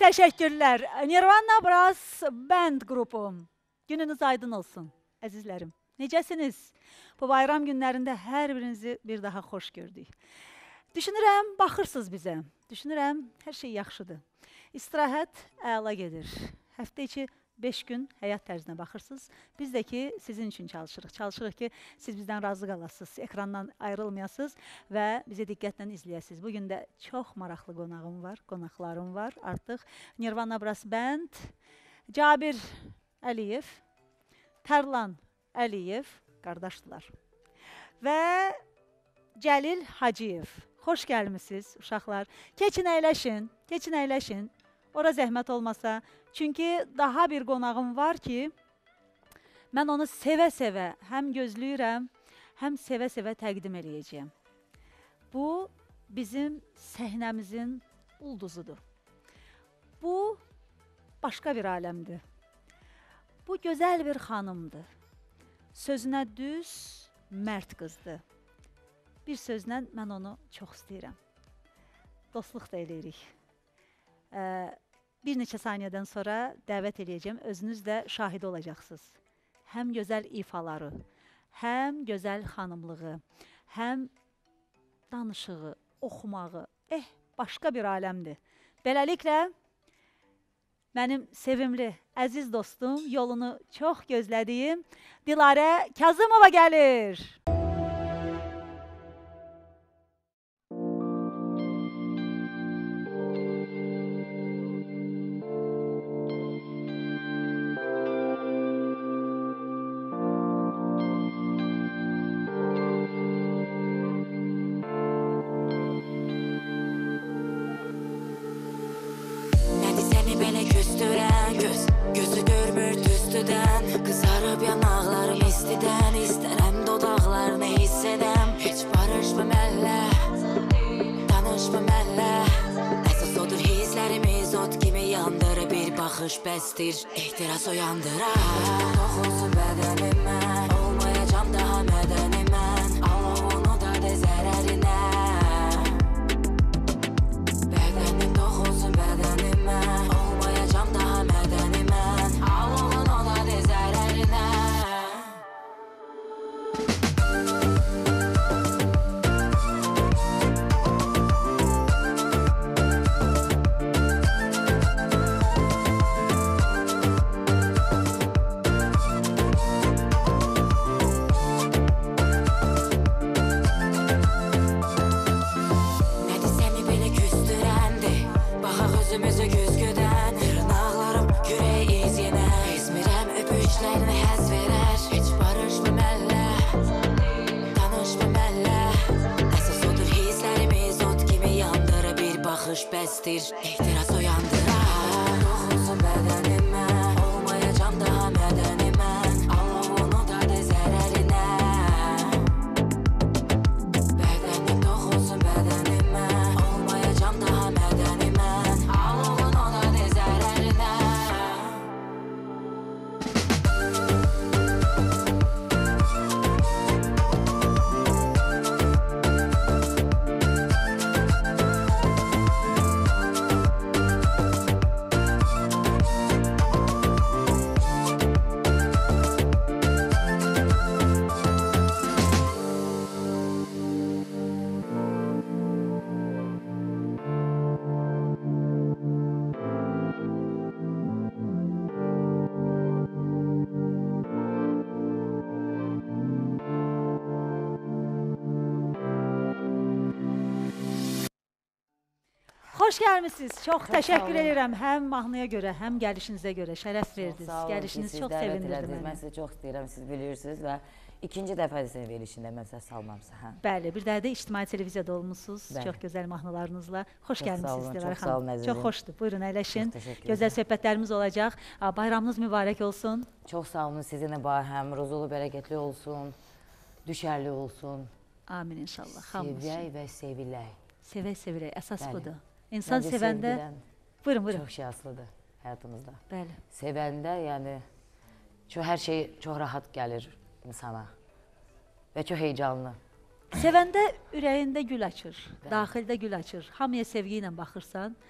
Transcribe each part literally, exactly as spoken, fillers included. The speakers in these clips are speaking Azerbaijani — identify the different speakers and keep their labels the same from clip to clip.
Speaker 1: teşekkürler. Nirvana Brass Band qrupu. Gününüz aydın olsun, əzizlərim. Necəsiniz? Bu bayram günlərində hər birinizi bir daha xoş gördük. Düşünürəm, baxırsınız bizə. Düşünürəm, hər şey yaxşıdır. İstirahət əla gedir. Həftə içi beş gün həyat tərzinə baxırsınız. Biz də ki, sizin üçün çalışırıq. Çalışırıq ki, siz bizdən razı qalasınız, ekrandan ayrılmayasınız və bizi diqqətlə izləyəsiniz. Bugün də çox maraqlı qonağım var, qonaqlarım var. Artıq Nirvana Brass Band, Cabir Əliyev, Tərlan Əliyev qardaşdılar və Cəlil Hacıyev. Xoş gəlmişsiniz uşaqlar. Keçin əyləşin, keçin əyləşin. Ora zəhmət olmasa. Çünki daha bir qonağım var ki, mən onu sevə-sevə həm gözləyirəm, həm sevə-sevə təqdim eləyəcəyəm. Bu, bizim səhnəmizin ulduzudur. Bu, başqa bir aləmdir. Bu, gözəl bir xanımdır. Sözünə düz, mərd qızdır. Bir sözlə mən onu çox istəyirəm. Dostluq da eləyirik. Bir neçə saniyədən sonra dəvət eləyəcəm, özünüz də şahid olacaqsınız. Həm gözəl ifaları, həm gözəl xanımlığı, həm danışığı, oxumağı, eh, başqa bir aləmdir. Beləliklə, mənim sevimli, əziz dostum, yolunu çox gözlədiyim Dilarə Kazımova gəlir.
Speaker 2: Bəsdir, ehtiras oyandırar. Toxunsun bədənimə, olmayacam daha mədəni mən. Alovunu da de zərərinə. Bədənim toxunsun bədənimə, olmayacam daha mədəni mən. Alovunu da de zərərinə. Bəsdir, ehtiras oyandırar. Toxunsun bədənimə, olmayacam daha mədəni mən. Alovunu da de zərərinə. Bədənim toxunsun bədənimə, olmayacam daha mədəni mən. Alovunu da de zərərinə.
Speaker 1: Xoş gəlmişsiniz. Çox təşəkkür edirəm. Həm mahnıya görə, həm gəlişinizə görə şərəf verdiniz. Gəlişiniz çox sevindirdi məni.
Speaker 3: Mən sizi çox istəyirəm, siz bilirsiniz və ikinci dəfədir sənin verilişində mən sizə salmamsa.
Speaker 1: Bəli, bir daha da ictimai televiziyada olmuşsunuz. Çox gözəl mahnılarınızla. Xoş gəlmişsiniz Dilarə xanım.
Speaker 3: Çox sağ olun, əzizim.
Speaker 1: Çox xoşdur. Buyurun, əyləşin. Gözəl söhbətlərimiz olacaq. Bayramınız mübarək olsun.
Speaker 3: Çox sağ olun, sizinlə həm ruzulu bərəkətli olsun, düşərli olsun.
Speaker 1: Amin inşallah.
Speaker 3: Sevək və sevilək.
Speaker 1: Sevək, sevilək. Əsas budur. İnsan sevəndə... Buyurun, buyurun.
Speaker 3: Çox şey asılıdır həyatımızda.
Speaker 1: Bəli.
Speaker 3: Sevəndə, yəni, hər şey çox rahat gəlir insana və çox heyecanlı.
Speaker 1: Sevəndə ürəyində gül açır, daxildə gül açır. Hamıya sevgi ilə baxırsan,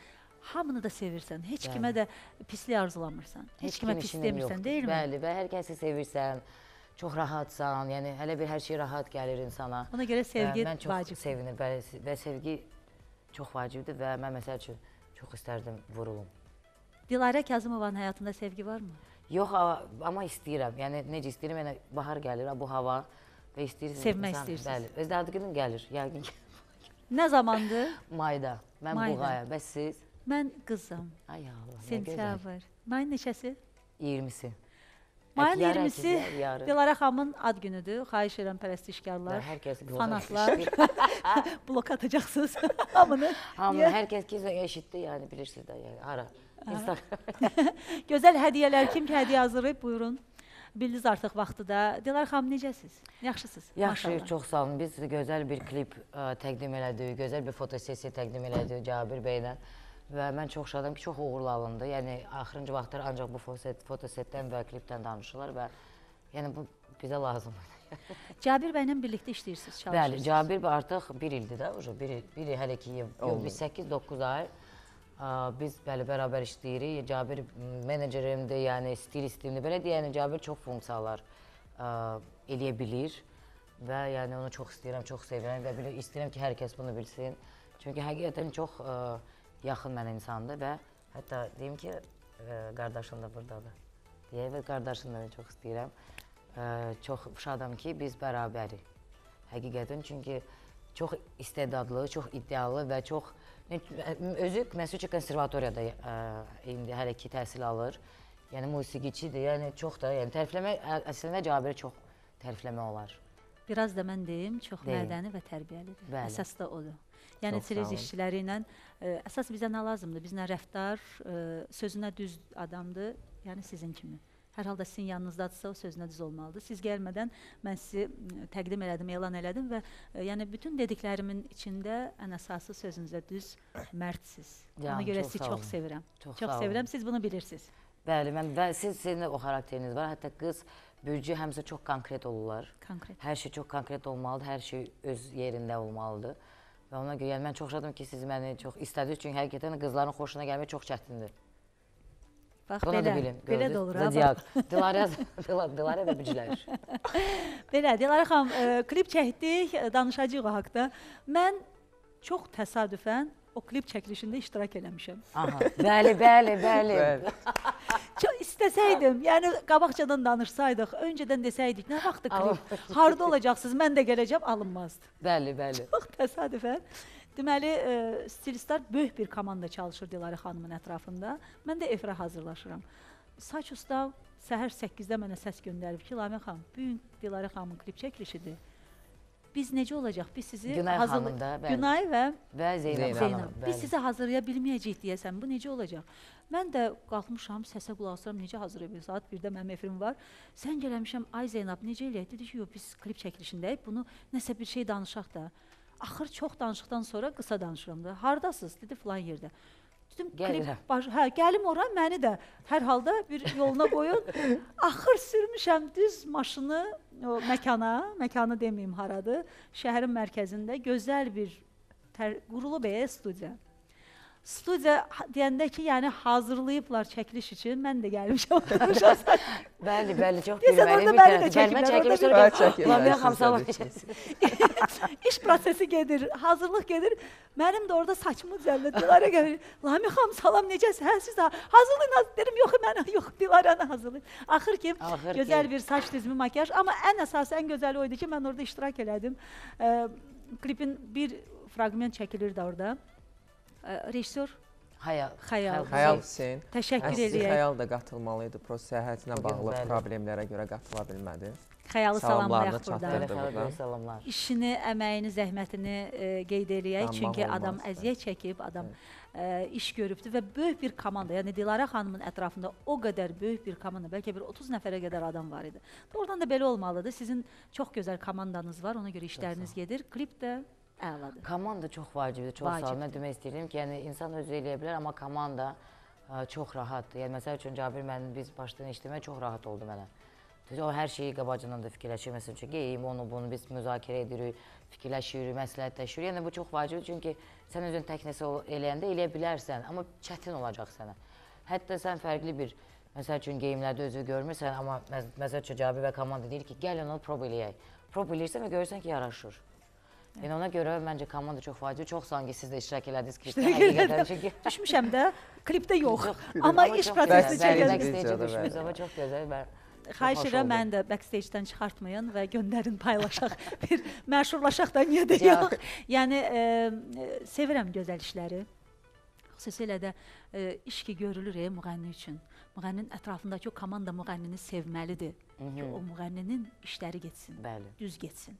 Speaker 1: hamını da sevirsən, heç
Speaker 3: Bəli.
Speaker 1: kimə də pislik arzulamırsan, heç, kimə
Speaker 3: kimin
Speaker 1: pis
Speaker 3: işinin
Speaker 1: demirsən,
Speaker 3: yoxdur.
Speaker 1: deyilmi?
Speaker 3: Bəli, və hər kəsi sevirsən, çox rahatsan, yəni hələ bir hər şey rahat gəlir insana.
Speaker 1: Ona görə sevgi
Speaker 3: Və mən çox
Speaker 1: vacib.
Speaker 3: sevinir bəli, və sevgi çox vacibdir və mən məsəl üçün çox istərdim vurulum.
Speaker 1: Dilarə Kazımovanın həyatında sevgi varmı?
Speaker 3: Yox, amma- amma istəyirəm. Yəni necə istəyirəm, yəni bahar gəlir, bu hava və istəyirsən.
Speaker 1: Sevmək
Speaker 3: insan-
Speaker 1: istəyirsiniz.
Speaker 3: Bəli, öz adı günüm gəlir, yəqin ki.
Speaker 1: Nə zamandır?
Speaker 3: Mayda. Mən
Speaker 1: Mayda.
Speaker 3: buğaya, bəs siz?
Speaker 1: Mən qızam.
Speaker 3: Ay Allah, nə gözəl.
Speaker 1: Sentyabr. Mayın neçəsi?
Speaker 3: iyirmisi.
Speaker 1: Mayın
Speaker 3: Yarın
Speaker 1: iyirmisi
Speaker 3: əkizlər, yarın.
Speaker 1: Dilarə xanımın ad günüdür. Xahiş edirəm
Speaker 3: Və
Speaker 1: pərəstişkarlar,
Speaker 3: hər kəs qulaq
Speaker 1: fanatlar.
Speaker 3: eşitdi.
Speaker 1: Blok atacaqsınız hamını.
Speaker 3: Hamı,
Speaker 1: Niyə?
Speaker 3: hər kəs ki eşitdi, yəni bilirsiniz də, yəni hara. Instagram.
Speaker 1: Gözəl hədiyyələr kim ki hədiyyə hazırlayıb buyurun. Bildiniz artıq vaxtıda. Dilarə xanım necəsiz? Yaxşısınız?
Speaker 3: Yaxşı,
Speaker 1: Maşallah.
Speaker 3: çox sağ olun. Biz gözəl bir klip ə, təqdim elədik, gözəl bir fotosessiya təqdim elədik Cabir bəylə. Və mən çox şadam ki, çox uğurlu alındı. Yəni axırıncı vaxtlar ancaq bu fotoset, fotosetdən və klipdən danışırlar və yəni bu bizə lazımdır.
Speaker 1: Cabir bəylə birlikdə işləyirsiniz,
Speaker 3: Bəli,
Speaker 1: çalışırsınız.
Speaker 3: Cabir artıq bir ildir də, ucu bir, il- bir il hələ ki, yox, biz səkkiz doqquz ay ə, biz bəli bərabər işləyirik. Cabir m, menecerimdir, yəni stilistimdir. Belə deyək, yəni Cabir çox funksiyalar ə, eləyə bilir və yəni onu çox istəyirəm, çox sevirəm və bilir, istəyirəm ki, hər kəs bunu bilsin. Çünki həqiqətən çox ə, yaxın mənə insandır və hətta deyim ki, ə, qardaşım da buradadır. Deyək və qardaşımı da çox istəyirəm. Ə, çox şadam ki, biz bərabərik. Həqiqətən, çünki çox istedadlı, çox iddialı və çox özü məsəl üçün konservatoriyada ə, indi hələ ki təhsil alır. Yəni musiqiçidir. Yəni çox da, yəni tərifləmək ə- əslində Cabiri çox tərifləmək olar.
Speaker 1: Biraz da mən deyim, çox
Speaker 3: Deyin.
Speaker 1: mədəni və tərbiyəlidir.
Speaker 3: Bəli.
Speaker 1: Əsas da odur. Yəni
Speaker 4: Çox sağ
Speaker 1: televiz
Speaker 4: olun.
Speaker 1: işçiləri ilə ə, əsas bizə nə lazımdır? Bizlə rəftar, ə, sözünə düz adamdır. Yəni sizin kimi. Hər halda sizin yanınızdadırsa o sözünə düz olmalıdır. Siz gəlmədən mən sizi m, təqdim elədim, elan elədim və ə, yəni bütün dediklərimin içində ən əsası sözünüzə düz mərdsiniz. Ona
Speaker 3: Canım,
Speaker 1: görə
Speaker 3: çox
Speaker 1: sizi
Speaker 3: sağ
Speaker 1: çox
Speaker 3: olun.
Speaker 1: sevirəm.
Speaker 3: Çox
Speaker 1: Çox
Speaker 3: sağ
Speaker 1: sevirəm.
Speaker 3: olun.
Speaker 1: Siz bunu bilirsiniz.
Speaker 3: Bəli, mən və siz sizin də o xarakteriniz var. Hətta qız Bürcü həmsə çox konkret olurlar.
Speaker 1: Konkret.
Speaker 3: Hər şey çox konkret olmalıdır, hər şey öz yerində olmalıdır. Və ona görə yəni mən çox şadam ki, siz məni çox istədiniz, çünki həqiqətən qızların xoşuna gəlmək çox çətindir.
Speaker 1: Bax
Speaker 3: Bunu
Speaker 1: belə,
Speaker 3: da bilin,
Speaker 1: belə
Speaker 3: gördünüz?
Speaker 1: də olur. ha, bax.
Speaker 3: Zodiac. Dilarə, Dilarə, Dilarə də bicilər.
Speaker 1: Belə, Dilarə xanım, e, klip çəkdik, e, danışacağıq o haqda. Mən çox təsadüfən o klip çəkilişində iştirak eləmişəm.
Speaker 3: Aha, bəli, bəli, bəli.
Speaker 4: Bəli.
Speaker 1: Çox istəsəydim, yəni qabaqcadan danışsaydıq, öncədən desəydik, nə vaxtı klip, harda olacaqsınız, mən də gələcəm, alınmazdı.
Speaker 3: Bəli, bəli.
Speaker 1: Çox təsadüfən. Deməli, e, stilistlər böyük bir komanda çalışır Dilarə xanımın ətrafında. Mən də efirə hazırlaşıram. Saç usta səhər səkkizdə mənə səs göndərib ki, Lamiyə xanım, bu gün Dilarə xanımın klip çəkilişidir. Biz necə olacaq? Biz sizi
Speaker 3: Günay
Speaker 1: hazırla-
Speaker 3: xanım da, bəli.
Speaker 1: Günay və
Speaker 3: Və Zeynəb
Speaker 4: Zeynəb.
Speaker 3: xanım.
Speaker 1: Zeynəb.
Speaker 3: bəli.
Speaker 1: Biz sizi hazırlaya bilməyəcəyik deyəsən, bu necə olacaq? Mən də qalxmışam, səsə qulaq asıram, necə hazırlaya bilir? Saat birdə mənim efirim var. Sən gələmişəm, ay Zeynəb, necə eləyək? Dedi ki, yox, biz klip çəkilişindəyik, bunu nəsə bir şey danışaq da. Axır çox danışıqdan sonra qısa danışıram da. Hardasınız? Dedi, filan yerdə. Dedim,
Speaker 3: Gəlirəm.
Speaker 1: klip baş, hə, gəlim ora, məni də hər halda bir yoluna qoyun. Axır sürmüşəm düz maşını o məkana, məkanı deməyim haradır, şəhərin mərkəzində gözəl bir tər, qurulub e, studiya. Studiya ha- deyəndə ki, yəni hazırlayıblar çəkiliş üçün, mən də gəlmişəm. oturmuşam.
Speaker 3: Bəli, bəli, çox
Speaker 1: Deyəsən,
Speaker 3: gülməli.
Speaker 1: orada məni də
Speaker 3: Gəlmə
Speaker 1: çəkiblər, orada
Speaker 3: çəkilmişlər.
Speaker 1: bir-
Speaker 4: Bəli, çəkiblər,
Speaker 3: Lamiyə
Speaker 4: siz
Speaker 3: xanım, salam
Speaker 4: təbii ki.
Speaker 3: edəcəksiniz.
Speaker 1: İş prosesi gedir, hazırlıq gedir. Mənim də orada saçımı düzəldir. Dilarə gəlir. Lamiyə xanım, salam necəsiz? Hə, siz də hazırlayın. haz- Dedim, yox, mən yox, Dilarəni hazırlayın. Axır ki,
Speaker 3: Axır
Speaker 1: gözəl
Speaker 3: ki.
Speaker 1: bir saç düzümü, makyaj. Amma ən əsası, ən gözəli o idi ki, mən orada iştirak elədim. Ə, klipin bir fraqment çəkilirdi orada. Ə, rejissor
Speaker 3: Xəyal.
Speaker 1: Xəyal.
Speaker 4: Xəyal Hüseyn.
Speaker 1: təşəkkür
Speaker 4: Əsli
Speaker 1: eləyək.
Speaker 4: Xəyal da qatılmalıydı. Proses səhhətinə
Speaker 3: Bugün
Speaker 4: bağlı
Speaker 3: bəli.
Speaker 4: problemlərə görə qatıla bilmədi.
Speaker 1: Xəyalı
Speaker 4: Salamlarını
Speaker 1: salamlayaq buradan.
Speaker 4: çatdırdı.
Speaker 3: Bəli, xəyal
Speaker 4: buradan.
Speaker 3: bəy, salamlar.
Speaker 1: İşini, əməyini, zəhmətini e, qeyd eləyək.
Speaker 4: Danmaq
Speaker 1: Çünki
Speaker 4: olmaz,
Speaker 1: adam
Speaker 4: bəli.
Speaker 1: əziyyət çəkib, adam e, iş görübdür və böyük bir komanda, yəni Dilarə xanımın ətrafında o qədər böyük bir komanda, bəlkə bir otuz nəfərə qədər adam var idi. Oradan da belə olmalıdır. Sizin çox gözəl komandanız var, ona görə işləriniz gedir. Klip də əladır.
Speaker 3: Komanda çox vacibdir, çox sağ olun.
Speaker 1: Vacibdir.
Speaker 3: Mən demək istəyirəm ki, yəni insan özü eləyə bilər, amma komanda ə, çox rahatdır. Yəni məsəl üçün Cabir mənim biz başdan işləmək çox rahat oldu mənə. O hər şeyi qabacından da fikirləşir. Məsələn, çünki geyim, onu, bunu biz müzakirə edirik, fikirləşirik, məsləhətləşirik. Yəni bu çox vacibdir, çünki sən özün tək nəsə eləyəndə eləyə bilərsən, amma çətin olacaq sənə. Hətta sən fərqli bir, məsəl üçün geyimlərdə özü görmürsən, amma məsəl üçün Cabi və komanda deyir ki, gəlin onu prob eləyək. Prob eləyirsən və görürsən ki, yaraşır. Yəni ona görə məncə komanda çox vacib, çox sağ olun ki, siz də iştirak elədiniz klipdə, həqiqətən çünki...
Speaker 1: Düşmüşəm də, klipdə yox, amma iş prosesini çəkəcəm.
Speaker 3: Backstage düşmüş, amma çox gözəl.
Speaker 1: Xahiş edirəm, məni də backstage-dən çıxartmayın və göndərin, paylaşaq, bir məşhurlaşaq da niyə də yox. Yəni, sevirəm gözəl işləri. Xüsusilə də iş ki, görülür müğənni üçün. Müğənninin ətrafındakı o komanda müğənnini sevməlidir ki, o müğənninin işləri getsin, düz getsin.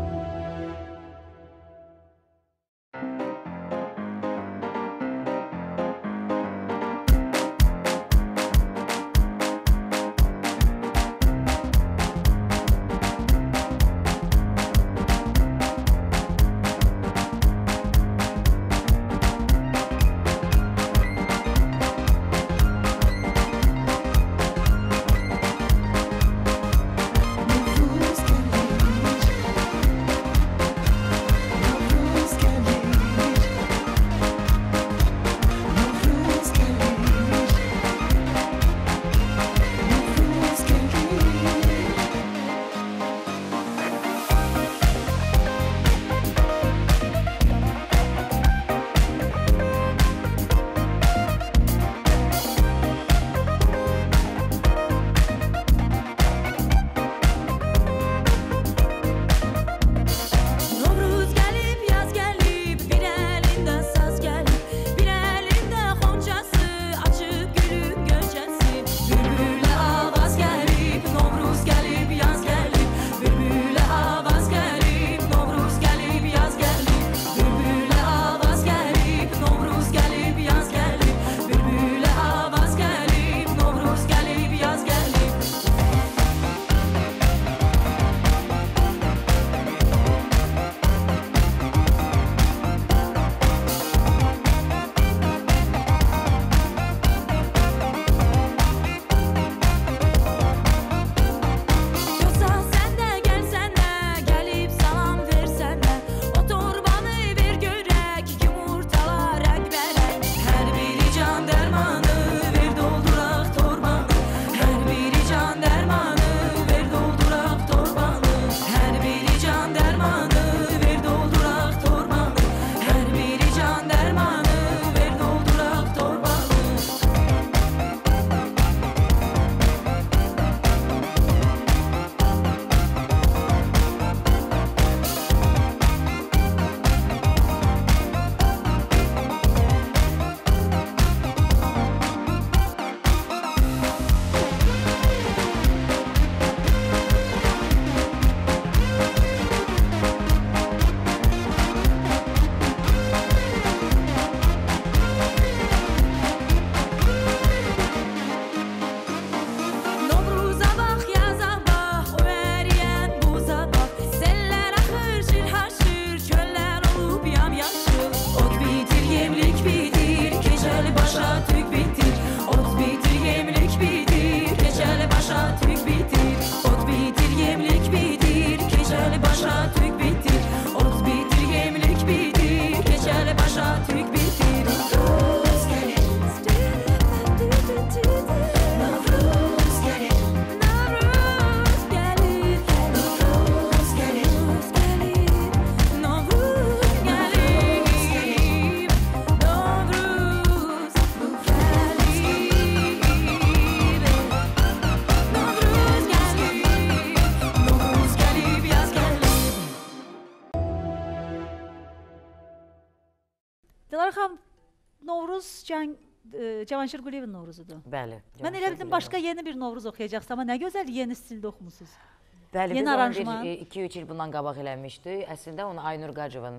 Speaker 1: Dilara xanım, Novruz Can, e, Cavanşir Quliyevin Novruzudur.
Speaker 3: Bəli.
Speaker 1: Mən elə bildim, başqa yeni bir Novruz oxuyacaqsınız, amma nə gözəl yeni stildə oxumusunuz.
Speaker 3: Bəli,
Speaker 1: yeni
Speaker 3: biz onu iki üç il bundan qabaq eləmişdik. Əslində onu Aynur Qacıvan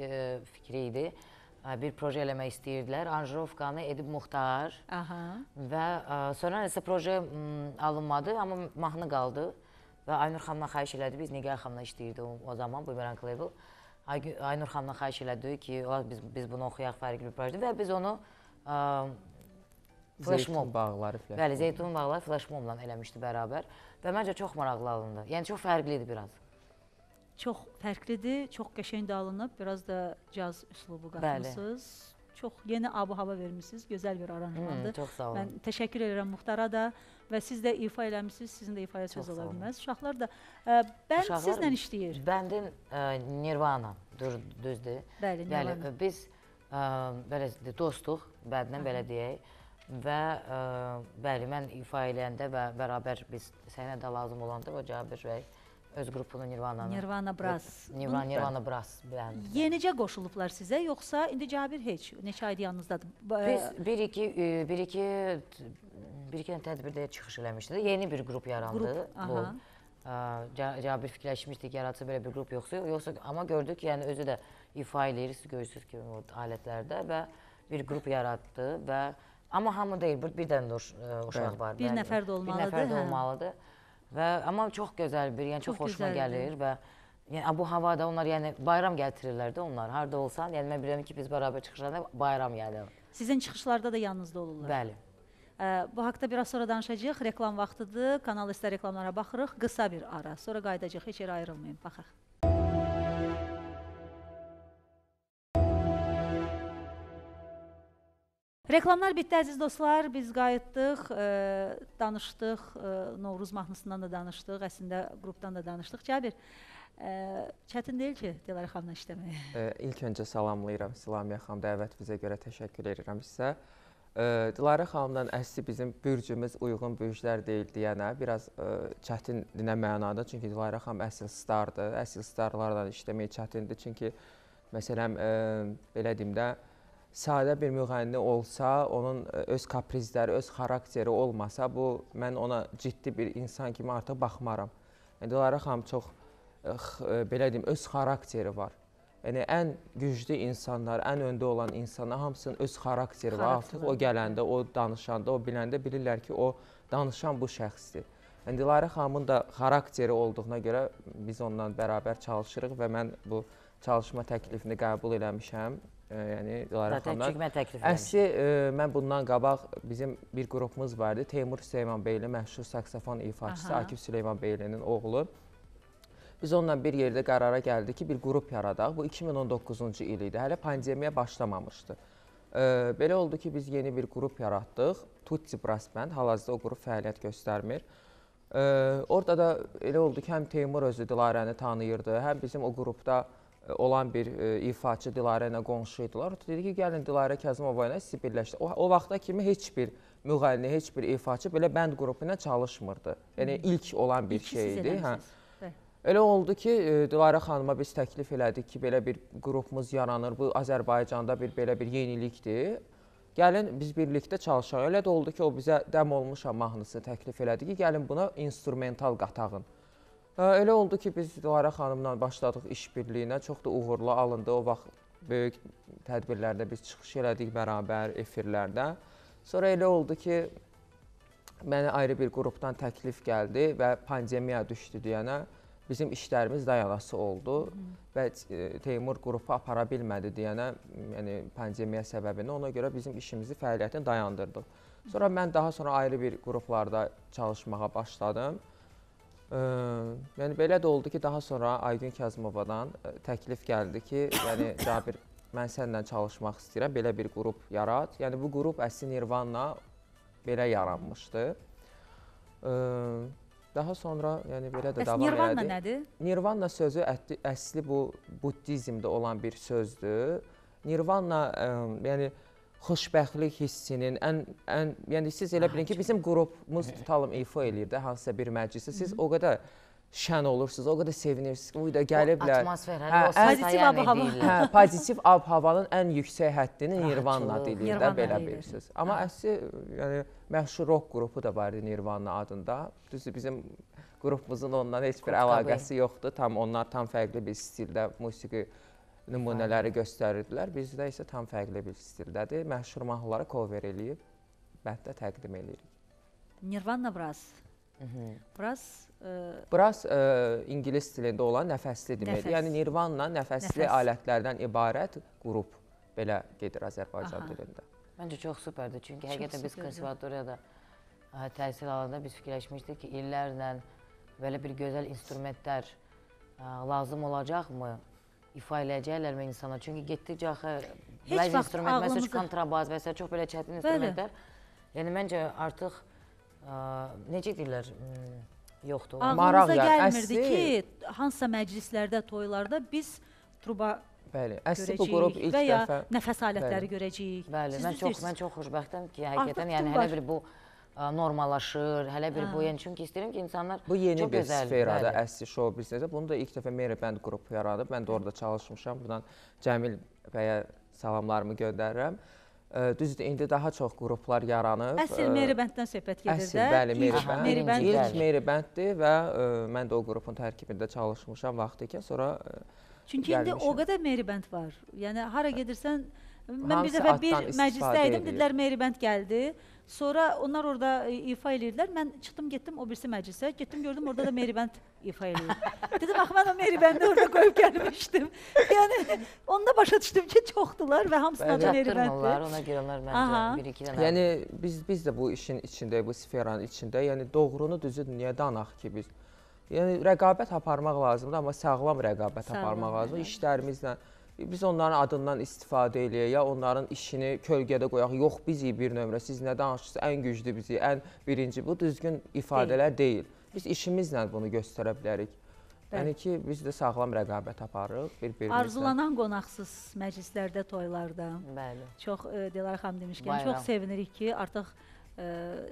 Speaker 3: fikri idi. Bir proje eləmək istəyirdilər. Anjirovkanı Edib Muxtar
Speaker 1: Aha.
Speaker 3: və sonra nəsə proje alınmadı, amma mahnı qaldı. Və Aynur xanımdan xahiş elədi, biz Nigər xanımla işləyirdi o zaman, Boomerang Label. Aynur xanımdan xahiş elədi ki, biz, biz bunu oxuyaq fərqli bir projedir və biz onu ə, Flash
Speaker 4: Zeytun
Speaker 3: mob.
Speaker 4: bağları flash
Speaker 3: Bəli,
Speaker 4: mob.
Speaker 3: Zeytun bağlar flash mobla eləmişdi bərabər və məncə çox maraqlı alındı. Yəni çox fərqlidir biraz.
Speaker 1: Çox fərqlidir, çox qəşəng də alınıb, biraz da caz üslubu qatmısınız. Çox yeni ab-hava vermisiniz, gözəl bir aranjmandır.
Speaker 3: Hmm, çox sağ olun.
Speaker 1: Mən təşəkkür edirəm Muxtara da və siz də ifa eləmisiniz, sizin də ifaya söz
Speaker 3: Çox
Speaker 1: ola
Speaker 3: sağ olun.
Speaker 1: bilməz. Uşaqlar da ə, bənd
Speaker 3: Uşaqlar
Speaker 1: sizlə işləyir.
Speaker 3: Bəndin ə, Nirvana, dur, düzdür.
Speaker 1: Bəli,
Speaker 3: Bəli,
Speaker 1: Nirvana.
Speaker 3: biz ə, belə dostuq, bəndlə belə deyək. Və ə, bəli, mən ifa eləyəndə və bərabər biz səhnə də lazım olanda o Cabir bəy öz qrupunu Nirvananı.
Speaker 1: Nirvana Brass.
Speaker 3: Nirvana, Nirvana Brass bənd.
Speaker 1: Yenicə qoşulublar sizə, yoxsa indi Cabir heç neçə aydır yanınızdadır?
Speaker 3: Biz bir iki e, bir iki bir iki tədbirdə çıxış eləmişdik. Yeni bir qrup yarandı.
Speaker 1: Qrup,
Speaker 3: Bu
Speaker 1: aha.
Speaker 3: ə, Ca- Cabir fikirləşmişdik yaratsa belə bir qrup yoxsa yoxsa amma gördük ki, yəni özü də ifa eləyir, siz görürsüz ki, o alətlərdə və bir qrup yaratdı və amma hamı deyil, bir, bir dənə də uşaq
Speaker 4: Bəli.
Speaker 3: var.
Speaker 1: Bir
Speaker 3: bəli.
Speaker 1: nəfər də olmalıdır,
Speaker 3: Bir nəfər də
Speaker 1: hə.
Speaker 3: olmalıdır. Və amma çox gözəl bir, yəni çox,
Speaker 1: Çox
Speaker 3: xoşuma
Speaker 1: gözəldir.
Speaker 3: gəlir və yəni bu havada onlar yəni bayram gətirirlər də onlar. Harda olsan, yəni mən bilirəm ki, biz bərabər çıxışlarda bayram yəni.
Speaker 1: Sizin çıxışlarda da yanınızda olurlar.
Speaker 3: Bəli.
Speaker 1: Ə, bu haqda biraz sonra danışacağıq. Reklam vaxtıdır. Kanal istə reklamlara baxırıq. Qısa bir ara. Sonra qayıdacağıq. Heç yerə ayrılmayın. Baxaq. Reklamlar bitdi əziz dostlar. Biz qayıtdıq, ə, danışdıq, ə, Novruz mahnısından da danışdıq, əslində qrupdan da danışdıq. Cabir, ə, çətin deyil ki, Dilarə xanımla işləməyə.
Speaker 4: E, İlk öncə salamlayıram Silamiyə xanım, dəvətimizə görə təşəkkür edirəm sizə. E, Dilarə xanımdan əsli bizim bürcümüz uyğun bürclər deyil deyənə biraz e, çətin nə mənada, çünki Dilarə xanım əsl stardır, əsl starlarla işləmək çətindir, çünki məsələn e, belə deyim də, sadə bir müğənni olsa, onun öz kaprizləri, öz xarakteri olmasa, bu mən ona ciddi bir insan kimi artıq baxmaram. Yəni, Dilarə xanım çox, belə deyim, öz xarakteri var. Yəni, ən güclü insanlar, ən öndə olan insanlar, hamısının öz xarakteri var. Artıq o gələndə, o danışanda, o biləndə bilirlər ki, o danışan bu şəxsdir. Yəni, Dilarə xanımın da xarakteri olduğuna görə biz onunla bərabər çalışırıq və mən bu çalışma təklifini qəbul eləmişəm. Yəni Dilarə xanımdan.
Speaker 3: Çünki mən təklif eləmişəm.
Speaker 4: Əsli e, mən bundan qabaq bizim bir qrupumuz vardı. Teymur Süleymanbeyli, məşhur saksofon ifaçısı
Speaker 1: Aha.
Speaker 4: Akif Süleymanbeylinin oğlu. Biz onunla bir yerdə qərara gəldik ki, bir qrup yaradaq. Bu iki min on doqquzuncu il idi. Hələ pandemiya başlamamışdı. E, belə oldu ki, biz yeni bir qrup yaratdıq. Tutsi Brass Band. Hal-hazırda o qrup fəaliyyət göstərmir. E, orada da elə oldu ki, həm Teymur özü Dilarəni tanıyırdı, həm bizim o qrupda olan bir e, ifaçı Dilarə ilə qonşuydular. O dedi ki, gəlin Dilarə Kazımova ilə sizi birləşdir. O, o vaxta kimi heç bir müğənni, heç bir ifaçı belə bənd qrupu ilə çalışmırdı. Yəni hmm. ilk olan bir
Speaker 1: İlk
Speaker 4: şey idi. Hə.
Speaker 1: Bəli.
Speaker 4: Elə oldu ki, e, Dilarə xanıma biz təklif elədik ki, belə bir qrupumuz yaranır. Bu Azərbaycanda bir belə bir yenilikdir. Gəlin biz birlikdə çalışaq. Elə də oldu ki, o bizə Dəm olmuşam mahnısını təklif elədi ki, gəlin buna instrumental qatağın. Elə oldu ki, biz Dilarə xanımla başladıq işbirliyinə, çox da uğurlu alındı. O vaxt böyük tədbirlərdə biz çıxış elədik bərabər efirlərdə. Sonra elə oldu ki, mənə ayrı bir qrupdan təklif gəldi və pandemiya düşdü deyənə bizim işlərimiz dayanası oldu. Hı. Və Teymur qrupu apara bilmədi deyənə, yəni pandemiya səbəbini, ona görə bizim işimizi, fəaliyyətini dayandırdıq. Sonra mən daha sonra ayrı bir qruplarda çalışmağa başladım. Ə, yəni belə də oldu ki, daha sonra Aygün Kazımovadan ə, təklif gəldi ki, yəni Cabir, mən səninlə çalışmaq istəyirəm, belə bir qrup yarat. Yəni bu qrup əsli Nirvana belə yaranmışdı. Ə, daha sonra yəni belə də
Speaker 1: Bəs
Speaker 4: davam elədi.
Speaker 1: Nirvana nədir?
Speaker 4: Nirvana sözü ətli, əsli bu buddizmdə olan bir sözdür. Nirvana ə, yəni xoşbəxtlik hissinin ən ən yəni siz elə bilin ki, bizim qrupumuz tutalım ifa eləyir də hansısa bir məclisdə. Siz o qədər şən olursunuz, o qədər sevinirsiniz ki, bu da gəliblər.
Speaker 3: Atmosfer,
Speaker 4: Hə,
Speaker 3: hə, o
Speaker 4: ən-
Speaker 1: Pozitiv ab-hava.
Speaker 4: Hə, pozitiv ab-havanın ən yüksək həddini Nirvana
Speaker 3: Rahatçılıq.
Speaker 4: deyilir də
Speaker 1: Nirvana
Speaker 4: belə
Speaker 1: deyilir.
Speaker 4: bilirsiniz. Amma əsli yəni məşhur rock qrupu da var idi Nirvana adında. Düzdür, bizim qrupumuzun ondan heç bir
Speaker 3: Kurt
Speaker 4: əlaqəsi yoxdur. Tam onlar tam fərqli bir stildə musiqi nümunələri göstərirdilər. Bizdə isə tam fərqli bir stildədir. Məşhur mahnıları cover eləyib bənddə təqdim eləyirik.
Speaker 1: Nirvana Brass. Brass ə,
Speaker 4: Brass ə, ingilis dilində olan nəfəsli deməkdir.
Speaker 1: Nəfəs.
Speaker 4: Yəni Nirvana nəfəsli
Speaker 1: Nəfəs.
Speaker 4: alətlərdən ibarət qrup belə gedir Azərbaycan
Speaker 1: Aha.
Speaker 4: dilində.
Speaker 3: Məncə çox süperdir. Çünki
Speaker 1: Çox
Speaker 3: həqiqətən biz
Speaker 1: süperdir.
Speaker 3: konservatoriyada ə, təhsil alanda biz fikirləşmişdik ki, illərlə belə bir gözəl instrumentlər ə, lazım olacaqmı? İfa eləyəcəklərmi insana? Çünki getdikcə axı
Speaker 1: Heç
Speaker 3: bəzi
Speaker 1: vaxt
Speaker 3: instrument, məsələn,
Speaker 1: ağlımıza-
Speaker 3: kontrabas və s. çox belə çətin instrumentlər. Yəni məncə artıq ə, necə deyirlər, hmm, yoxdur.
Speaker 4: Maraq
Speaker 1: Ağlımıza
Speaker 4: yəni,
Speaker 1: gəlmirdi
Speaker 4: əsli-
Speaker 1: ki, hansısa məclislərdə, toylarda biz truba
Speaker 4: Bəli, əsli bu qrup
Speaker 1: görəcəyik
Speaker 4: ilk
Speaker 1: və ya
Speaker 4: dəfə
Speaker 1: nəfəs alətləri
Speaker 4: Bəli.
Speaker 1: görəcəyik.
Speaker 3: Bəli,
Speaker 1: Siz
Speaker 3: mən
Speaker 1: düz
Speaker 3: çox
Speaker 1: deyirsiniz.
Speaker 3: mən çox xoşbəxtəm ki,
Speaker 1: Artıq
Speaker 3: həqiqətən yəni
Speaker 1: bütün
Speaker 3: hələ
Speaker 1: var.
Speaker 3: bir bu ə, normallaşır, hələ bir bu, yəni çünki istəyirəm ki, insanlar
Speaker 4: bu yeni
Speaker 3: çox
Speaker 4: bir
Speaker 3: gözəl,
Speaker 4: sferada
Speaker 3: bəli.
Speaker 4: əsli şou biznesdə. Bunu da ilk dəfə Mary Band qrupu yaradıb. Mən də orada çalışmışam. Buradan Cəmil bəyə salamlarımı göndərirəm. Ə, Düzdür, indi daha çox qruplar yaranıb.
Speaker 1: Əsl Meribənddən söhbət gedir
Speaker 4: Əsl,
Speaker 1: də.
Speaker 4: bəli, Mary
Speaker 1: İlk
Speaker 4: Band.
Speaker 1: Meribənd.
Speaker 3: birinci,
Speaker 4: İlk
Speaker 3: bəli.
Speaker 4: Mary Banddir və ə, mən də o qrupun tərkibində çalışmışam vaxtı ikən. Sonra ə,
Speaker 1: Çünki indi o
Speaker 4: gəlmişəm.
Speaker 1: qədər Meribənd var. Yəni hara gedirsən, mən bir
Speaker 4: Hamısı
Speaker 1: dəfə bir
Speaker 4: addan istifadə
Speaker 1: məclisdə idim,
Speaker 4: edir.
Speaker 1: dedilər Meribənd gəldi. Sonra onlar orada e, ifa eləyirdilər. Mən çıxdım, getdim o birisi məclisə. Getdim, gördüm orada da Meribənd ifa eləyir. Dedim, axı mən o Meribəndi orada qoyub gəlmişdim. Yəni onda başa düşdüm ki, çoxdular və hamısının adı
Speaker 3: Çatdırmırlar,
Speaker 1: Meribənddir.
Speaker 3: ona görə onlar
Speaker 1: Aha.
Speaker 3: məncə bir iki dənə.
Speaker 4: Yəni biz biz də bu işin içindəyik, bu sferanın içində. Yəni doğrunu düzü niyə danaq ki biz? Yəni rəqabət aparmaq lazımdır, amma sağlam rəqabət
Speaker 1: Sağlam,
Speaker 4: aparmaq lazımdır.
Speaker 1: evet.
Speaker 4: İşlərimizlə biz onların adından istifadə eləyək, ya onların işini kölgədə qoyaq. Yox, bizik bir nömrə, siz nə danışırsınız, ən güclü bizik, ən birinci. Bu düzgün ifadələr deyil. Biz işimizlə bunu göstərə bilərik. Yəni ki, biz də sağlam rəqabət aparırıq bir-birimizlə.
Speaker 1: Arzulanan qonaqsız məclislərdə, toylarda.
Speaker 3: Bəli.
Speaker 1: Çox e, Dilara xanım demişkən,
Speaker 3: Bayram.
Speaker 1: çox sevinirik ki, artıq e,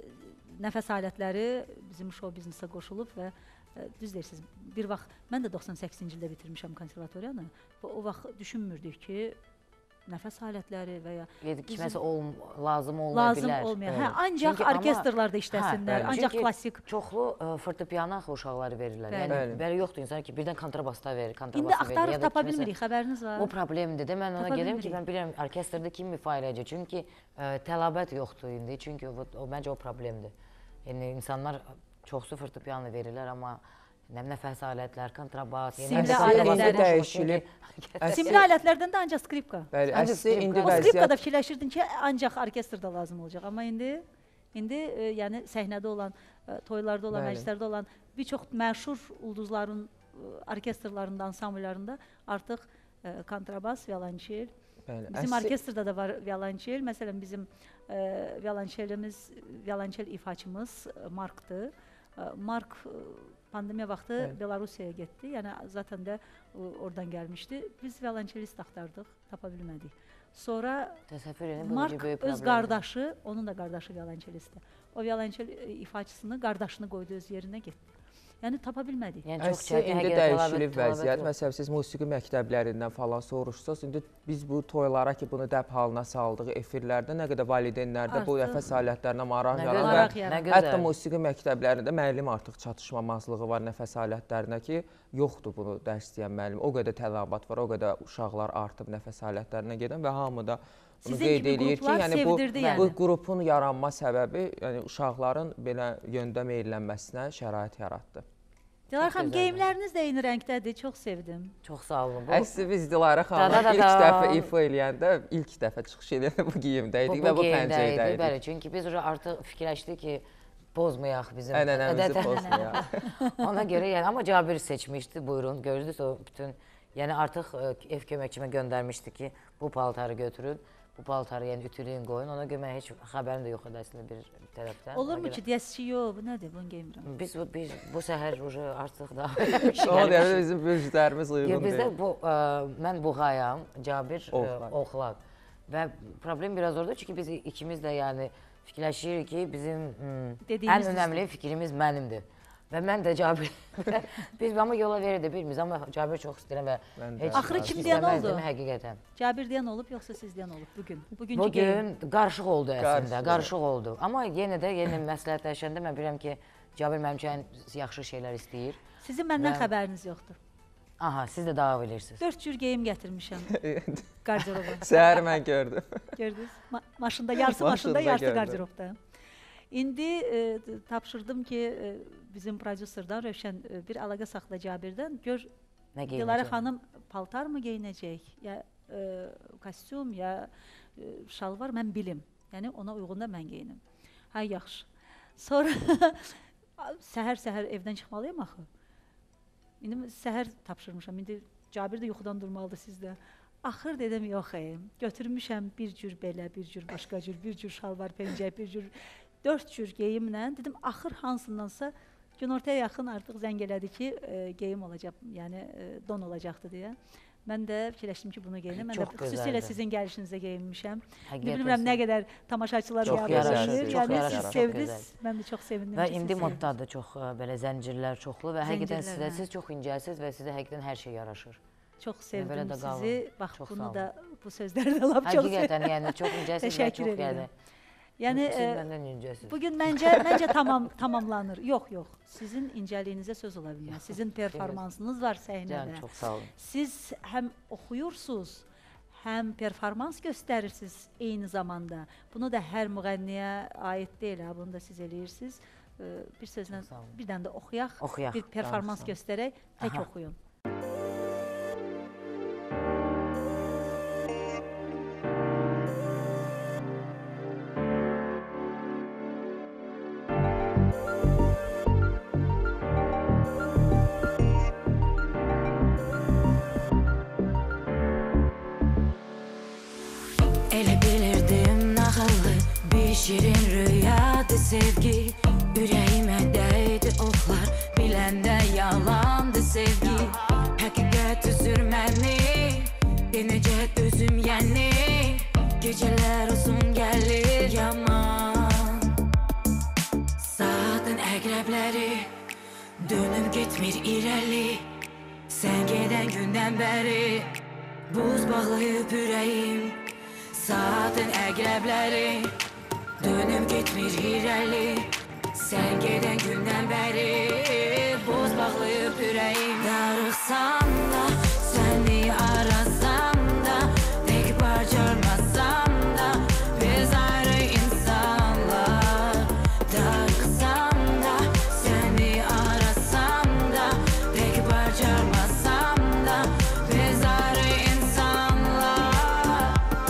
Speaker 1: nəfəs alətləri bizim şou biznesə qoşulub və e, düz deyirsiniz. Bir vaxt mən də doxsan səkkizinci ildə bitirmişəm konservatoriyanı. Və o vaxt düşünmürdük ki, nəfəs alətləri və ya
Speaker 3: Yəni
Speaker 1: Bizim-
Speaker 3: kiməsə ol, lazım olmaya
Speaker 1: lazım
Speaker 3: bilər.
Speaker 1: olmayan, hə,
Speaker 4: Evet.
Speaker 1: ancaq
Speaker 3: Çünki amma-
Speaker 1: orkestrlarda işləsinlər,
Speaker 3: bəli.
Speaker 1: ancaq
Speaker 3: Çünki
Speaker 1: klassik.
Speaker 3: Çoxlu ə, fortepiano axı uşaqları verirlər.
Speaker 1: Bəli.
Speaker 3: Yəni
Speaker 4: Bəli.
Speaker 3: belə yoxdur insan ki, birdən kontrabasda verir,
Speaker 1: İndi
Speaker 3: kontrabası verir.
Speaker 1: axtarıq
Speaker 3: ya da
Speaker 1: tapa
Speaker 3: kiməsə-
Speaker 1: bilmirik, xəbəriniz var?
Speaker 3: O problemdir də. Mən ona
Speaker 1: Tapa
Speaker 3: gedirəm ki,
Speaker 1: bilmirik.
Speaker 3: mən bilirəm orkestrdə kim ifa eləyəcək. Çünki ə, tələbat yoxdur indi. Çünki o, o məncə o problemdir. Yəni insanlar çoxsu fortepiano verirlər, amma nə bilim, nəfəs alətlər, kontrabas, yəni
Speaker 1: Simli
Speaker 3: nəfəs
Speaker 1: alətlər.
Speaker 3: alətləri
Speaker 4: İndi dəyişilib.
Speaker 1: Simli alətlərdən də ancaq skripka.
Speaker 4: Bəli,
Speaker 3: Ancaq
Speaker 4: əsli indi
Speaker 3: skripka.
Speaker 1: O skripkada
Speaker 4: vəziyyət
Speaker 1: fikirləşirdin ki, ancaq orkestrda lazım olacaq. Amma indi indi e, yəni səhnədə olan, e, toylarda olan,
Speaker 4: Bəli.
Speaker 1: məclislərdə olan bir çox məşhur ulduzların e, orkestrlarında, ansambllarında artıq e, kontrabas, violonçel.
Speaker 4: bəli,
Speaker 1: Bizim
Speaker 4: əsli-
Speaker 1: orkestrda da var violonçel. Məsələn bizim e, violonçelimiz, violonçel ifaçımız e, Markdır. E, Mark e, pandemiya vaxtı
Speaker 4: Bəli.
Speaker 1: Belarusiyaya getdi. Yəni zaten də e, oradan gəlmişdi. Biz violonçelist axtardıq, tapa bilmədik. Sonra
Speaker 3: Təsəvvür edin, bu
Speaker 1: Mark
Speaker 3: necə böyük
Speaker 1: öz
Speaker 3: problemdir.
Speaker 1: qardaşı, onun da qardaşı violonçelistdir. O violonçel e, ifaçısını, qardaşını qoydu öz yerinə getdi. Yəni tapa bilmədik.
Speaker 3: Yəni çox
Speaker 4: Əsli
Speaker 3: çətin,
Speaker 4: indi
Speaker 3: həqiqətən tələbat-
Speaker 4: dəyişilib
Speaker 3: tələbat
Speaker 4: vəziyyət.
Speaker 3: yox.
Speaker 4: Məsələn, siz musiqi məktəblərindən falan soruşsanız, indi biz bu toylara ki, bunu dəb halına saldıq efirlərdə, nə qədər valideynlərdə bu
Speaker 1: Artıq-
Speaker 4: nəfəs alətlərinə maraq
Speaker 3: Nə
Speaker 4: yaran
Speaker 3: gözəl,
Speaker 4: və
Speaker 1: Maraq
Speaker 3: nə
Speaker 1: yaran.
Speaker 3: gözəl.
Speaker 4: hətta musiqi məktəblərində müəllim artıq çatışmamazlığı var nəfəs alətlərinə ki, yoxdur bunu dərs deyən müəllim. O qədər tələbat var, o qədər uşaqlar artıb nəfəs alətlərinə gedən və hamı da bunu
Speaker 1: Sizin
Speaker 4: qeyd
Speaker 1: kimi
Speaker 4: eləyir ki,
Speaker 1: qruplar
Speaker 4: yəni bu,
Speaker 1: sevdirdi
Speaker 4: bu
Speaker 1: yəni.
Speaker 4: qrupun yaranma səbəbi yəni uşaqların belə yöndə meyllənməsinə şərait yaratdı.
Speaker 1: Dilar
Speaker 3: Çox
Speaker 1: xanım,
Speaker 3: gözəldir.
Speaker 1: geyimləriniz də eyni rəngdədir. Çox sevdim.
Speaker 3: Çox sağ olun. Bu,
Speaker 4: Əsli biz Dilarə
Speaker 3: Da, da,
Speaker 4: xanımla
Speaker 3: da,
Speaker 4: ilk
Speaker 3: da.
Speaker 4: dəfə ifa eləyəndə, ilk dəfə çıxış eləyəndə bu geyimdəydik və bu
Speaker 3: geyimdə idi,
Speaker 4: pəncəyədəydik.
Speaker 3: Bəli, çünki biz ora artıq fikirləşdik ki, pozmayaq bizim
Speaker 4: Ənənəmizi
Speaker 3: ədət-
Speaker 4: pozmayaq.
Speaker 3: Ona görə yəni amma Cabir seçmişdi, buyurun. Gördünüz o bütün yəni artıq ə, ev köməkçimə göndərmişdi ki, bu paltarı götürün, bu paltarı yəni ütüləyin qoyun. Ona görə mən heç xəbərim də yox idi əslində bir tərəfdən.
Speaker 1: Olurmu
Speaker 3: Ona
Speaker 1: ki,
Speaker 3: görə-
Speaker 1: deyəsiz ki, yox, bu nədir, bunu geymirəm.
Speaker 3: Biz bu, biz bu səhər uje artıq da
Speaker 4: O yəni bizim bürclərimiz
Speaker 3: Yox,
Speaker 4: uyğun
Speaker 3: bizdə
Speaker 4: deyil.
Speaker 3: bu ə, mən Buğayam, Cabir ə,
Speaker 4: Oxlaq.
Speaker 3: Oxlaq. Və problem biraz orada çünki biz ikimiz də yəni fikirləşirik ki, bizim m,
Speaker 1: Dediyimiz
Speaker 3: ən önəmli fikrimiz mənimdir. Və mən də Cabir biz amma yola verirdi bilmirik amma Cabir çox istəyirəm və
Speaker 4: Mən də.
Speaker 3: heç
Speaker 1: Axırı kim deyən
Speaker 3: istəməzdim
Speaker 1: oldu?
Speaker 3: Həqiqətən.
Speaker 1: Cabir deyən olub, yoxsa siz deyən olub bugün? Bugünkü
Speaker 3: Bu
Speaker 1: geyim.
Speaker 3: gün qarışıq oldu əslində,
Speaker 4: Qarışıq.
Speaker 3: qarışıq oldu. Amma yenə də yenə məsləhətləşəndə mən bilirəm ki, Cabir mənim üçün ən yaxşı şeylər istəyir.
Speaker 1: Sizin məndən
Speaker 3: Mən-
Speaker 1: xəbəriniz yoxdur.
Speaker 3: Aha, siz də daha bilirsiniz.
Speaker 1: Dörd cür geyim gətirmişəm qarderoba.
Speaker 4: Səhər mən gördüm.
Speaker 1: Gördünüz? Ma maşında, yarısı
Speaker 4: Maşında
Speaker 1: maşında, yarısı
Speaker 4: gördüm.
Speaker 1: qarderobda. İndi e, tapşırdım ki, e, bizim prodüserdən Rövşən e, bir əlaqə saxla Cabirdən. Gör,
Speaker 3: Nə
Speaker 1: Dilarə
Speaker 3: geyinəcəm?
Speaker 1: xanım paltar mı geyinəcək, ya e, kostyum, ya e, şalvar, mən bilim. Yəni ona uyğun da mən geyinim. Hə, yaxşı. Sonra səhər-səhər evdən çıxmalıyam axı. İndi səhər tapşırmışam. İndi Cabir də yuxudan durmalıdır sizdə. Axır dedim, yox ey, götürmüşəm bir cür belə, bir cür başqa cür, bir cür şalvar pencək, bir cür, dörd cür geyimlə. Dedim, axır hansındansa günortaya yaxın artıq zəng elədi ki, e, geyim olacaq, yəni e, don olacaqdı deyə. Mən də fikirləşdim ki, bunu geyinim. Mən
Speaker 3: Çox
Speaker 1: də xüsusilə
Speaker 3: gözəldir.
Speaker 1: sizin gəlişinizə geyinmişəm.
Speaker 3: Həqiqətən
Speaker 1: Bilmirəm nə
Speaker 3: siz-
Speaker 1: qədər tamaşaçılar
Speaker 4: Çox
Speaker 1: qəbul
Speaker 4: yaraşır,
Speaker 1: edir.
Speaker 4: çox
Speaker 1: Yəni
Speaker 3: yaraşır,
Speaker 1: siz
Speaker 3: çox
Speaker 1: sevdiniz,
Speaker 3: gözəl.
Speaker 1: mən də çox sevindim
Speaker 3: Və
Speaker 1: ki, siz
Speaker 3: indi
Speaker 1: sevdiniz.
Speaker 3: moddadır çox ə, belə zəncirlər çoxlu və həqiqətən
Speaker 1: Zəncirlər,
Speaker 3: sizə
Speaker 1: hə.
Speaker 3: siz çox incəsiz və sizə həqiqətən hər şey yaraşır.
Speaker 1: Çox
Speaker 3: belə
Speaker 1: sevdim
Speaker 3: də qalın.
Speaker 1: sizi. Bax
Speaker 3: Çox sağ
Speaker 1: bunu
Speaker 3: olun.
Speaker 1: da bu sözləri də lap çox sevdim.
Speaker 3: Həqiqətən yəni çox incəsiz və
Speaker 1: Təşəkkür
Speaker 3: çox
Speaker 1: edirəm.
Speaker 3: yəni
Speaker 1: Yəni
Speaker 3: siz
Speaker 1: e,
Speaker 3: məndən incəsiz.
Speaker 1: bu gün məncə məncə tamam tamamlanır. Yox, yox. Sizin incəliyinizə söz ola bilməz. Sizin performansınız var
Speaker 3: Can,
Speaker 1: səhnədə.
Speaker 3: çox sağ olun.
Speaker 1: Siz həm oxuyursunuz, həm performans göstərirsiniz eyni zamanda. Bunu da hər müğənniyə aid deyil, ha, bunu da siz eləyirsiniz. E, Bir sözlə
Speaker 3: Çox sağ olun.
Speaker 1: bir dənə də oxuyaq.
Speaker 3: Oxuyaq.
Speaker 1: Bir performans
Speaker 4: Danışsın.
Speaker 1: göstərək, tək
Speaker 3: Aha.
Speaker 1: oxuyun.
Speaker 2: Elə bilirdim nağıllı bir şirin rüyadı sevgi. Ürəyimə dəydi oxlar, biləndə yalandı sevgi. Həqiqət üzür məni, denəcə özüm yəni. Gecələr uzun gəlir yaman. Saatın əqrəbləri dönüb getmir irəli. Sən gedən gündən bəri buz bağlayıb ürəyim. Saatın əqrəbləri dönüb getmir irəli. Sən gedən gündən bəri buz bağlayıb ürəyim. Darıxsam da, səni arasam da, tək bacarmasam da, biz ayrı insanlar. Darıxsam da, səni arasam da, tək bacarmasam da, biz ayrı insanlar.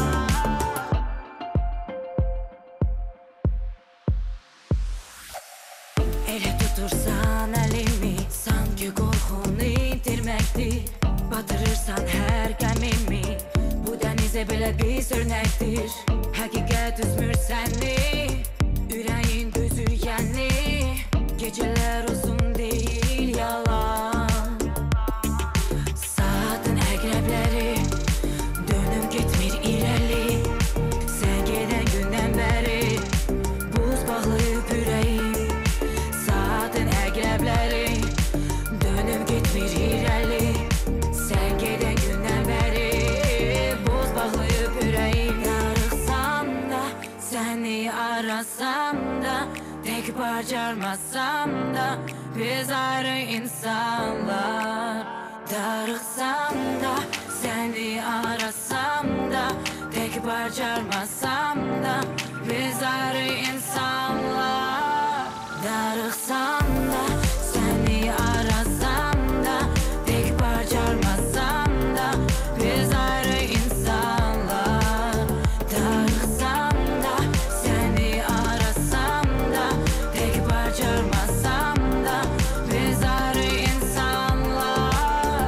Speaker 2: Elə tutursan əlimi, sanki qorxunu itirməkdir. Batırırsan hər qəmimi, bu dənizə belə biz örnəkdir. Həqiqət üzmür səni, ürəyin düzür yəni. Gecələr uzun deyil yalan. Saatın əqrəbləri dönüb getmir irəli. Sən gedən gündən bəri buz bağlayıb ürəyim. Saatın əqrəbləri dönüb getmir irəli. Sən gedən gündən bəri buz bağlayıb ürəyim. Darıxsam da, səni arasam da, tək bacarmasam da, biz ayrı insanlar. Darıxsam da, səni arasam da, tək bacarmasam da, biz ayrı insanlar. Darıxsam da, səni arasam da, tək bacarmasam da, biz ayrı insanlar. Darıxsam da, səni arasam da, tək bacarmasam da, biz ayrı insanlar.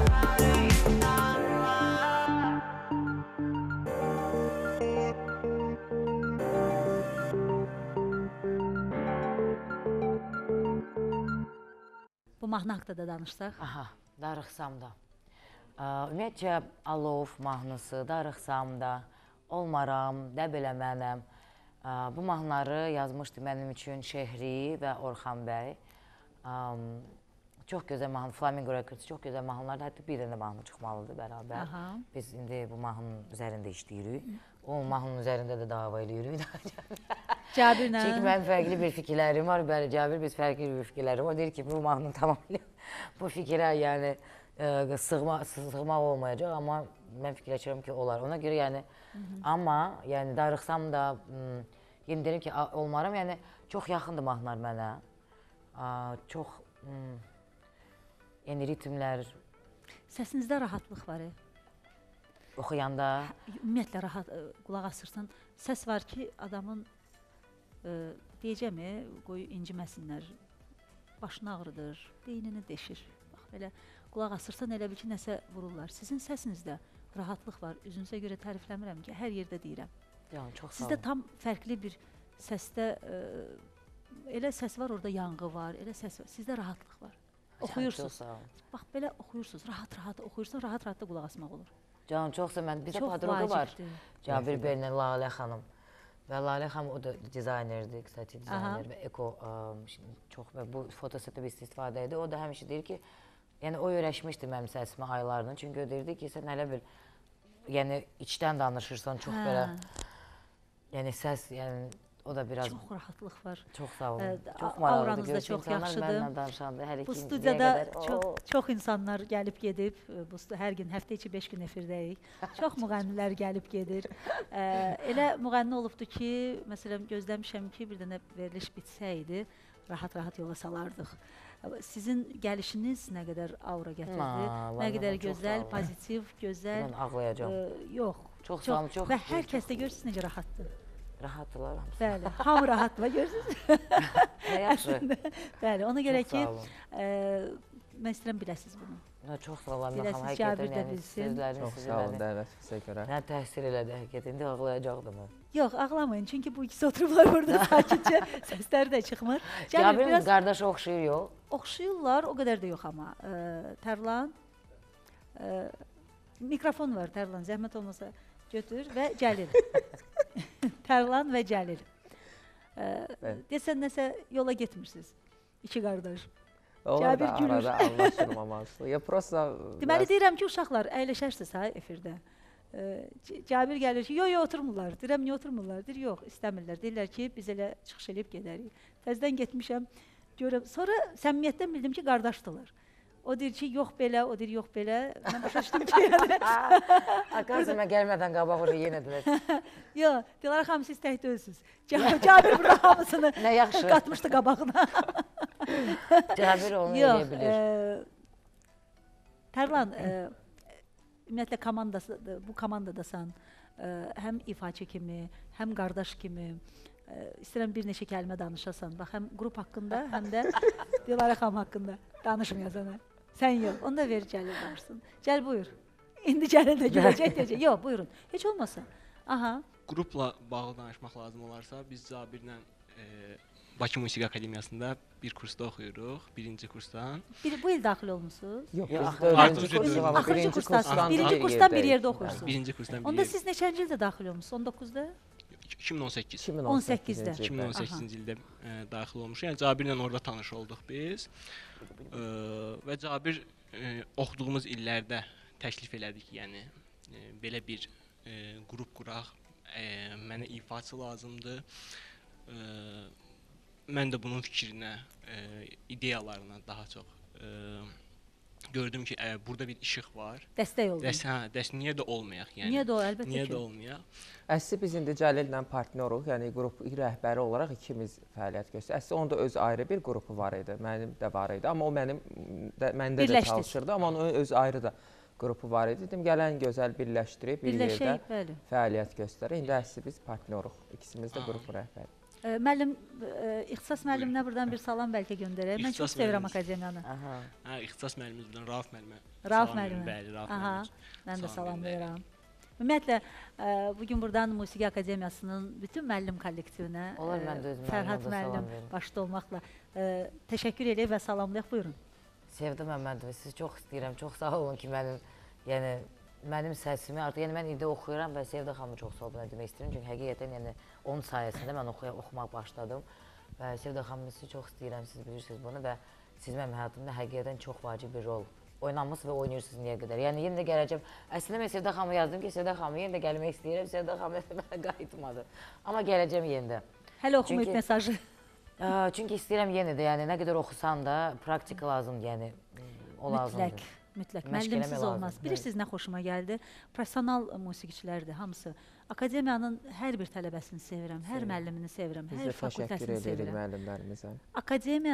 Speaker 1: Bu mahnı haqqında da danışsaq.
Speaker 3: Aha, darıxsam da. Ə, Ümumiyyətcə, Alov mahnısı, darıxsam da, olmaram, də belə mənəm. Ə, Bu mahnıları yazmışdı mənim üçün Şehri və Orxan bəy. Ə, Çox gözəl mahnı, Flamingo Records çox gözəl mahnılardır. Hətta bir dənə mahnı çıxmalıdır bərabər.
Speaker 1: Aha.
Speaker 3: Biz indi bu mahnının üzərində işləyirik. O mahnının üzərində də dava eləyirik.
Speaker 1: Cabirlə.
Speaker 3: Çünki mənim fərqli bir fikirlərim var. Bəli, Cabir, biz fərqli bir fikirlərim var. O deyir ki, bu mahnını tamamlayın. Bu fikirə yəni ə, sığma, sığmaq olmayacaq, amma mən fikirləşirəm ki, olar. Ona görə yəni, amma yəni darıxsam da, m, yenə deyirəm ki, a- olmaram. Yəni çox yaxındır mahnılar mənə. A, Çox, m, yəni ritmlər,
Speaker 1: Səsinizdə rahatlıq var. e.
Speaker 3: Oxuyanda
Speaker 1: Ümumiyyətlə rahat ə, qulaq asırsan, səs var ki, adamın ə, deyəcəmi, qoy inciməsinlər, başını ağrıdır, beynini deşir. Bax belə qulaq asırsan elə bil ki, nəsə vururlar. Sizin səsinizdə rahatlıq var. Üzünüzə görə tərifləmirəm ki, hər yerdə deyirəm.
Speaker 3: yəni çox sağ
Speaker 1: Sizdə
Speaker 3: olun.
Speaker 1: tam fərqli bir səsdə ə, elə səs var, orada yanğı var, elə səs var. Sizdə rahatlıq var.
Speaker 3: Çox
Speaker 1: Oxuyursunuz.
Speaker 3: sağ olun.
Speaker 1: Bax belə oxuyursunuz, rahat-rahat oxuyursan, rahat-rahat da qulaq asmaq olur.
Speaker 3: Canım çoxsa mən bizə
Speaker 1: Çox
Speaker 3: podroqa var.
Speaker 1: vacibdir.
Speaker 3: Cabir Beylə Lalə xanım. Və Lalə xanım o da dizaynerdir, qısacası dizayner və eko ə, şimdi çox və bu fotosetdə bir istifadə edir. O da həmişə deyir ki, yəni o öyrəşmişdi mənim səsimə aylarını. Çünki o deyirdi ki, sən elə bil yəni içdən danışırsan çox
Speaker 1: Hə.
Speaker 3: belə yəni səs, yəni o da biraz
Speaker 1: Çox rahatlıq var.
Speaker 3: çox sağ olun.
Speaker 1: Ə,
Speaker 3: Çox
Speaker 1: a-
Speaker 3: maraqlıdır.
Speaker 1: auranız da
Speaker 3: Görürsün,
Speaker 1: çox
Speaker 3: insanlar
Speaker 1: yaxşıdır.
Speaker 3: Mənlə danışanda hər iki
Speaker 1: Bu
Speaker 3: indiyə
Speaker 1: studiyada
Speaker 3: qədər,
Speaker 1: çox
Speaker 3: o-
Speaker 1: çox insanlar gəlib gedib. e, Bu stu- hər gün həftə içi beş gün efirdəyik. Çox müğənnilər gəlib gedir. Ə, elə müğənni olubdu ki, məsələn gözləmişəm ki, bir dənə veriliş bitsəydi, rahat-rahat yola salardıq. Ə, Sizin gəlişiniz nə qədər aura gətirdi,
Speaker 3: Ha,
Speaker 1: nə
Speaker 3: vallahi
Speaker 1: qədər
Speaker 3: çox sağ
Speaker 1: gözəl,
Speaker 3: olun.
Speaker 1: pozitiv, gözəl.
Speaker 3: Mən ağlayacağam.
Speaker 1: Ə, Yox.
Speaker 3: Çox sağ olun, çox
Speaker 1: Və hər kəs də görürsünüz necə rahatdır.
Speaker 3: rahatdılar hamısı.
Speaker 1: Bəli, hamı rahatdır, görürsünüz.
Speaker 3: Nə yaxşı.
Speaker 1: Bəli, ona görə
Speaker 3: Çox
Speaker 1: ki,
Speaker 3: sağ olun.
Speaker 1: ə, mən istəyirəm biləsiniz bunu.
Speaker 3: Nə çox sağ olun.
Speaker 1: Biləsiniz,
Speaker 3: Mən
Speaker 1: Cabir
Speaker 3: həqiqətən
Speaker 1: də
Speaker 3: yəni
Speaker 1: bilsin.
Speaker 3: sözləriniz
Speaker 4: Çox
Speaker 3: sizə
Speaker 4: sağ olun
Speaker 3: məni
Speaker 4: dəvətinizə görə.
Speaker 3: nə təsir elədi həqiqətən. İndi ağlayacaqdım mən.
Speaker 1: Yox, ağlamayın, çünki bu ikisi oturublar burada sakitcə, səsləri də çıxmır. Cabir
Speaker 3: Cabir
Speaker 1: biraz
Speaker 3: qardaşı oxşayır yox.
Speaker 1: oxşayırlar, o qədər də yox amma. Ə, Tərlan, ə, mikrofon var Tərlan, zəhmət olmasa götür və Cəlil. Tərlan və Cəlil. Ə,
Speaker 4: Bəli.
Speaker 1: Desən nəsə yola getmirsiniz, iki qardaş.
Speaker 4: Onlar da
Speaker 1: Cabir gülür.
Speaker 4: arada anlaşılmaması. Ya prosta
Speaker 1: Deməli
Speaker 4: biraz-
Speaker 1: deyirəm ki, uşaqlar əyləşərsiniz ha efirdə. Ə, C- Cabir gəlir ki, yo yo oturmurlar. Deyirəm niyə oturmurlar? Deyir yox, istəmirlər. Deyirlər ki, biz elə çıxış eləyib gedərik. Təzədən getmişəm, görürəm. Sonra səmimiyyətdən bildim ki, qardaşdılar. O deyir ki, yox belə, o deyir yox belə. Mən başa düşdüm ki, yəni.
Speaker 3: Akazıma gəlmədən qabaq orada yenə dedilər.
Speaker 1: Yox, Dilara xanım siz tək deyilsiniz. Ca- Cabir burada hamısını
Speaker 3: Nə yaxşı.
Speaker 1: qatmışdı qabağına.
Speaker 3: Cabir onu
Speaker 1: Yox,
Speaker 3: eləyə bilir.
Speaker 1: ə, Tərlan, ə, ümumiyyətlə komandası, bu komandadasan, ə, həm ifaçı kimi, həm qardaş kimi, ə, istəyirəm bir neçə kəlmə danışasan. Bax, həm qrup haqqında, həm də Dilara xanım haqqında danışmayasan. hə. Sən yox, onu da ver Cəlil danışsın. Gəl buyur. İndi Cəlil də gələcək deyəcək. Yox, buyurun. Heç olmasa. Aha.
Speaker 5: Qrupla bağlı danışmaq lazım olarsa, biz Cabirlə e, Bakı Musiqi Akademiyasında bir kursda oxuyuruq, birinci kursdan.
Speaker 1: Bir, bu il daxil olmusunuz.
Speaker 4: Yox,
Speaker 3: Yox,
Speaker 4: biz
Speaker 3: axırıncı
Speaker 4: dördüncü
Speaker 5: kursdan-
Speaker 4: kursdan, amma
Speaker 1: Axırıncı
Speaker 4: birinci
Speaker 1: kursdasınız.
Speaker 4: kursdan
Speaker 1: Birinci
Speaker 4: bir
Speaker 1: kursdan bir
Speaker 4: yerdəyik.
Speaker 1: yerdə oxuyursunuz.
Speaker 5: Birinci kursdan bir
Speaker 1: Onda
Speaker 5: yer-
Speaker 1: siz neçənci ildə daxil olmusunuz? on doqquzda?
Speaker 5: iki min on səkkiz.
Speaker 4: iki min
Speaker 1: on səkkizdə.
Speaker 4: ildə.
Speaker 5: iki min on səkkizinci ildə e, daxil olmuşuq. Yəni Cabirlə orada tanış olduq biz. E, və Cabir e, oxuduğumuz illərdə təklif elədik, yəni e, belə bir e, qrup quraq. E, mənə ifaçı lazımdır. E, mən də bunun fikrinə, e, ideyalarına daha çox e, gördüm ki, ə, burada bir işıq var.
Speaker 1: Dəstək oldu.
Speaker 5: Dəs, hə, dəs niyə də olmayaq, yəni.
Speaker 1: Niyə də o, əlbəttə
Speaker 5: Niyə
Speaker 1: ki.
Speaker 5: də olmayaq?
Speaker 4: Əsli biz indi Cəlillə partnyoruq, yəni qrup rəhbəri olaraq ikimiz fəaliyyət göstəririk. Əsli onun da öz ayrı bir qrupu var idi, mənim də var idi. Amma o mənim də, məndə də
Speaker 1: Birləşdiniz.
Speaker 4: çalışırdı, amma onun öz ayrı da qrupu var idi. Dedim gələn gözəl birləşdirib bir yerdə
Speaker 1: Birləşək, bəli.
Speaker 4: fəaliyyət göstərir. İndi əsli biz partnyoruq, ikimiz də qrup rəhbəri.
Speaker 1: Ə, Müəllim, ə, ixtisas müəlliminə buradan bir salam bəlkə göndərək. Mən çox
Speaker 5: İxtisas
Speaker 1: sevirəm
Speaker 5: müəllimiz.
Speaker 1: akademiyanı.
Speaker 3: Aha.
Speaker 5: Hə, ixtisas müəllimimizdən Rauf müəllimə.
Speaker 1: Rauf
Speaker 5: salam verin,
Speaker 1: müəllimə.
Speaker 5: Bəli, Rauf
Speaker 1: Aha,
Speaker 5: müəllimə.
Speaker 1: mən də
Speaker 5: Salam
Speaker 1: salamlayıram. Ümumiyyətlə, ə, bugün buradan Musiqi Akademiyasının bütün müəllim kollektivinə,
Speaker 3: Olar,
Speaker 1: ə,
Speaker 3: mən də öz müəllimə
Speaker 1: Fərhad
Speaker 3: də salam
Speaker 1: müəllim
Speaker 3: verim.
Speaker 1: başda olmaqla ə, təşəkkür edək və salamlayaq. Buyurun.
Speaker 3: Sevdim Məmmədov, sizi çox istəyirəm. Çox sağ olun ki, mənim yəni mənim səsimi artıq yəni mən indi oxuyuram və Sevda xanımı çox sağ olun demək istəyirəm. Çünki həqiqətən yəni onun sayəsində mən oxuya oxumaq başladım. Və Sevda xanımı sizi çox istəyirəm, siz bilirsiniz bunu və siz mənim həyatımda həqiqətən çox vacib bir rol oynamısınız və oynayırsınız niyə qədər. Yəni yenə də gələcəm. Əslində mən Sevda xanıma yazdım ki, Sevda xanım yenə də gəlmək istəyirəm. Sevda xanım mənə qayıtmadı. Amma gələcəm yenə də.
Speaker 1: Hələ oxumayıb
Speaker 3: Çünki-
Speaker 1: mesajı.
Speaker 3: Ə, Çünki istəyirəm yenə də, yəni nə qədər oxusan da praktika lazımdır, yəni o lazımdır.
Speaker 1: Mütləq, mütləq.
Speaker 3: Məşq eləmək
Speaker 1: Müəllimsiz olmaz.
Speaker 3: lazımdır.
Speaker 1: Bilirsiniz nə xoşuma gəldi? Professional musiqiçilərdir hamısı. Akademiyanın hər bir tələbəsini sevirəm, hər müəllimini sevirəm,
Speaker 4: Biz
Speaker 1: hər
Speaker 4: də təşəkkür
Speaker 1: fakültəsini
Speaker 4: edirik
Speaker 1: sevirəm.
Speaker 4: müəllimlərimizə.
Speaker 1: Akademiya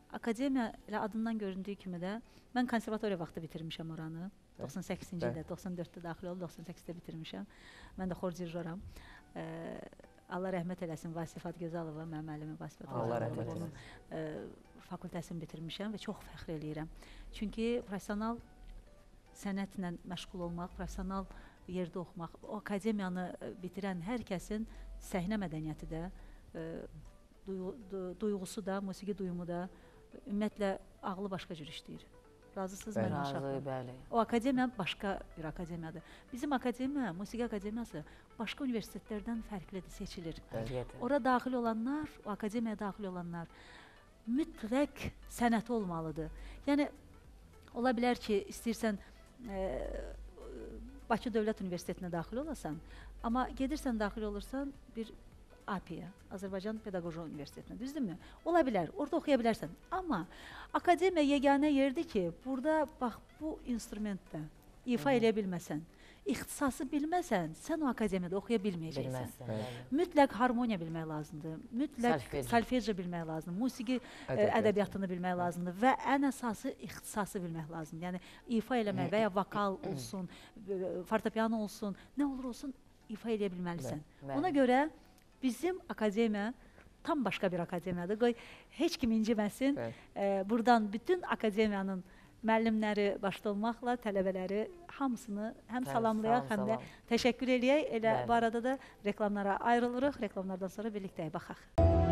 Speaker 1: akademiya elə adından göründüyü kimi də mən konservatoriya vaxtı bitirmişəm oranı. doxsan səkkizinci ildə, doxsan dörddə daxil olub, doxsan səkkizdə bitirmişəm. Mən də xor dirijoram. E, Allah rəhmət eləsin Vasif Adgözalova, mənim müəllimim Vasif Adgözalova. Onun e, fakültəsini bitirmişəm və çox fəxr eləyirəm. Çünki professional sənətlə məşğul olmaq, professional yerdə oxumaq, o akademiyanı bitirən hər kəsin səhnə mədəniyyəti də, e, duyu, du, duyğusu da, musiqi duyumu da ümumiyyətlə ağlı başqa cür işləyir. Razısınız mənə uşaqlar?
Speaker 3: Bəli.
Speaker 1: O akademiya başqa bir akademiyadır. Bizim akademiya, musiqi akademiyası başqa universitetlərdən fərqlidir, seçilir. Ora daxil olanlar, o akademiyaya daxil olanlar mütləq sənəti olmalıdır. Yəni, ola bilər ki, istəyirsən e, Bakı Dövlət Universitetinə daxil olasan, amma gedirsən, daxil olursan bir A P İ-yə, Azərbaycan Pedaqoji Universitetinə, düzdürmü? Ola bilər, orada oxuya bilərsən. Amma akademiya yeganə yerdir ki, burada bax, bu instrumentdə ifa eləyə bilməsən, ixtisası bilməsən, sən o akademiyada oxuya bilməyəcəksən. Mütləq harmoniya bilmək lazımdır, mütləq solfeji bilmək lazımdır, musiqi ədəbiyyatını bilmək lazımdır və ən əsası ixtisası bilmək lazımdır. Yəni, ifa eləmək və ya vokal olsun, fortepiano olsun, nə olur olsun, ifa eləyə bilməlisən. Ona görə bizim akademiya tam başqa bir akademiyadır. Qoy, heç kim inciməsin. Buradan bütün akademiyanın müəllimləri başda olmaqla tələbələri hamısını həm salamlayaq, həm də təşəkkür eləyək. Elə bu arada da reklamlara ayrılırıq. Reklamlardan sonra birlikdə baxaq.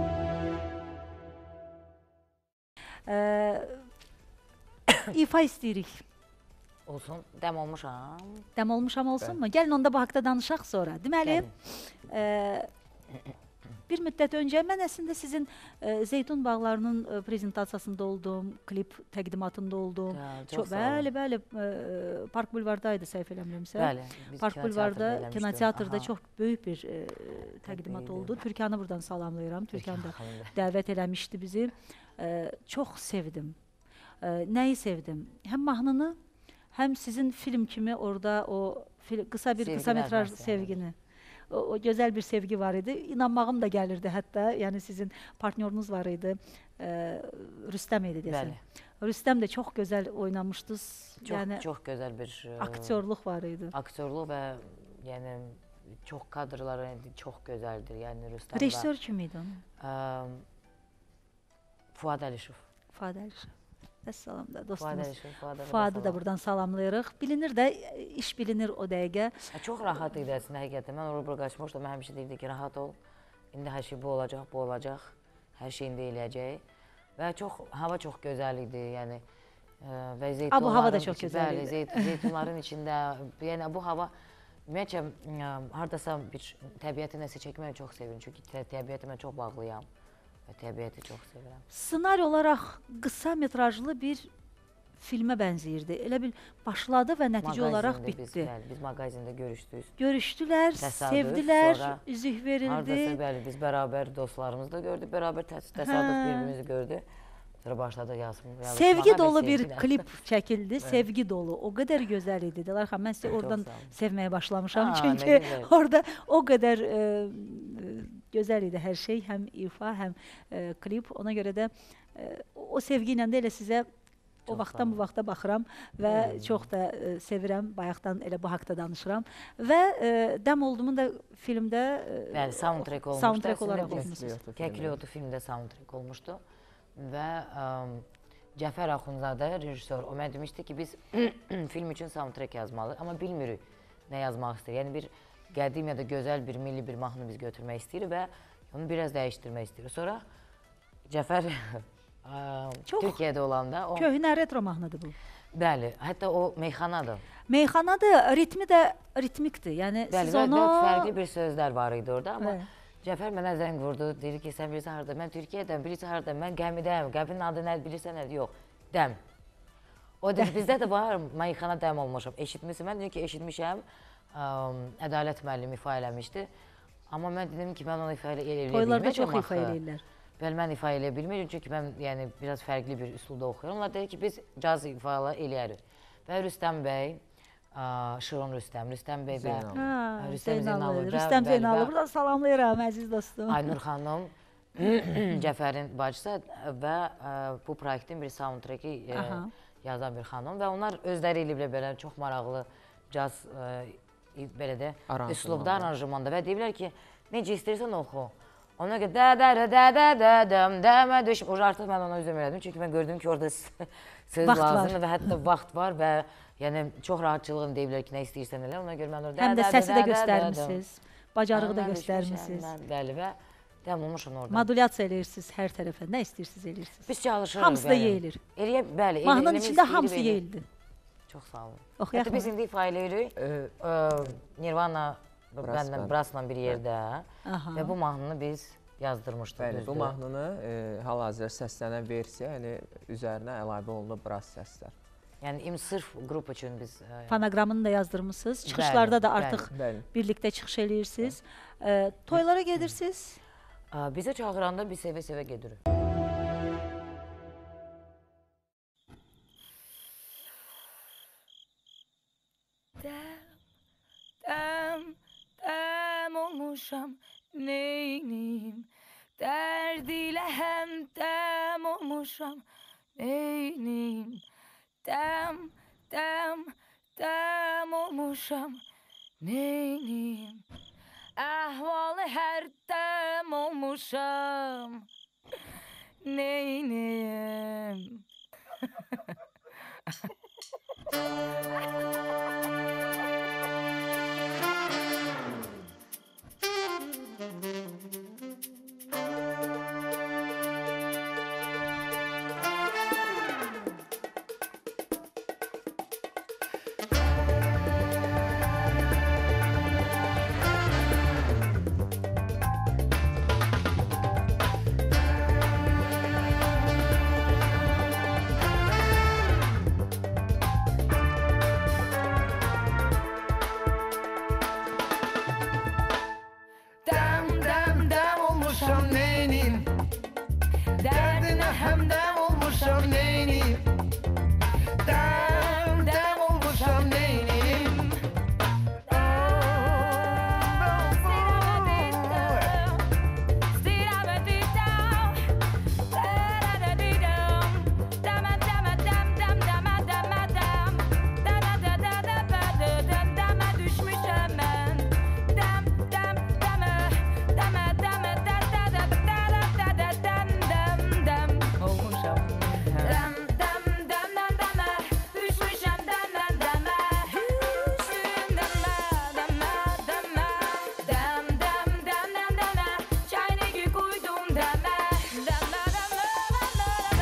Speaker 1: İfa istəyirik.
Speaker 3: Olsun, dəm olmuşam.
Speaker 1: Dəm olmuşam olsunmu? Gəlin onda bu haqda danışaq sonra. Deməli, bir müddət öncə mən əslində sizin e, Zeytun bağlarının e, prezentasiyasında oldum, klip təqdimatında oldum. Bəli, bəli, e, Park Bulvardaydı, səhv eləmirəmsə.
Speaker 3: Bəli,
Speaker 1: Park Bulvarda, kinoteatrda çox böyük bir e, təqdimat oldu. Türkanı buradan salamlayıram. Türkan da dəvət eləmişdi bizi. E, çox sevdim. E, nəyi sevdim? Həm mahnını, həm sizin film kimi orada o fil, qısa bir
Speaker 3: Sevgiler
Speaker 1: qısa metraj
Speaker 3: varsa,
Speaker 1: sevgini. O, o gözəl bir sevgi var idi. İnanmağım da gəlirdi hətta. Yəni sizin partnyorunuz var idi. E, Rüstəm idi desən. Rüstəm də çox gözəl oynamışdınız.
Speaker 3: Çox,
Speaker 1: yəni,
Speaker 3: çox gözəl bir
Speaker 1: aktyorluq var idi.
Speaker 3: Aktyorluq və yəni çox kadrları çox gözəldir. Yəni Rüstəm.
Speaker 1: Rejissor kim idi onun?
Speaker 3: Fuad Əlişov.
Speaker 1: Fuad Əlişov. Əssalam da dostumuz.
Speaker 3: Fuad Əlişov, Fuad Əlişov.
Speaker 1: Fuadı da buradan salamlayırıq. Bilinir də, iş bilinir o dəqiqə.
Speaker 3: Çox rahat idi əslində həqiqətən. Mən orada bura qaçmışdım. Mən həmişə deyirdi ki, rahat ol. İndi hər şey bu olacaq, bu olacaq. Hər şey indi eləyəcək. Və çox, hava çox gözəl idi. Yəni və zeytunların,
Speaker 1: bu hava da çox gözəl
Speaker 3: bəli,
Speaker 1: idi.
Speaker 3: zeytunların içində, yəni bu hava ümumiyyətcə hardasa bir təbiəti nəsə çəkməyi çox sevirim. Çünki təbiəti mən çox bağlıyam. Və təbiəti çox sevirəm.
Speaker 1: Ssenari olaraq qısa metrajlı bir filmə bənzəyirdi. Elə bil başladı və nəticə olaraq bitdi.
Speaker 3: Biz, bəli, biz maqazində görüşdük.
Speaker 1: Görüşdülər,
Speaker 3: Təsadüf,
Speaker 1: sevdilər, üzük verildi.
Speaker 3: Hardasa bəli, biz bərabər dostlarımızı da gördük, bərabər təsadüf birbirimizi gördük. Sonra başladı yazım.
Speaker 1: Sevgi dolu bir klip çəkildi, sevgi dolu. O qədər gözəl idi. Dələr xan, mən sizə oradan sevməyə başlamışam. Çünki orada o qədər e, gözəl idi hər şey. Həm ifa, həm e, klip. Ona görə də e, o sevgi ilə də elə sizə o vaxtdan bu vaxta baxıram və hmm. çox da e, sevirəm. Bayaqdan elə bu haqda danışıram. Və e, dəm olduğumun da filmdə e,
Speaker 3: bəli, soundtrack olmuşdu.
Speaker 1: Soundtrack olaraq olmuşdu.
Speaker 3: Kəkliyotu filmdə soundtrack olmuşdu. Və ə, Cəfər Axundzadə rejissor, o mənə demişdi ki, biz film üçün soundtrack yazmalıyıq, amma bilmirik nə yazmaq istəyir. Yəni bir qədim ya da gözəl bir milli bir mahnı biz götürmək istəyirik və onu biraz dəyişdirmək istəyirik. Sonra Cəfər ə, Türkiyədə olanda o
Speaker 1: köhnə retro mahnıdır bu.
Speaker 3: Bəli, hətta o meyxanadır.
Speaker 1: Meyxanadır, ritmi də ritmikdir. Yəni
Speaker 3: bəli,
Speaker 1: siz onu
Speaker 3: fərqli bir sözlər var idi orada, amma bəli. Cəfər mənə zəng vurdu, deyir ki, sən bilirsən harada, mən Türkiyədən, bilirsən harada, mən gəmidəyəm, gəminin adı nədir, bilirsən nədir, yox, dəm. O dedi, bizdə də var, meyxana dəm olmuşam, eşitmişəm, mən dedim ki, eşitmişəm, ə, Ədalət müəllim ifa eləmişdi, amma mən dedim ki, mən onu ifa elə bilməyəcəm.
Speaker 1: Toylarda çox ifa eləyirlər.
Speaker 3: Bəli, mən ifa eləyə bilməyəcəm, çünki mən yəni, biraz fərqli bir üsulda oxuyuram. Onlar dedi ki, biz caz ifalı eləyərik. Və Rüstəm bəy, Şiron Rüstəm, Rüstəm bəy və
Speaker 1: Rüstəm Zeynalov. Rüstəm Zeynalov, buradan salamlayıram, əziz dostum.
Speaker 3: Aynur xanım, Cəfərin bacısı və ə, bu proyektin bir soundtracki ə,
Speaker 1: Aha.
Speaker 3: yazan bir xanım və onlar özləri eləyiblər belə çox maraqlı caz ə, belə də
Speaker 4: Aranjmanda.
Speaker 3: üslubda, aranjmanda və deyiblər ki, necə istəyirsən oxu. Ona görə də də də də də də dəm dəmə düşüm. Oca artıq mən ona üzüm elədim çünki mən gördüm ki, orada söz
Speaker 1: Vaxt
Speaker 3: lazımdır
Speaker 1: var.
Speaker 3: və hətta vaxt var və yəni çox rahatçılığın deyiblər ki, nə istəyirsən elə. Ona görə mən orada
Speaker 1: Həm də
Speaker 3: də,
Speaker 1: səsi
Speaker 3: də,
Speaker 1: də
Speaker 3: də,
Speaker 1: göstərmisiniz, bacarığı da
Speaker 3: Mən
Speaker 1: göstərmisiniz.
Speaker 3: düşmüşəm, mən, Bəli və dəm olmuşam orada.
Speaker 1: Modulyasiya eləyirsiniz hər tərəfə, nə istəyirsiniz eləyirsiniz.
Speaker 3: Biz çalışırıq.
Speaker 1: Hamısı da
Speaker 3: bəli.
Speaker 1: yeyilir.
Speaker 3: Eləyə, bəli. elə-
Speaker 1: Mahnının
Speaker 3: eləmək
Speaker 1: içində
Speaker 3: istəyirik,
Speaker 1: hamısı
Speaker 3: elə.
Speaker 1: yeyildi.
Speaker 3: Çox sağ olun.
Speaker 1: Oxuyaq
Speaker 3: Hətta biz
Speaker 1: mı?
Speaker 3: indi ifa eləyirik.
Speaker 4: Ə,
Speaker 3: Ə, Nirvana
Speaker 4: Brass
Speaker 3: bəndən
Speaker 4: band.
Speaker 3: Brassla bir yerdə
Speaker 1: Aha.
Speaker 3: və bu mahnını biz yazdırmışdıq.
Speaker 4: Bəli, bu
Speaker 3: düzdür?
Speaker 4: mahnını e, hal-hazırda səslənən versiya, yəni üzərinə əlavə olunub brass səslər.
Speaker 3: Yəni im sırf qrup üçün biz ə,
Speaker 1: Fonogramını da yazdırmısınız. Çıxışlarda da
Speaker 3: bəli.
Speaker 1: artıq
Speaker 4: Bəli.
Speaker 1: birlikdə çıxış eləyirsiniz. Ə, Toylara gedirsiniz.
Speaker 3: ə, bizə çağıranda biz sevə-sevə gedirik.
Speaker 2: Dem, dem, dem olmuşam, neyniyim? Dərd ilə həm dem olmuşam, neyniyim? Dem, dem, dem olmuşam, neyniyim? Əhvalı hər dem olmuşam, neyniyim? Dem, dem, dem olmuşam, neyniyim? Dərdinə həmdəm olmuşam, neyniyim? Dem, dem olmuşam, neyniyim? Düşmüşəm mən. Dem, dem, demə, demə, demə, də, də, də, də, də, də, də, dem, dem, dem olmuşam. Dem, dem, dem, dem, demə, düşmüşəm, dem, dem, demə, hüsnüm, demə, demə, demə. Dem, dem, dem, dem, demə, çayını gül koydum, demə, demə, demə,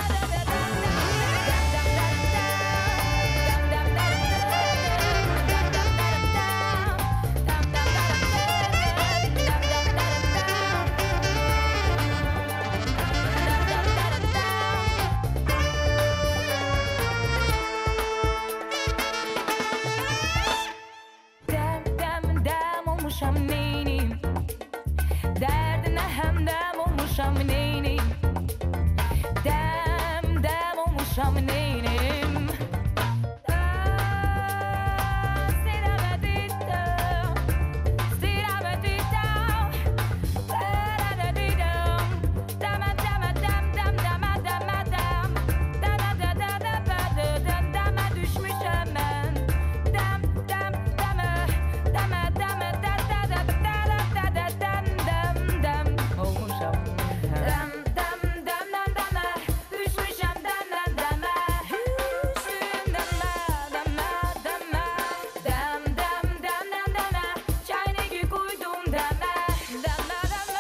Speaker 2: Dem, dem, dem olmuşam, neyniyim? Dərdinə həmdəm olmuşam, neyniyim? Dem, dem olmuşam, neyniyim? Düşmüşəm mən. Dem, dem, demə, demə, demə, də, də, də, də, də, də, dem, dem, dem olmuşam. Dem, dem, dem, dem, demə, düşmüşəm, dem, dem, demə, hüsnüm, demə, demə, demə. Dem, dem, dem, dem, demə, çayını gül koydum, demə, demə, demə,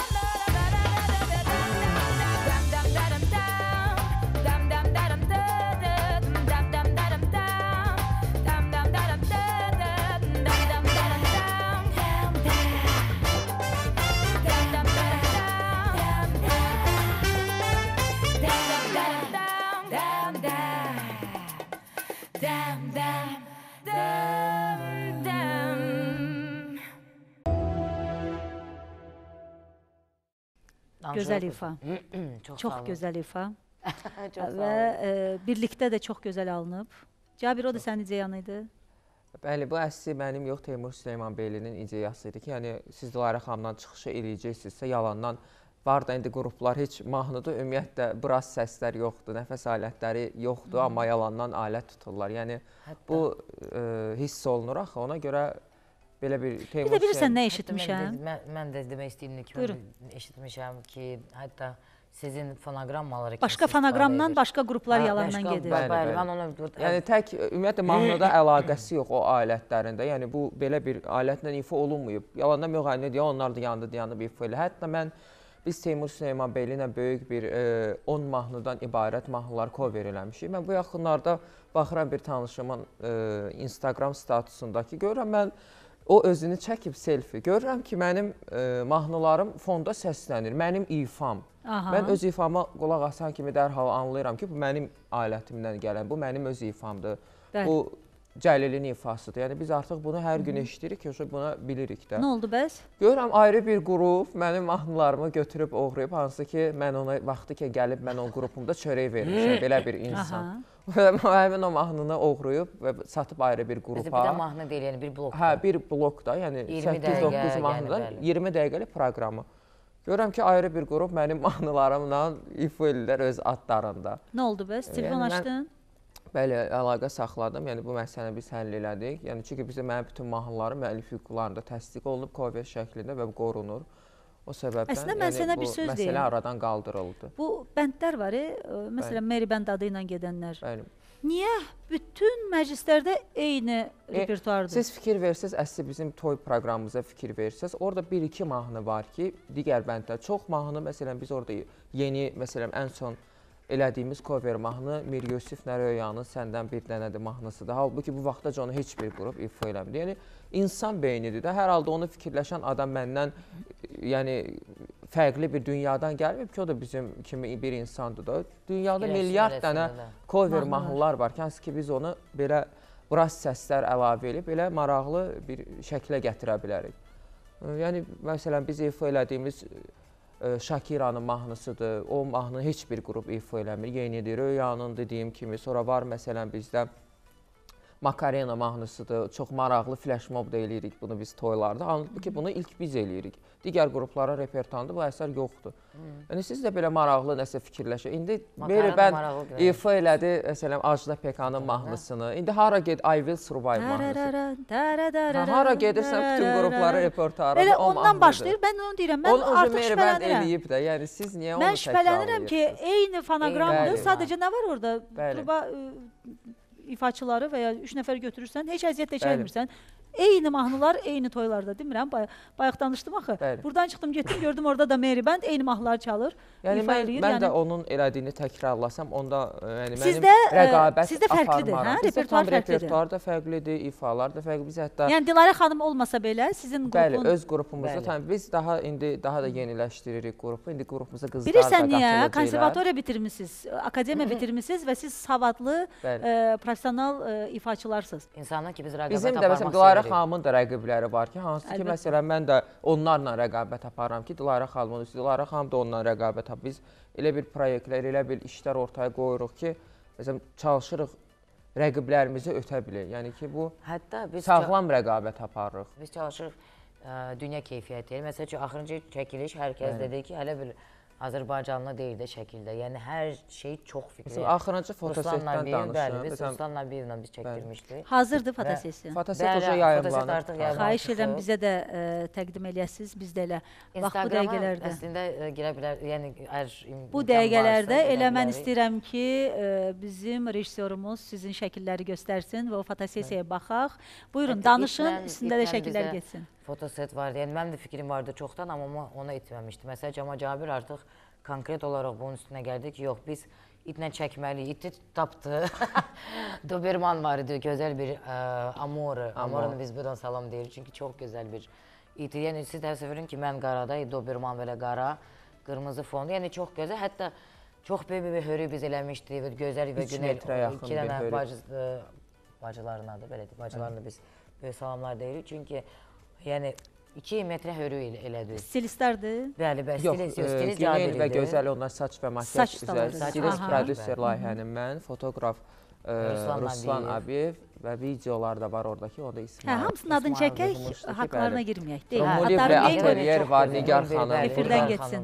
Speaker 1: Gözəl ifa.
Speaker 3: Çox,
Speaker 1: Çox
Speaker 3: sağ olun.
Speaker 1: gözəl ifa.
Speaker 3: Çox sağ
Speaker 1: Və
Speaker 3: olun.
Speaker 1: e, birlikdə də çox gözəl alınıb. Cabir o da sənin ideyan idi.
Speaker 4: Bəli, bu əsli mənim yox, Teymur Süleyman Beylinin ideyası idi ki, yəni siz Dilarə xanımdan çıxışı eləyəcəksinizsə yalandan var da indi qruplar heç mahnıda ümumiyyətlə braz səslər yoxdur, nəfəs alətləri yoxdur,
Speaker 3: Hmm.
Speaker 4: amma yalandan alət tuturlar. Yəni
Speaker 3: Hətta-
Speaker 4: bu e, hiss olunur axı, ona görə belə bir
Speaker 1: Bir
Speaker 4: Teymur
Speaker 1: də bilirsən
Speaker 4: Hüseyn-
Speaker 1: nə
Speaker 3: Hətta
Speaker 1: eşitmişəm?
Speaker 3: Mən, də- mən, mən də demək istəyirdim ki,
Speaker 1: Buyurun.
Speaker 3: mən eşitmişəm ki, hətta sizin fonogrammaları
Speaker 1: Başqa fonoqramdan başqa qruplar yalandan gedir.
Speaker 3: Bəli,
Speaker 4: Bəli,
Speaker 3: bəli.
Speaker 4: bəli.
Speaker 3: Mən onu
Speaker 4: Yəni tək ümumiyyətlə mahnıda əlaqəsi yox o alətlərində. Yəni bu belə bir alətlə ifa olunmayıb. Yalandan müğənni deyə onlar da yandı, dayanıb ifa elə. Hətta mən biz Teymur Süleymanbeyli ilə böyük bir e, on mahnıdan ibarət mahnılar cover eləmişik. Mən bu yaxınlarda baxıram bir tanışımın e, Instagram statusundakı görürəm mən o özünü çəkib selfie. Görürəm ki, mənim e, mahnılarım fonda səslənir. Mənim ifam.
Speaker 1: Aha.
Speaker 4: Mən öz ifama qulaq asan kimi dərhal anlayıram ki, bu mənim alətimdən gələn, bu mənim öz ifamdır.
Speaker 1: Bəli.
Speaker 4: Bu Cəlilin ifasıdır. Yəni biz artıq bunu hər gün eşidirik ki, buna bilirik də.
Speaker 1: Nə oldu bəs?
Speaker 4: Görürəm ayrı bir qrup mənim mahnılarımı götürüb oğrayıb, hansı ki mən ona vaxtı ki gəlib mən o qrupumda çörək vermişəm, belə bir insan. Həmin o mahnını oğrayıb və satıb ayrı bir
Speaker 3: Bir də
Speaker 4: qrupa.
Speaker 3: mahnı deyil, yəni bir blok.
Speaker 4: Hə, bir blokda, yəni
Speaker 3: iyirmi
Speaker 4: səkkiz
Speaker 3: dəqiqə,
Speaker 4: doqquz
Speaker 3: yəni
Speaker 4: mahnıdan
Speaker 3: bəli.
Speaker 4: iyirmi dəqiqəlik proqramı. Görürəm ki, ayrı bir qrup mənim mahnılarımla ifa edirlər öz adlarında.
Speaker 1: Nə oldu bəs? Telefon
Speaker 4: Yəni mən-
Speaker 1: açdın?
Speaker 4: Bəli, əlaqə saxladım. Yəni bu məsələni biz həll elədik. Yəni çünki bizdə mənim bütün mahnılarım müəllif hüquqlarında təsdiq olunub cover şəklində və bu qorunur. O səbəbdən
Speaker 1: Əslində mən sənə bir
Speaker 4: bu
Speaker 1: söz
Speaker 4: məsələ
Speaker 1: deyim.
Speaker 4: aradan qaldırıldı.
Speaker 1: Bu bəndlər var, e, məsələn Meri bənd adı ilə gedənlər.
Speaker 4: Bəli.
Speaker 1: Niyə bütün məclislərdə eyni
Speaker 4: E,
Speaker 1: repertuardır?
Speaker 4: Siz fikir versəz, əslində bizim toy proqramımıza fikir versəz, orada bir iki mahnı var ki, digər bəndlər çox mahnı, məsələn biz orada yeni, məsələn ən son elədiyimiz cover mahnı Mir Yusif Nəröyanın Səndən bir dənədir mahnısıdır. Halbuki bu vaxtaca onu heç bir qrup ifa eləmir. Yəni insan beynidir də. Hər halda onu fikirləşən adam məndən yəni fərqli bir dünyadan gəlməyib ki, o da bizim kimi bir insandır da. Dünyada
Speaker 3: Fikirləşsin
Speaker 4: milyard
Speaker 3: arasında
Speaker 4: dənə
Speaker 3: da.
Speaker 4: cover
Speaker 1: Mahnılar.
Speaker 4: mahnılar var ki, hansı ki biz onu belə braz səslər əlavə edib belə maraqlı bir şəklə gətirə bilərik. Yəni məsələn biz ifa elədiyimiz e, Şakiranın mahnısıdır. O mahnı heç bir qrup ifa eləmir. Yenidir. Röyanın dediyim kimi. Sonra var məsələn bizdə Makarena mahnısıdır. Çox maraqlı flash mob da eləyirik bunu biz toylarda. Halbuki bunu ilk biz eləyirik. Digər qrupların repertuarında bu əsər yoxdur. Yəni siz də belə maraqlı nəsə fikirləşin. İndi Meri
Speaker 3: Makarena
Speaker 4: bənd
Speaker 3: maraqlıdır.
Speaker 4: ifa elədi məsələn Ajda Pekanın mahnısını. İndi hara get I Will Survive mahnısı. Ha, hara gedirsən bütün qrupların repertuarında
Speaker 1: Elə
Speaker 4: o
Speaker 1: ondan
Speaker 4: mahnıdır.
Speaker 1: başlayır. Mən onu deyirəm. Mən
Speaker 4: Onu özü
Speaker 1: artıq
Speaker 4: Meri bənd
Speaker 1: şübhələnirəm.
Speaker 4: eləyib də. Yəni siz niyə onu
Speaker 1: Mən şübhələnirəm ki,
Speaker 4: təkrarlayırsınız?
Speaker 1: eyni fonoqramdır.
Speaker 4: Bəli.
Speaker 1: Sadəcə nə var orada?
Speaker 4: Bəli.
Speaker 1: Qrupa ə, ifaçıları və ya üç nəfər götürürsən, heç əziyyət də
Speaker 4: Bəli.
Speaker 1: çəkmirsən. Eyni mahnılar eyni toylarda demirəm. Bay bayaq danışdım axı.
Speaker 4: Bəli.
Speaker 1: Buradan çıxdım, getdim, gördüm orada da Meri bənd eyni mahnılar çalır.
Speaker 4: Yəni
Speaker 1: ifa
Speaker 4: mən,
Speaker 1: eləyir.
Speaker 4: mən
Speaker 1: Yəni
Speaker 4: də onun elədiyini təkrarlasam, onda e, yəni mənim
Speaker 1: Sizdə, e,
Speaker 4: rəqabət
Speaker 1: sizdə fərqlidir,
Speaker 4: aparmaram.
Speaker 1: hə?
Speaker 4: Bizdə
Speaker 1: Repertuar
Speaker 4: tam
Speaker 1: fərqlidir.
Speaker 4: repertuar da fərqlidir, ifalar da fərqli. Biz hətta
Speaker 1: yəni Dilarə xanım olmasa belə sizin
Speaker 4: bəli,
Speaker 1: qrupun
Speaker 4: öz qrupumuzda
Speaker 3: Bəli.
Speaker 4: tam biz daha indi daha da yeniləşdiririk qrupu. İndi qrupumuza qızlar da
Speaker 1: Bilirsən niyə?
Speaker 4: qatılacaqlar.
Speaker 1: Konservatoriya bitirmisiniz, akademiya bitirmisiniz və siz savadlı,
Speaker 4: Bəli.
Speaker 1: ə, professional ə, ifaçılarsınız.
Speaker 3: İnsanlar ki biz rəqabət
Speaker 4: Bizim də
Speaker 3: aparmaq
Speaker 4: məsələn Dilarə
Speaker 3: istəyirik.
Speaker 4: xanımın da rəqibləri var ki, hansı ki
Speaker 1: Əlbəttə.
Speaker 4: məsələn mən də onlarla rəqabət aparıram ki, Dilarə xanımın üstü Dilarə xanım da onunla rəqabət apar. Biz elə bir layihələr, elə bir işlər ortaya qoyuruq ki, məsələn çalışırıq rəqiblərimizi ötə bilək. Yəni ki bu
Speaker 3: Hətta biz
Speaker 4: sağlam rəqabət aparırıq.
Speaker 3: Biz çalışırıq ə, dünya keyfiyyəti. Məsələn üçün axırıncı çəkiliş hər kəs dedi ki, hələ bir Azərbaycanlı deyil də şəkildə. Yəni hər şey çox fikri.
Speaker 4: Məsələn axırıncı fotosetdən
Speaker 3: Bəli,
Speaker 4: danışım.
Speaker 3: biz
Speaker 4: Məsələn
Speaker 3: Ruslan Nabiyevlə biz çəkdirmişdik.
Speaker 1: Hazırdır fotosessiya.
Speaker 4: fotoset
Speaker 3: Bəli,
Speaker 4: uca
Speaker 3: fotoset
Speaker 4: yayımlanır.
Speaker 3: artıq yayımlanır.
Speaker 1: Xahiş edirəm
Speaker 3: çıxıb.
Speaker 1: bizə də ə, təqdim eləyəsiniz. Biz də elə bax bu
Speaker 3: Instagrama
Speaker 1: dəqiqələrdə.
Speaker 3: əslində ə, girə bilər, yəni əgər im-
Speaker 1: Bu
Speaker 3: imkan
Speaker 1: dəqiqələrdə
Speaker 3: varsa,
Speaker 1: elə
Speaker 3: girə
Speaker 1: mən
Speaker 3: bilərik.
Speaker 1: istəyirəm ki, ə, bizim rejissorumuz sizin şəkilləri göstərsin və o fotosessiyaya baxaq. Buyurun,
Speaker 3: Hətta
Speaker 1: danışın,
Speaker 3: iplə-
Speaker 1: üstündə də
Speaker 3: iplə
Speaker 1: şəkillər
Speaker 3: bizə
Speaker 1: getsin.
Speaker 3: Fotoset vardı. Yəni mənim də fikrim vardı çoxdan, amma ona etməmişdim. Məsələn, Cəmal Cabir artıq konkret olaraq bunun üstünə gəldi ki, yox biz itlə çəkməliyik. İti tapdı. Doberman var idi, gözəl bir ə, Amore. Amorunu biz buradan salam deyirik çünki çox gözəl bir iti. Yəni siz təsəvvür edin ki, mən qarada, Doberman belə qara, qırmızı fonlu. Yəni çox gözəl. Hətta çox böyük bir hörük biz eləmişdik və gözəl və
Speaker 4: Üç
Speaker 3: günel
Speaker 4: metrə yaxın
Speaker 3: iki
Speaker 4: bir
Speaker 3: dənə
Speaker 4: hörük.
Speaker 3: bacı, ə, bacıların adı belədir. Bacılarını biz böyük salamlar deyirik çünki yəni iki metrə hörük elə, elədi.
Speaker 1: Stilistlərdir.
Speaker 3: Bəli, bəli,
Speaker 4: Yox,
Speaker 3: stiliz,
Speaker 4: e,
Speaker 3: stiliz
Speaker 4: Günel
Speaker 3: Cabir
Speaker 4: və
Speaker 3: idi.
Speaker 4: gözəl onlar saç və makyaj
Speaker 1: Saç da
Speaker 4: üzrə.
Speaker 1: var.
Speaker 3: Saç
Speaker 4: Stilist
Speaker 3: var.
Speaker 4: prodüser
Speaker 3: Bəli.
Speaker 4: layihənin mən, fotoqraf e,
Speaker 3: Ruslan
Speaker 4: Ruslan
Speaker 3: Abiyev.
Speaker 4: Abiyev və videolar da var oradakı, o da
Speaker 1: Hə,
Speaker 4: İsmail.
Speaker 1: hamısının adını
Speaker 3: İsmail
Speaker 1: çəkək,
Speaker 4: Qızılmışdı ki,
Speaker 1: haqlarına
Speaker 4: bəli.
Speaker 1: girməyək. Deyil.
Speaker 4: Motiv
Speaker 1: Adları
Speaker 4: və
Speaker 1: deyil.
Speaker 4: ateliyer var, Nigar
Speaker 3: Bəli,
Speaker 4: xanım.
Speaker 1: Efirdən
Speaker 3: Nigar
Speaker 1: getsin.
Speaker 3: xanım.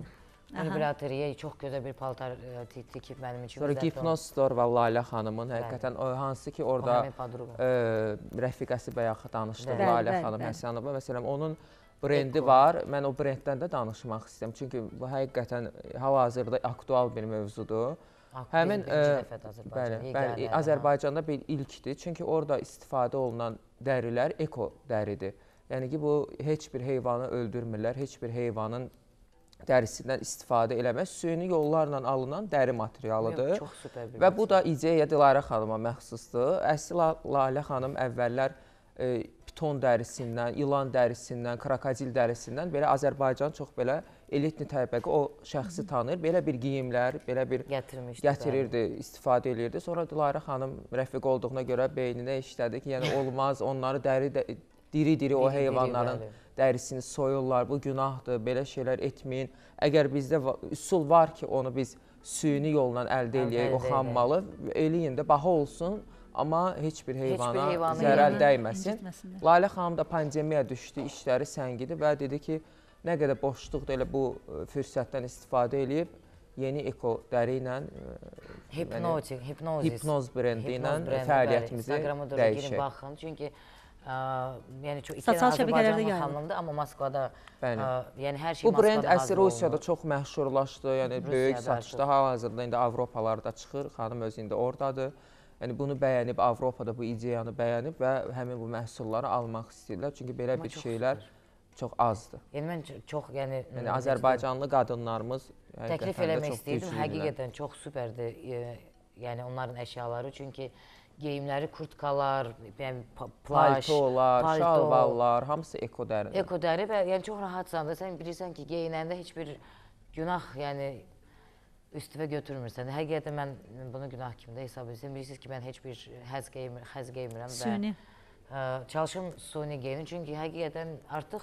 Speaker 3: Üniblateriyə çox gözəl bir paltar e, ti- tikib mənim üçün.
Speaker 4: Sonra
Speaker 3: Özəlliklə
Speaker 4: Gipnoz Store və Lalə xanımın həqiqətən o hansı ki
Speaker 3: o
Speaker 4: orada
Speaker 3: həmin podruqa.
Speaker 4: e, rəfiqəsi bayaq danışdı
Speaker 1: Bəli,
Speaker 4: Lalə
Speaker 1: bəli,
Speaker 4: xanım
Speaker 1: bəli.
Speaker 4: Həsənova. Məsələn onun brendi
Speaker 3: Eko.
Speaker 4: var. Mən o brenddən də danışmaq istəyirəm. Çünki bu həqiqətən hal-hazırda aktual bir mövzudur.
Speaker 3: Ak-
Speaker 4: Həmin
Speaker 3: biz birinci
Speaker 4: e,
Speaker 3: dəfədir Azərbaycan,
Speaker 4: bəli,
Speaker 3: yeganə,
Speaker 4: bəli,
Speaker 3: aha.
Speaker 4: Azərbaycanda bir ilkdir. Çünki orada istifadə olunan dərilər eko dəridir. Yəni ki, bu heç bir heyvanı öldürmürlər, heç bir heyvanın dərisindən istifadə eləmək süni yollarla alınan dəri materialıdır.
Speaker 3: Çox super bir
Speaker 4: Və bu da ideya Dilarə xanıma məxsusdur. Əsl Lalə xanım əvvəllər e, piton dərisindən, ilan dərisindən, krokodil dərisindən belə Azərbaycan çox belə elitli təbəqə o şəxsi tanır. Belə bir geyimlər, belə bir
Speaker 3: gətirmişdi.
Speaker 4: gətirirdi, istifadə eləyirdi. Sonra Dilarə xanım rəfiq olduğuna görə beyninə işlədi ki, yəni olmaz, onları dəri də, diri-diri o
Speaker 3: Diri-diri,
Speaker 4: heyvanların
Speaker 3: bəli.
Speaker 4: dərisini soyurlar. Bu günahdır, belə şeylər etməyin. Əgər bizdə va- üsul var ki, onu biz süni yolla əldə
Speaker 3: Əldə
Speaker 4: eləyək, o
Speaker 3: edək.
Speaker 4: xam malı eləyin də baha olsun, amma heç bir heyvana
Speaker 3: heyvanı
Speaker 4: zərər
Speaker 3: yəni
Speaker 4: dəyməsin.
Speaker 1: incitməsinlər.
Speaker 4: Lalə xanım da pandemiya düşdü, işləri səngidi və dedi ki, nə qədər boşluqda elə bu e, fürsətdən istifadə eləyib yeni eko dəri ilə e,
Speaker 3: Hipnotik, hipnozis.
Speaker 4: Hipnoz brendi ilə
Speaker 3: Hipnoz brendi,
Speaker 4: fəaliyyətimizi
Speaker 3: bəli. Instagrama da girin
Speaker 4: dəyişək.
Speaker 3: baxın. Çünki ə, yəni çox iki
Speaker 1: Sosial
Speaker 3: dənə
Speaker 1: şəbəkələrdə
Speaker 3: Azərbaycanlı
Speaker 1: yayılır.
Speaker 3: xanımdır, amma Moskvada
Speaker 4: Bəli.
Speaker 3: ə, yəni hər şey
Speaker 4: Bu brend
Speaker 3: Moskvada hazır
Speaker 4: əsl Rusiyada
Speaker 3: olunur.
Speaker 4: çox məşhurlaşdı. Yəni
Speaker 3: Rusiyada
Speaker 4: böyük
Speaker 3: artıq.
Speaker 4: satışda hal-hazırda indi Avropalarda çıxır. Xanım özü indi ordadır. Yəni bunu bəyənib Avropada bu ideyanı bəyənib və həmin bu məhsulları almaq istəyirlər. Çünki belə
Speaker 3: Amma
Speaker 4: bir
Speaker 3: çox
Speaker 4: şeylər çox azdır.
Speaker 3: Yəni mən ç- çox yəni
Speaker 4: Yəni Azərbaycanlı qadınlarımız
Speaker 3: təklif
Speaker 4: həqiqətən də
Speaker 3: eləmək
Speaker 4: çox
Speaker 3: istəyirdim.
Speaker 4: güclüdürlər.
Speaker 3: Həqiqətən çox superdir. E, yəni onların əşyaları çünki geyimləri, kurtkalar, yəni pa- plaş,
Speaker 4: Paltolar,
Speaker 3: palto,
Speaker 4: şalvarlar, hamısı eko dəridir.
Speaker 3: Eko dəri və yəni çox rahatsan da sən bilirsən ki, geyinəndə heç bir günah, yəni üstüvə götürmürsən. Həqiqətən mən bunu günah kimi də hesab edirəm. Bilirsiniz ki, mən heç bir həz geymir, həz geymirəm və
Speaker 1: Süni.
Speaker 3: ə, çalışım suni geyinim çünki həqiqətən artıq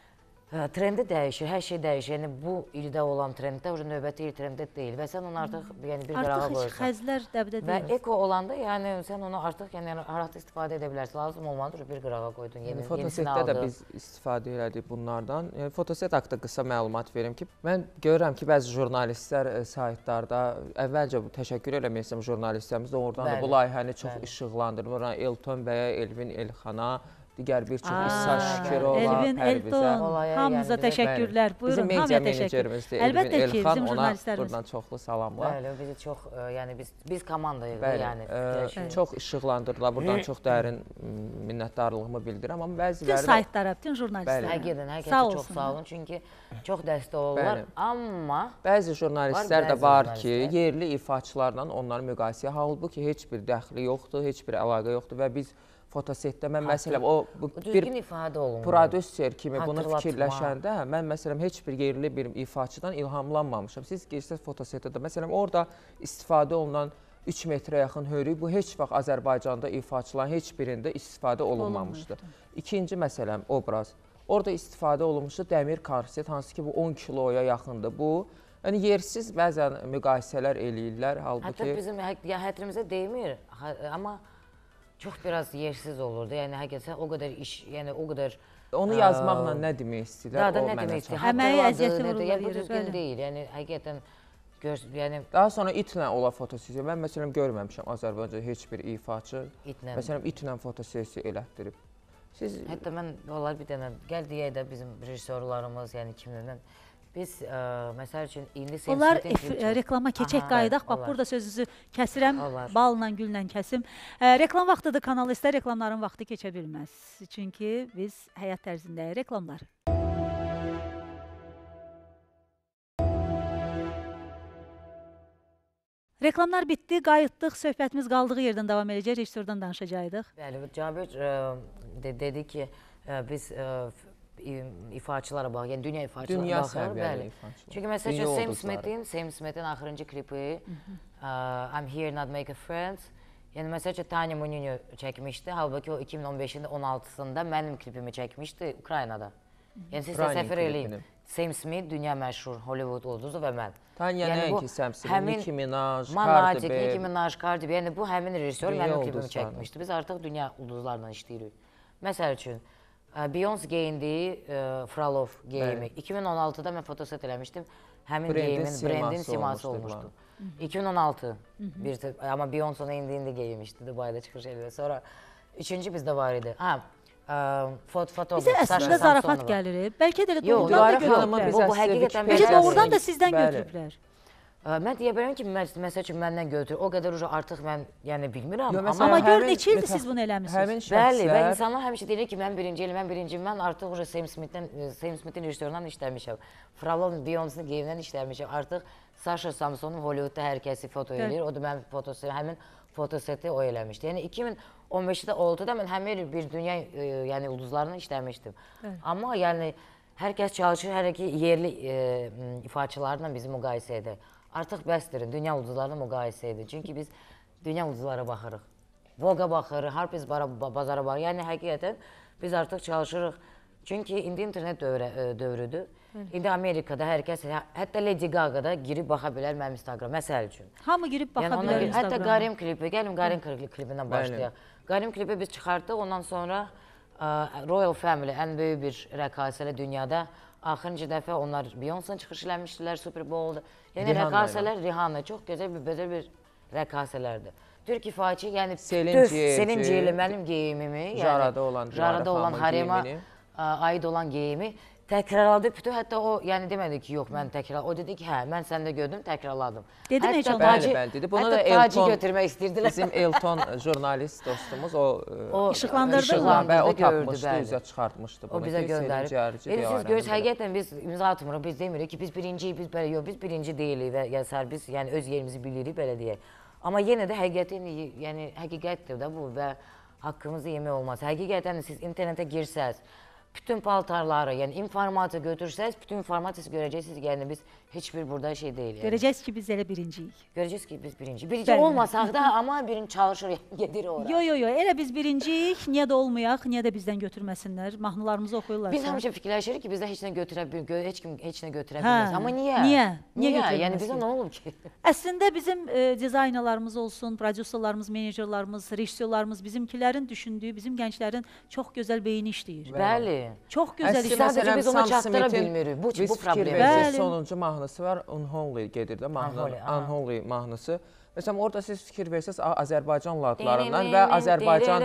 Speaker 3: ə, trendi dəyişir, hər şey dəyişir. Yəni bu ildə olan trenddə o növbəti il trendə deyil və sən onu artıq yəni bir qırağa
Speaker 1: Artıq heç
Speaker 3: qoyursan.
Speaker 1: xəzlər dəbdə
Speaker 3: Və
Speaker 1: deyil.
Speaker 3: eko olanda yəni sən onu artıq yəni rahat istifadə edə bilərsən. Lazım olmadı bir qırağa qoydun, yeni
Speaker 4: Yəni
Speaker 3: yenisini
Speaker 4: fotosetdə də
Speaker 3: aldın.
Speaker 4: biz istifadə elədik bunlardan. Yəni fotoset haqqında qısa məlumat verim ki, mən görürəm ki, bəzi jurnalistlər e, saytlarda əvvəlcə bu təşəkkür eləmək istəyirəm jurnalistlərimizə oradan da
Speaker 3: Bəli,
Speaker 4: bu layihəni çox
Speaker 3: bəli.
Speaker 4: işıqlandırır. Elton bəyə, Elvin Elxana, digər bir çox
Speaker 1: Aa,
Speaker 4: İsa Şükürova,
Speaker 1: Elvin,
Speaker 4: Pərvizə.
Speaker 1: Elton,
Speaker 3: Olaya
Speaker 1: hamınıza
Speaker 3: yəni bizə-
Speaker 1: təşəkkürlər.
Speaker 4: Bizim
Speaker 1: Buyurun,
Speaker 4: media
Speaker 1: hamıya təşəkkür.
Speaker 4: menecerimizdir Elvin
Speaker 1: Əlbəttə ki,
Speaker 4: Elxan,
Speaker 1: bizim
Speaker 4: ona
Speaker 1: jurnalistlərimiz.
Speaker 4: buradan çoxlu salamlar.
Speaker 3: Bəli, o bizi çox ə, yəni biz biz komandayıq da,
Speaker 4: Bəli,
Speaker 3: yəni.
Speaker 4: ə,
Speaker 3: fikirləşirik.
Speaker 4: çox işıqlandırdılar. Buradan çox dərin m, minnətdarlığımı bildirirəm, amma
Speaker 1: Bütün
Speaker 4: bəziləri də
Speaker 1: saytlara, bütün jurnalistlərə.
Speaker 3: Həqiqətən,
Speaker 1: Sağ
Speaker 3: həqiqətən çox
Speaker 1: olsunlar.
Speaker 3: sağ olun çünki çox dəstək olurlar,
Speaker 4: Bəli.
Speaker 3: amma
Speaker 4: bəzi jurnalistlər
Speaker 3: Var
Speaker 4: də
Speaker 3: bəzi
Speaker 4: var ki,
Speaker 3: jurnalistlər.
Speaker 4: yerli ifaçılarla onların müqayisə halbuki heç bir dəxli yoxdur, heç bir əlaqə yoxdur və biz fotosetdə mən məsələn o bu
Speaker 3: bu
Speaker 4: bir
Speaker 3: düzgün ifadə olunur.
Speaker 4: prodüser kimi bunu
Speaker 3: Hatırlatma.
Speaker 4: fikirləşəndə mən məsələn heç bir yerli bir ifaçıdan ilhamlanmamışam. Siz girsəz fotosetdə də məsələn orada istifadə olunan üç metrə yaxın hörük bu heç vaxt Azərbaycanda ifaçıların heç birində istifadə olunmamışdır. İkinci məsələm obraz. Orada istifadə olunmuşdu dəmir korset, hansı ki bu on kiloya yaxındır. Bu yəni yersiz bəzən müqayisələr eləyirlər,
Speaker 3: Hətta
Speaker 4: halbuki
Speaker 3: bizim hə- ya hətrimizə dəymir, ha- amma çox biraz yersiz olurdu. Yəni həqiqətən o qədər iş, yəni o qədər
Speaker 4: onu
Speaker 3: ə,
Speaker 4: yazmaqla nə demək istəyirlər?
Speaker 3: Daha da
Speaker 4: o
Speaker 3: nə
Speaker 4: mənə
Speaker 3: demək
Speaker 4: çatmır.
Speaker 3: istəyir?
Speaker 1: Əməyi,
Speaker 3: Xatırladı,
Speaker 1: əziyyəti
Speaker 3: nədir?
Speaker 1: vururlar
Speaker 3: Yəni bu
Speaker 1: yerə,
Speaker 3: düzgün
Speaker 1: bəli.
Speaker 3: deyil. Yəni həqiqətən gör, yəni
Speaker 4: Daha sonra itlə ola fotosessiya. Mən məsələn görməmişəm Azərbaycanda heç bir ifaçı
Speaker 3: itlə.
Speaker 4: məsələn itlə fotosessiya elətdirib. Siz
Speaker 3: Hətta mən onlar bir dənə gəl deyək də bizim rejissorlarımız, yəni kimlərdən biz ə, məsəl üçün indi Sam
Speaker 1: Onlar
Speaker 3: Smith-in
Speaker 1: ef-
Speaker 3: klipçi-
Speaker 1: reklama keçək
Speaker 3: Aha,
Speaker 1: qayıdaq. Bax
Speaker 3: olar.
Speaker 1: burada sözünüzü kəsirəm.
Speaker 3: Olar.
Speaker 1: Balla, güllə kəsim. Ə, reklam vaxtıdır kanal istər reklamların vaxtı keçə bilməz. Çünki biz həyat tərzindəyik reklamlar. Reklamlar bitdi, qayıtdıq, söhbətimiz qaldığı yerdən davam edəcək, rejissordan danışacaqdıq.
Speaker 3: Bəli, Cabir ə, de, dedi ki, ə, biz ə, f- i- ifaçılara bax, yəni dünya ifaçılara
Speaker 4: dünya
Speaker 3: baxırıq,
Speaker 4: səviyyəli
Speaker 3: bəli.
Speaker 4: ifaçılar.
Speaker 3: Çünki məsəl
Speaker 4: Dünya
Speaker 3: üçün Sam
Speaker 4: ulduzları.
Speaker 3: Smith-in, Sam Smith-in axırıncı klipi ə, I'm Here Not Make a Friend. Yəni məsəl üçün Tanya Monino çəkmişdi, halbuki o iki min on beşin on altısında mənim klipimi çəkmişdi Ukraynada. Yəni siz
Speaker 4: Ukrayna
Speaker 3: təsəvvür eləyin.
Speaker 4: klipini.
Speaker 3: Sam Smith dünya məşhur Hollywood ulduzu və mən.
Speaker 4: Tanya
Speaker 3: Yəni bu
Speaker 4: nəinki Sam Smith,
Speaker 3: həmin
Speaker 4: Nicki Minaj, Cardi
Speaker 3: Monatik,
Speaker 4: B.
Speaker 3: Nicki Minaj, Cardi B. Yəni bu həmin rejissor
Speaker 4: Dünya
Speaker 3: mənim klipimi
Speaker 4: ulduzlarla.
Speaker 3: çəkmişdi. Biz artıq dünya ulduzlarla işləyirik. Məsəl üçün ə, Beyoncé geyindiyi ə, Frolov geyimi.
Speaker 4: Bəli.
Speaker 3: iki min on altıda mən fotoset eləmişdim. həmin
Speaker 4: Brendin
Speaker 3: geyimin,
Speaker 4: siması
Speaker 3: brendin siması
Speaker 4: olmuşdur
Speaker 3: olmuşdu. iki min on altı bir tə- amma Beyoncé indi-indi geyinmişdi Dubayda çıxış eləyir. Sonra üçüncü bizdə var idi. Ha, ə, fot fotoqraf
Speaker 1: Bizə
Speaker 3: Saşa
Speaker 1: əslində zarafat
Speaker 3: Samsonova.
Speaker 1: gəlir. Bəlkə də elə
Speaker 3: Yox,
Speaker 1: doğrudan da
Speaker 3: Dilarə xanımı
Speaker 1: götürüblər.
Speaker 3: bu- bu həqiqətən
Speaker 1: Bəlkə
Speaker 3: Bəli,
Speaker 1: doğrudan da
Speaker 3: bəli.
Speaker 1: sizdən
Speaker 4: Bəli.
Speaker 1: götürüblər.
Speaker 3: Ə, Mən deyə bilərəm ki, məs- məsəl üçün məndən götür. O qədər uca artıq mən yəni bilmirəm.
Speaker 4: Yo,
Speaker 3: Amma
Speaker 4: məsələn,
Speaker 1: Amma gör
Speaker 4: həmin
Speaker 1: neçə ildir
Speaker 4: mütəx-
Speaker 1: siz bunu eləmisiniz.
Speaker 4: Həmin
Speaker 3: bəli, və
Speaker 4: şəxslər
Speaker 3: insanlar həmişə deyir ki, mən birinci elim, mən birinci, mən artıq uca Sam Smithdən, Sam Smithin rejissorundan işləmişəm. Fralon Beyoncé-nin geyimindən işləmişəm. Artıq Saşa Samsonov Hollywoodda hər kəsi foto
Speaker 1: Bəli.
Speaker 3: eləyir. O da mənim fotoseti, həmin fotoseti o eləmişdi. Yəni iki min on beşdə olduda mən həmin il bir dünya e, yəni ulduzlarla işləmişdim.
Speaker 1: Bəli.
Speaker 3: Amma yəni hər kəs çalışır hər iki yerli e, m, ifaçılarla bizi müqayisə edir. Artıq bəsdir, dünya ulduzlarla müqayisə edir. Çünki biz dünya ulduzlara baxırıq. Vogue-a baxırıq, Harper's Bazaar- bazara baxırıq. Yəni həqiqətən biz artıq çalışırıq. Çünki indi internet dövrə, e, dövrüdür. İndi Amerikada hər kəs, hə- hətta Lady Gaga da girib baxa bilər mənim Instagram, məsəl üçün.
Speaker 1: Hamı girib baxa
Speaker 3: Yəni ona
Speaker 1: bilər
Speaker 3: görə- Hətta
Speaker 1: Instagrama.
Speaker 3: Qarim klipi, gəlin Qarim kli- klipindən başlayaq. Qarim klipi biz çıxartdıq, ondan sonra ə, Royal Family ən böyük bir rəqasələ dünyada. Axırıncı dəfə onlar Beyoncé çıxış eləmişdilər Super Bowl-da. Yəni
Speaker 4: Rihanna ilə.
Speaker 3: rəqasələr Rihanna çox gözəl bir gözəl bir rəqasələrdir. Türk ifaçı, yəni
Speaker 4: Selin
Speaker 3: bütöv
Speaker 4: Ciyerci,
Speaker 3: Selin Ciyerli mənim geyimimi, yəni
Speaker 4: Jarada olan Dilarə
Speaker 3: Jarada olan
Speaker 4: xanımın
Speaker 3: harema
Speaker 4: geyimini.
Speaker 3: ə, aid olan geyimi təkrarladı bütün. Hətta o yəni demədi ki, yox mən təkrar. O dedi ki, hə, mən səndə gördüm, təkrarladım.
Speaker 1: Dedi mi heç
Speaker 3: Hətta
Speaker 1: ona?
Speaker 4: Bəli,
Speaker 3: tacı-
Speaker 4: bəli dedi. Bunu
Speaker 3: hətta
Speaker 4: da
Speaker 3: tacı
Speaker 4: Elton
Speaker 3: götürmək istəyirdilər.
Speaker 4: Bizim Elton jurnalist dostumuz o e,
Speaker 3: O
Speaker 1: İşıqlandırdı mı?
Speaker 3: işıqlandırdı,
Speaker 4: və o
Speaker 3: gördü,
Speaker 4: tapmışdı,
Speaker 3: bəli.
Speaker 4: üzə çıxartmışdı
Speaker 3: O
Speaker 4: bunu.
Speaker 3: bizə
Speaker 4: ki, Selin
Speaker 3: göndərib.
Speaker 4: Ciyerci
Speaker 3: Yəni
Speaker 4: deyə
Speaker 3: siz
Speaker 4: aləmdə.
Speaker 3: görürsünüz, həqiqətən biz imza atmırıq, biz demirik ki, biz birinciyik, biz belə, yox, biz birinci deyilik və ya sər biz yəni öz yerimizi bilirik belə deyək. Amma yenə də həqiqətin, yəni həqiqətdir də bu və haqqımızı yemək olmaz. Həqiqətən siz internetə girsəz, bütün paltarları, yəni informasiya götürsəz, bütün informasiyası görəcəksiniz, yəni biz heç bir burada şey deyil. Yəni.
Speaker 1: Görəcəksiniz ki, biz elə birinciyik.
Speaker 3: Görəcəksiniz ki, biz birinci. Birinci
Speaker 1: Bəli.
Speaker 3: olmasaq da, amma birinci çalışır, gedirik ora.
Speaker 1: Yo yo yo, elə biz birinciyik, niyə də olmayaq, niyə də bizdən götürməsinlər, mahnılarımızı oxuyurlarsa.
Speaker 3: Biz həmişə fikirləşirik ki, bizdə heç nə götürə bil, gö- heç kim heç nə götürə
Speaker 1: Hə.
Speaker 3: bilməz. Amma niyə?
Speaker 1: Niyə? Niyə
Speaker 3: Niyə?
Speaker 1: götürə
Speaker 3: Yəni
Speaker 1: bilməz
Speaker 3: bizə
Speaker 1: ki?
Speaker 3: nə olub ki?
Speaker 1: Əslində bizim e, dizaynerlarımız olsun, prodüserlərimiz, menecerlərimiz, rejissorlarımız bizimkilərin düşündüyü, bizim gənclərin çox gözəl beyni işləyir.
Speaker 3: Bəli.
Speaker 1: Çox gözəl
Speaker 4: Əslində,
Speaker 1: işləyir.
Speaker 3: Sadəcə
Speaker 4: məsələn,
Speaker 3: biz onu
Speaker 4: Sam
Speaker 3: çatdıra
Speaker 4: Smithin
Speaker 3: bilmirik. Bu-
Speaker 4: biz
Speaker 3: bu
Speaker 4: fikir
Speaker 3: problem.
Speaker 4: verirsək,
Speaker 1: Bəli.
Speaker 4: sonuncu mahnısı var, Unholy gedir də mahnı.
Speaker 3: Unholy, aha.
Speaker 4: Unholy mahnısı. Məsələn, orada siz fikir versəz A- Azərbaycan ladlarından və Azərbaycan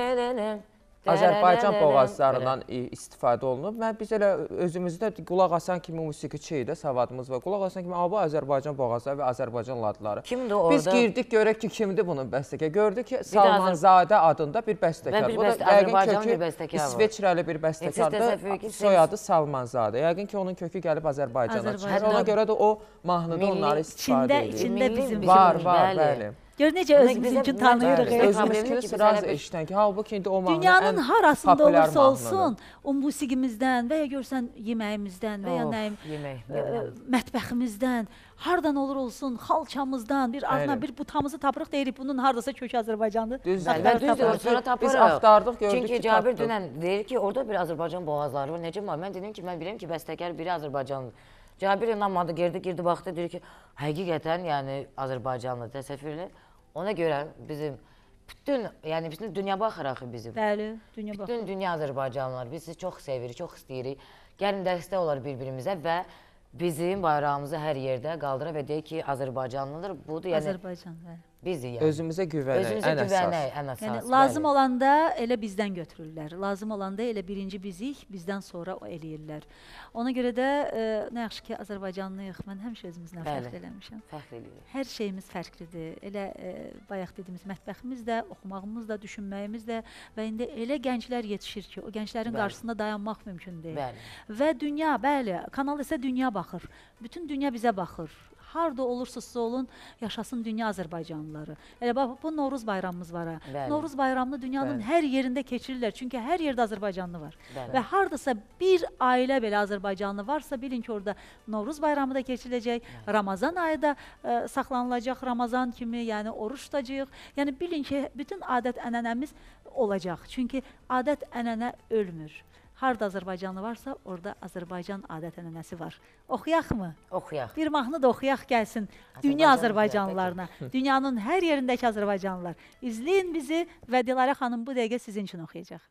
Speaker 4: Azərbaycan boğazlarından i- istifadə olunub. Mən biz elə özümüzdə qulaq asan kimi musiqiçi idi, savadımız var. Qulaq asan kimi, "A, bu Azərbaycan boğazları və Azərbaycan ladları."
Speaker 3: Kimdir orada?
Speaker 4: Biz girdik, görək ki, kimdir bunun bəstəkar. Gördük ki,
Speaker 3: Azər-
Speaker 4: Salmanzadə adında bir bəstəkar.
Speaker 3: Və bir
Speaker 4: Bu da
Speaker 3: bəstə-
Speaker 4: yəqin
Speaker 3: Azərbaycanlı
Speaker 4: kökü
Speaker 3: bir bəstəkar var.
Speaker 4: İsveçrəli bir
Speaker 3: Siz təsəvvür
Speaker 4: bəstəkardır.
Speaker 3: edin,
Speaker 4: Soyadı Salmanzadə. Yəqin ki, onun kökü gəlib Azərbaycana çıxır.
Speaker 1: Azərbaycan.
Speaker 4: Ona görə də o mahnıda
Speaker 3: Milli-
Speaker 4: onları istifadə
Speaker 1: İçində,
Speaker 4: edir.
Speaker 1: içində
Speaker 3: Milli
Speaker 1: bizim
Speaker 3: bizim
Speaker 4: Var,
Speaker 3: Bizim-
Speaker 4: var,
Speaker 3: bəli.
Speaker 4: bəli.
Speaker 1: Gör necə
Speaker 3: Bizə-
Speaker 1: özümüzünkü
Speaker 3: bizə-
Speaker 1: tanıyırıq.
Speaker 3: bəli,
Speaker 1: e.
Speaker 3: öz-
Speaker 4: Özümüzkini
Speaker 3: problemdir ki, biz
Speaker 4: sıraz
Speaker 3: elə bir-
Speaker 4: işlən ki, halbuki indi o mahnı
Speaker 1: Dünyanın
Speaker 4: ən
Speaker 1: harasında
Speaker 4: populyar
Speaker 1: olursa
Speaker 4: mahnıdır.
Speaker 1: olsun, o musiqimizdən və ya görsən yeməyimizdən və ya
Speaker 3: Of,
Speaker 1: nəyim,
Speaker 3: yemək,
Speaker 1: ə,
Speaker 3: bəli.
Speaker 1: mətbəximizdən, hardan olur olsun, xalçamızdan, bir ardına
Speaker 4: Bəli.
Speaker 1: bir butamızı tapırıq, deyirik bunun hardasa kökü Azərbaycandır.
Speaker 4: Düzdür.
Speaker 3: Bəli,
Speaker 1: Axtarıb
Speaker 3: və düzdür,
Speaker 1: tapırıq.
Speaker 3: sonra
Speaker 4: Biz
Speaker 3: tapırıq.
Speaker 4: axtardıq, gördük
Speaker 3: Çünki
Speaker 4: ki,
Speaker 3: Cabir
Speaker 4: tapdıq.
Speaker 3: dünən deyir ki, orada bir Azərbaycan boğazları var. Necə var? Mən dedim ki, mən bilirəm ki, bəstəkar biri Azərbaycanlıdır. Cabir inanmadı, girdi, girdi, baxdı, deyir ki, həqiqətən, yəni Azərbaycanlı təsəvvürlə. Ona görə bizim bütün, yəni bütün dünya baxır axı bizim.
Speaker 1: Bəli, dünya bax.
Speaker 3: Bütün dünya Azərbaycanlılar, biz sizi çox sevirik, çox istəyirik. Gəlin dəstək olar bir-birimizə və bizim bayrağımızı hər yerdə qaldıra və deyək ki, Azərbaycanlıdır. Budur, yəni
Speaker 1: Azərbaycan, bəli.
Speaker 3: bizik yəni.
Speaker 4: Özümüzə güvənək,
Speaker 3: Özümüzə
Speaker 4: ən əsas.
Speaker 3: güvənək, ən əsas.
Speaker 1: Yəni
Speaker 3: bəli.
Speaker 1: lazım olanda elə bizdən götürürlər. Lazım olanda elə birinci bizik, bizdən sonra o eləyirlər. Ona görə də e, nə yaxşı ki, Azərbaycanlıyıq. Mən həmişə özümüzlə
Speaker 3: Bəli.
Speaker 1: fəxr eləmişəm.
Speaker 3: Fəxr edirik.
Speaker 1: Hər şeyimiz fərqlidir. Elə e, bayaq dediyimiz mətbəximiz də, oxumağımız da, düşünməyimiz də və indi elə gənclər yetişir ki, o gənclərin
Speaker 3: Bəli.
Speaker 1: qarşısında dayanmaq mümkün deyil.
Speaker 3: Bəli.
Speaker 1: Və dünya, bəli, kanal isə dünya baxır. Bütün dünya bizə baxır. Harda olursunuzsa olun, yaşasın dünya Azərbaycanlıları. Elə bax, bu Novruz bayramımız var ha.
Speaker 3: Bəli.
Speaker 1: Novruz bayramını dünyanın
Speaker 4: Bəli.
Speaker 1: hər yerində keçirirlər. Çünki hər yerdə Azərbaycanlı var.
Speaker 3: Bəli.
Speaker 1: Və hardasa bir ailə belə Azərbaycanlı varsa, bilin ki, orada Novruz bayramı da keçiriləcək. Ramazan ayı da ə, saxlanılacaq. Ramazan kimi, yəni oruç tutacağıq. Yəni bilin ki, bütün adət-ənənəmiz olacaq. Çünki adət-ənənə ölmür. Harda Azərbaycanlı varsa, orada Azərbaycan adət-ənənəsi var. Oxuyaqmı?
Speaker 3: Oxuyaq.
Speaker 1: Bir mahnı da oxuyaq gəlsin dünya
Speaker 3: Azərbaycan
Speaker 1: Azərbaycanlılarına. Dünyanın hər yerindəki Azərbaycanlılar. İzləyin bizi və Dilarə xanım bu dəqiqə sizin üçün oxuyacaq.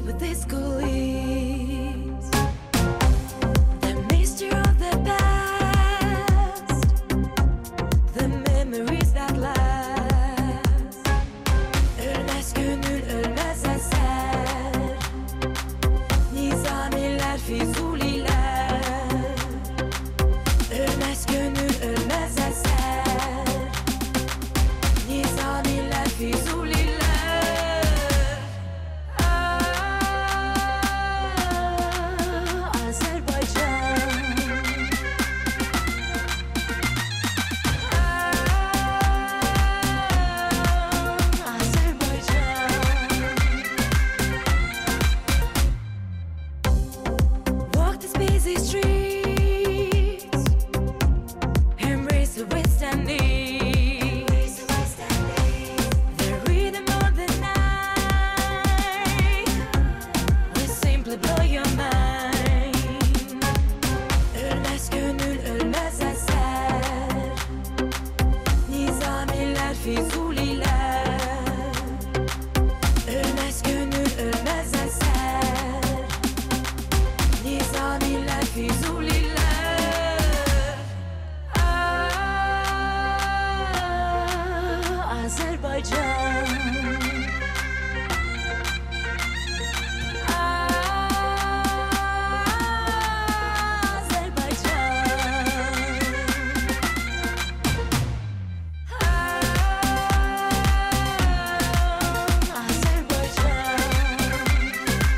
Speaker 2: with disco leaves. The mystery of the past, the memories that last. Ölmez gönül, ölmez eser, Nizamiler, Fizuliler. Ölmez gönül, ölmez eser, Nizamiler, Fizuliler. Walk these busy streets, embrace the West Indies, the rhythm of the night will simply blow your mind. Ölmez gönül, ölmez eser, Nizamiler, Fizuliler. Ölmez gönül, ölmez eser, Nizamiler, Fizuliler. Ah, Azerbaycan. Ah, Azerbaycan. Ah, Azerbaycan.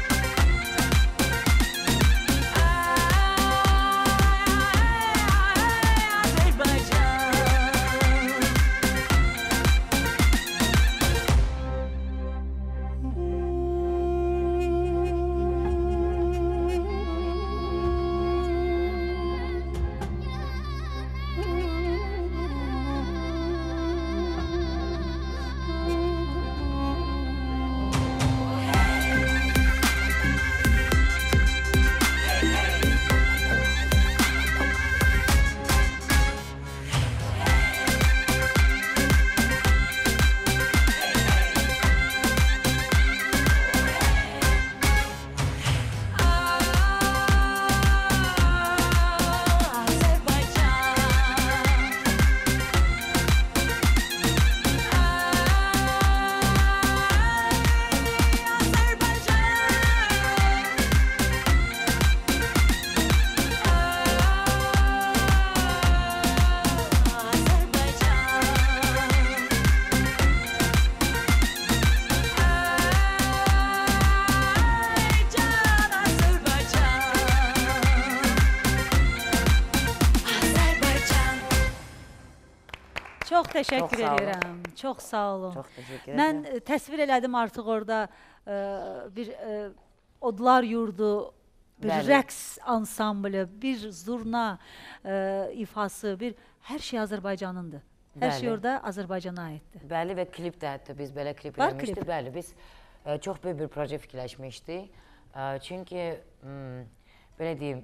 Speaker 1: Çox təşəkkür
Speaker 3: Çox sağ olun.
Speaker 1: edirəm. Çox sağ olun.
Speaker 3: Çox təşəkkür
Speaker 1: Mən
Speaker 3: edirəm.
Speaker 1: e, təsvir elədim artıq orada e, bir e, odlar yurdu, bir
Speaker 3: Bəli.
Speaker 1: rəqs ansamblı, bir zurna e, ifası, bir hər şey Azərbaycanındır. Hər şey
Speaker 3: Bəli.
Speaker 1: orada Azərbaycana aiddir.
Speaker 3: Bəli və klip də hətta biz belə klip
Speaker 1: Var
Speaker 3: eləmişdik.
Speaker 1: klip?
Speaker 3: Bəli, biz e, çox böyük bir proje fikirləşmişdik. E, çünki m, belə deyim,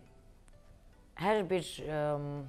Speaker 3: hər bir e,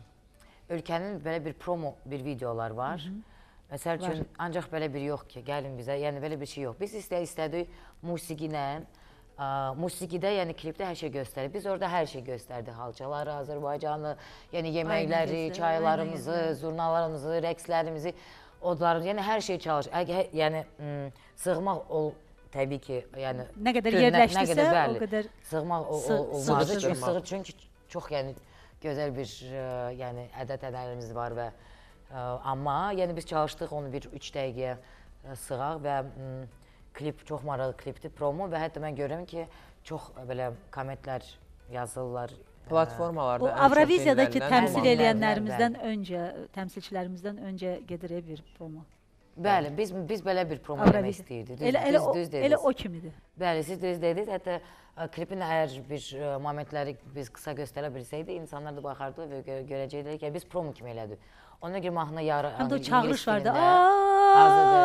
Speaker 3: ölkənin belə bir promo bir videolar var. Məsəl üçün ancaq belə bir yox ki, gəlin bizə, yəni belə bir şey yox. Biz istə istədik musiqi ilə, ə, musiqidə, yəni klipdə hər şey göstərir. Biz orada hər şey göstərdik, halçaları, Azərbaycanı, yəni yeməkləri,
Speaker 1: gözəl,
Speaker 3: çaylarımızı,
Speaker 1: aynen
Speaker 3: zurnalarımızı, rəqslərimizi, odlarımızı, yəni hər şey çalışır. Əgər, yəni m, sığmaq ol, təbii ki, yəni
Speaker 1: Nə qədər
Speaker 3: tür- nə- nə
Speaker 1: yerləşdirsə,
Speaker 3: qədər,
Speaker 1: o
Speaker 3: bəli,
Speaker 1: qədər
Speaker 3: sığmaq o-
Speaker 1: sı-
Speaker 3: o- olmazdı.
Speaker 1: sığışdırmaq.
Speaker 3: Çünki sığır, çünki çox yəni gözəl bir ə, yəni ədət-ədərimiz var və ə, amma yəni biz çalışdıq onu bir üç dəqiqəyə ə, sığaq və m, klip çox maraqlı klipdir, promo və hətta mən görürəm ki, çox ə, belə kommentlər yazırlar.
Speaker 4: Platformalarda
Speaker 1: Bu
Speaker 4: ən çox
Speaker 1: Avroviziyadakı
Speaker 4: dinlənilən
Speaker 1: təmsil
Speaker 3: Bəli, bəli,
Speaker 1: eləyənlərimizdən öncə, təmsilçilərimizdən öncə gedir bir promo.
Speaker 3: Bəli, biz biz belə bir promo eləmək
Speaker 1: Avroviziya.
Speaker 3: istəyirdik. Düz,
Speaker 1: Elə elə
Speaker 3: düz,
Speaker 1: o,
Speaker 3: düz
Speaker 1: elə
Speaker 3: dediniz.
Speaker 1: o kimidir.
Speaker 3: Bəli, siz düz dediniz. Hətta ə, klipin əgər bir ə, momentləri biz qısa göstərə bilsəydik, insanlar da baxardı və gö görəcəklər ki, biz promo kimi elədik. Ona görə mahnı yarı
Speaker 1: Həm də o
Speaker 3: ingilis
Speaker 1: çağırış vardı.
Speaker 3: dilində,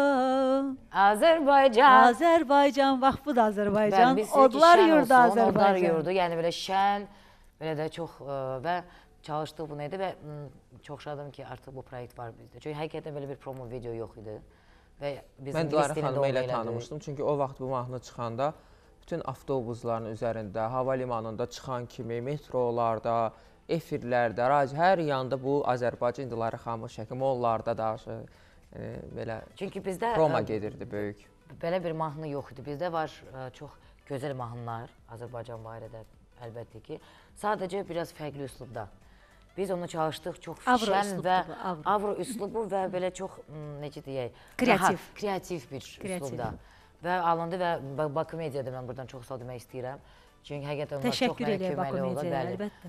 Speaker 3: Azərbaycan.
Speaker 1: Azərbaycan, bax bu da Azərbaycan.
Speaker 3: Bəli, biz istədik ki,
Speaker 1: Odlar
Speaker 3: şən
Speaker 1: yurdu
Speaker 3: olsun, Odlar
Speaker 1: Azərbaycan.
Speaker 3: yurdu, yəni belə şən, belə də çox ə, və çalışdıq bunu idi və m, çox şadım ki, artıq bu proyekt var bizdə. Çünki həqiqətən belə bir promo video yox idi. Və biz
Speaker 4: Mən
Speaker 3: ingilis
Speaker 4: Dilarə
Speaker 3: dilində
Speaker 4: xanımı
Speaker 3: onu
Speaker 4: elə
Speaker 3: elədik.
Speaker 4: tanımışdım. Çünki o vaxt bu mahnı çıxanda bütün avtobusların üzərində, hava limanında çıxan kimi, metrolarda, efirlərdə, radio, hər yanda bu Azərbaycan Dilarə xanımın şəkli, mollarda da e, belə
Speaker 3: Çünki bizdə
Speaker 4: Roma
Speaker 3: ə,
Speaker 4: gedirdi böyük.
Speaker 3: belə bir mahnı yox idi. Bizdə var ə, çox gözəl mahnılar Azərbaycan barədə əlbəttə ki. Sadəcə biraz fərqli üslubda. Biz onu çalışdıq çox
Speaker 1: Avro
Speaker 3: şən
Speaker 1: üslubdu
Speaker 3: və
Speaker 1: bu, avro.
Speaker 3: avro üslubu və belə çox m, necə deyək,
Speaker 1: Kreativ.
Speaker 3: rahat, kreativ bir
Speaker 1: Kreativ.
Speaker 3: üslubda. Və alındı və Ba- Bakı Mediada mən buradan çox sağ demək istəyirəm. Çünki həqiqətən onlar çox
Speaker 1: Təşəkkür
Speaker 3: mənə
Speaker 1: edirəm Bakı
Speaker 3: köməli oldu.
Speaker 1: Mediaya,
Speaker 3: Bəli.
Speaker 1: əlbəttə.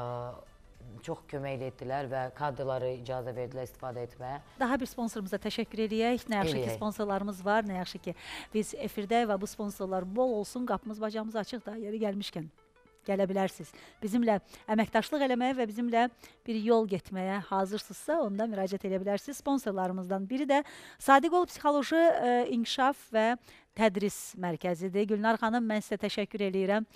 Speaker 3: Ə, çox kömək etdilər və kadrları icazə verdilər istifadə etməyə.
Speaker 1: Daha bir sponsorumuza təşəkkür eləyək. Nə yaxşı ki,
Speaker 3: Eləyək.
Speaker 1: sponsorlarımız var, nə yaxşı ki, biz efirdə və bu sponsorlar bol olsun, qapımız, bacamız açıq da, yeri gəlmişkən gələ bilərsiniz. Bizimlə əməkdaşlıq eləməyə və bizimlə bir yol getməyə hazırsınızsa, onda müraciət edə bilərsiniz. Sponsorlarımızdan biri də Sadiqol Psixoloji e, İnkişaf və Tədris Mərkəzidir. Gülnar xanım, mən sizə təşəkkür eləyirəm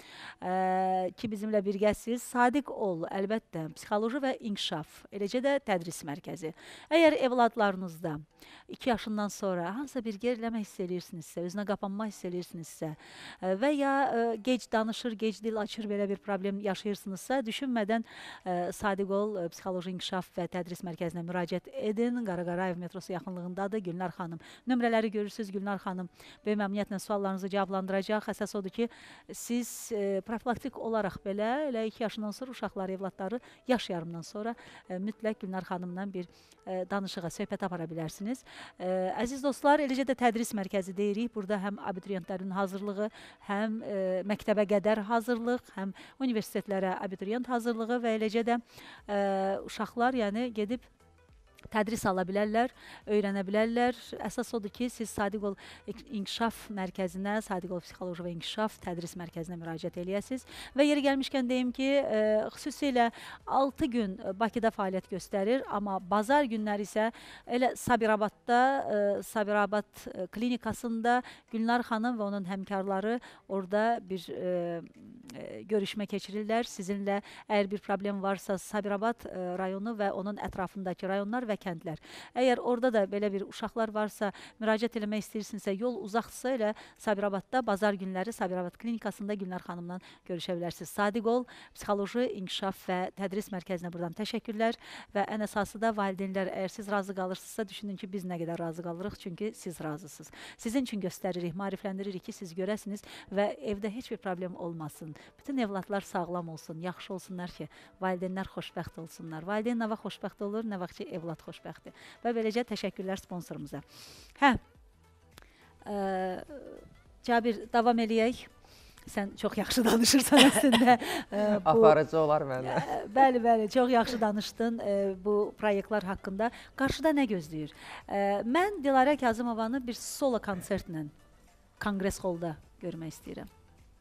Speaker 1: ə, ki, bizimlə birgəsiz. Sadiq ol, əlbəttə, psixoloji və inkişaf, eləcə də tədris mərkəzi. Əgər evladlarınızda iki yaşından sonra hansısa bir geriləmə hiss eləyirsinizsə, özünə qapanma hiss eləyirsinizsə ə, və ya ə, gec danışır, gec dil açır, belə bir problem yaşayırsınızsa, düşünmədən ə, Sadiq ol ə, Psixoloji İnkişaf və Tədris Mərkəzinə müraciət edin. Qaraqarayev metrosu yaxınlığındadır Gülnar xanım. Nömrələri görürsünüz, Gülnar xanım böyük məmnuniyyətlə suallarınızı cavablandıracaq. Əsas odur ki, siz e, profilaktik olaraq belə, elə iki yaşından sonra uşaqları, evladları yaş yarımdan sonra e, mütləq Gülnar xanımla bir e, danışığa, söhbət apara bilərsiniz. E, əziz dostlar, eləcə də tədris mərkəzi deyirik. Burada həm abituriyentlərin hazırlığı, həm e, məktəbə qədər hazırlıq, həm universitetlərə abituriyent hazırlığı və eləcə də e, uşaqlar yəni gedib tədris ala bilərlər, öyrənə bilərlər. Əsas odur ki, siz Sadiq ol İnkişaf Mərkəzinə, Sadiq ol Psixoloji və İnkişaf Tədris Mərkəzinə müraciət eləyəsiniz. Və yeri gəlmişkən deyim ki, e, xüsusilə altı gün Bakıda fəaliyyət göstərir, amma bazar günləri isə elə Sabirabadda, e, Sabirabad e, klinikasında Gülnar xanım və onun həmkarları orada bir e, e, görüşmə keçirirlər. Sizinlə əgər bir problem varsa Sabirabad e, rayonu və onun ətrafındakı rayonlar və kəndlər. Əgər orada da belə bir uşaqlar varsa, müraciət eləmək istəyirsinizsə, yol uzaqsa elə Sabirabadda bazar günləri Sabirabad klinikasında Gülnar xanımla görüşə bilərsiniz. Sadiq ol, Psixoloji İnkişaf və Tədris Mərkəzinə buradan təşəkkürlər və ən əsası da valideynlər, əgər siz razı qalırsınızsa, düşünün ki, biz nə qədər razı qalırıq, çünki siz razısınız. Sizin üçün göstəririk, maarifləndiririk ki, siz görəsiniz və evdə heç bir problem olmasın. Bütün evladlar sağlam olsun, yaxşı olsunlar ki, valideynlər xoşbəxt olsunlar. Valideyn nə vaxt xoşbəxt olur, nə vaxt ki, evlad xoşbəxtdir. Və beləcə təşəkkürlər sponsorumuza. Hə, ə, Cabir, davam eləyək. Sən çox yaxşı danışırsan əslində. Ə, bu,
Speaker 4: Aparıcı olar mənə.
Speaker 1: ə, bəli, bəli, çox yaxşı danışdın ə, bu proyektlər haqqında. Qarşıda nə gözləyir? Ə, mən Dilarə Kazımovanı bir solo konsertlə Konqres Holda görmək istəyirəm.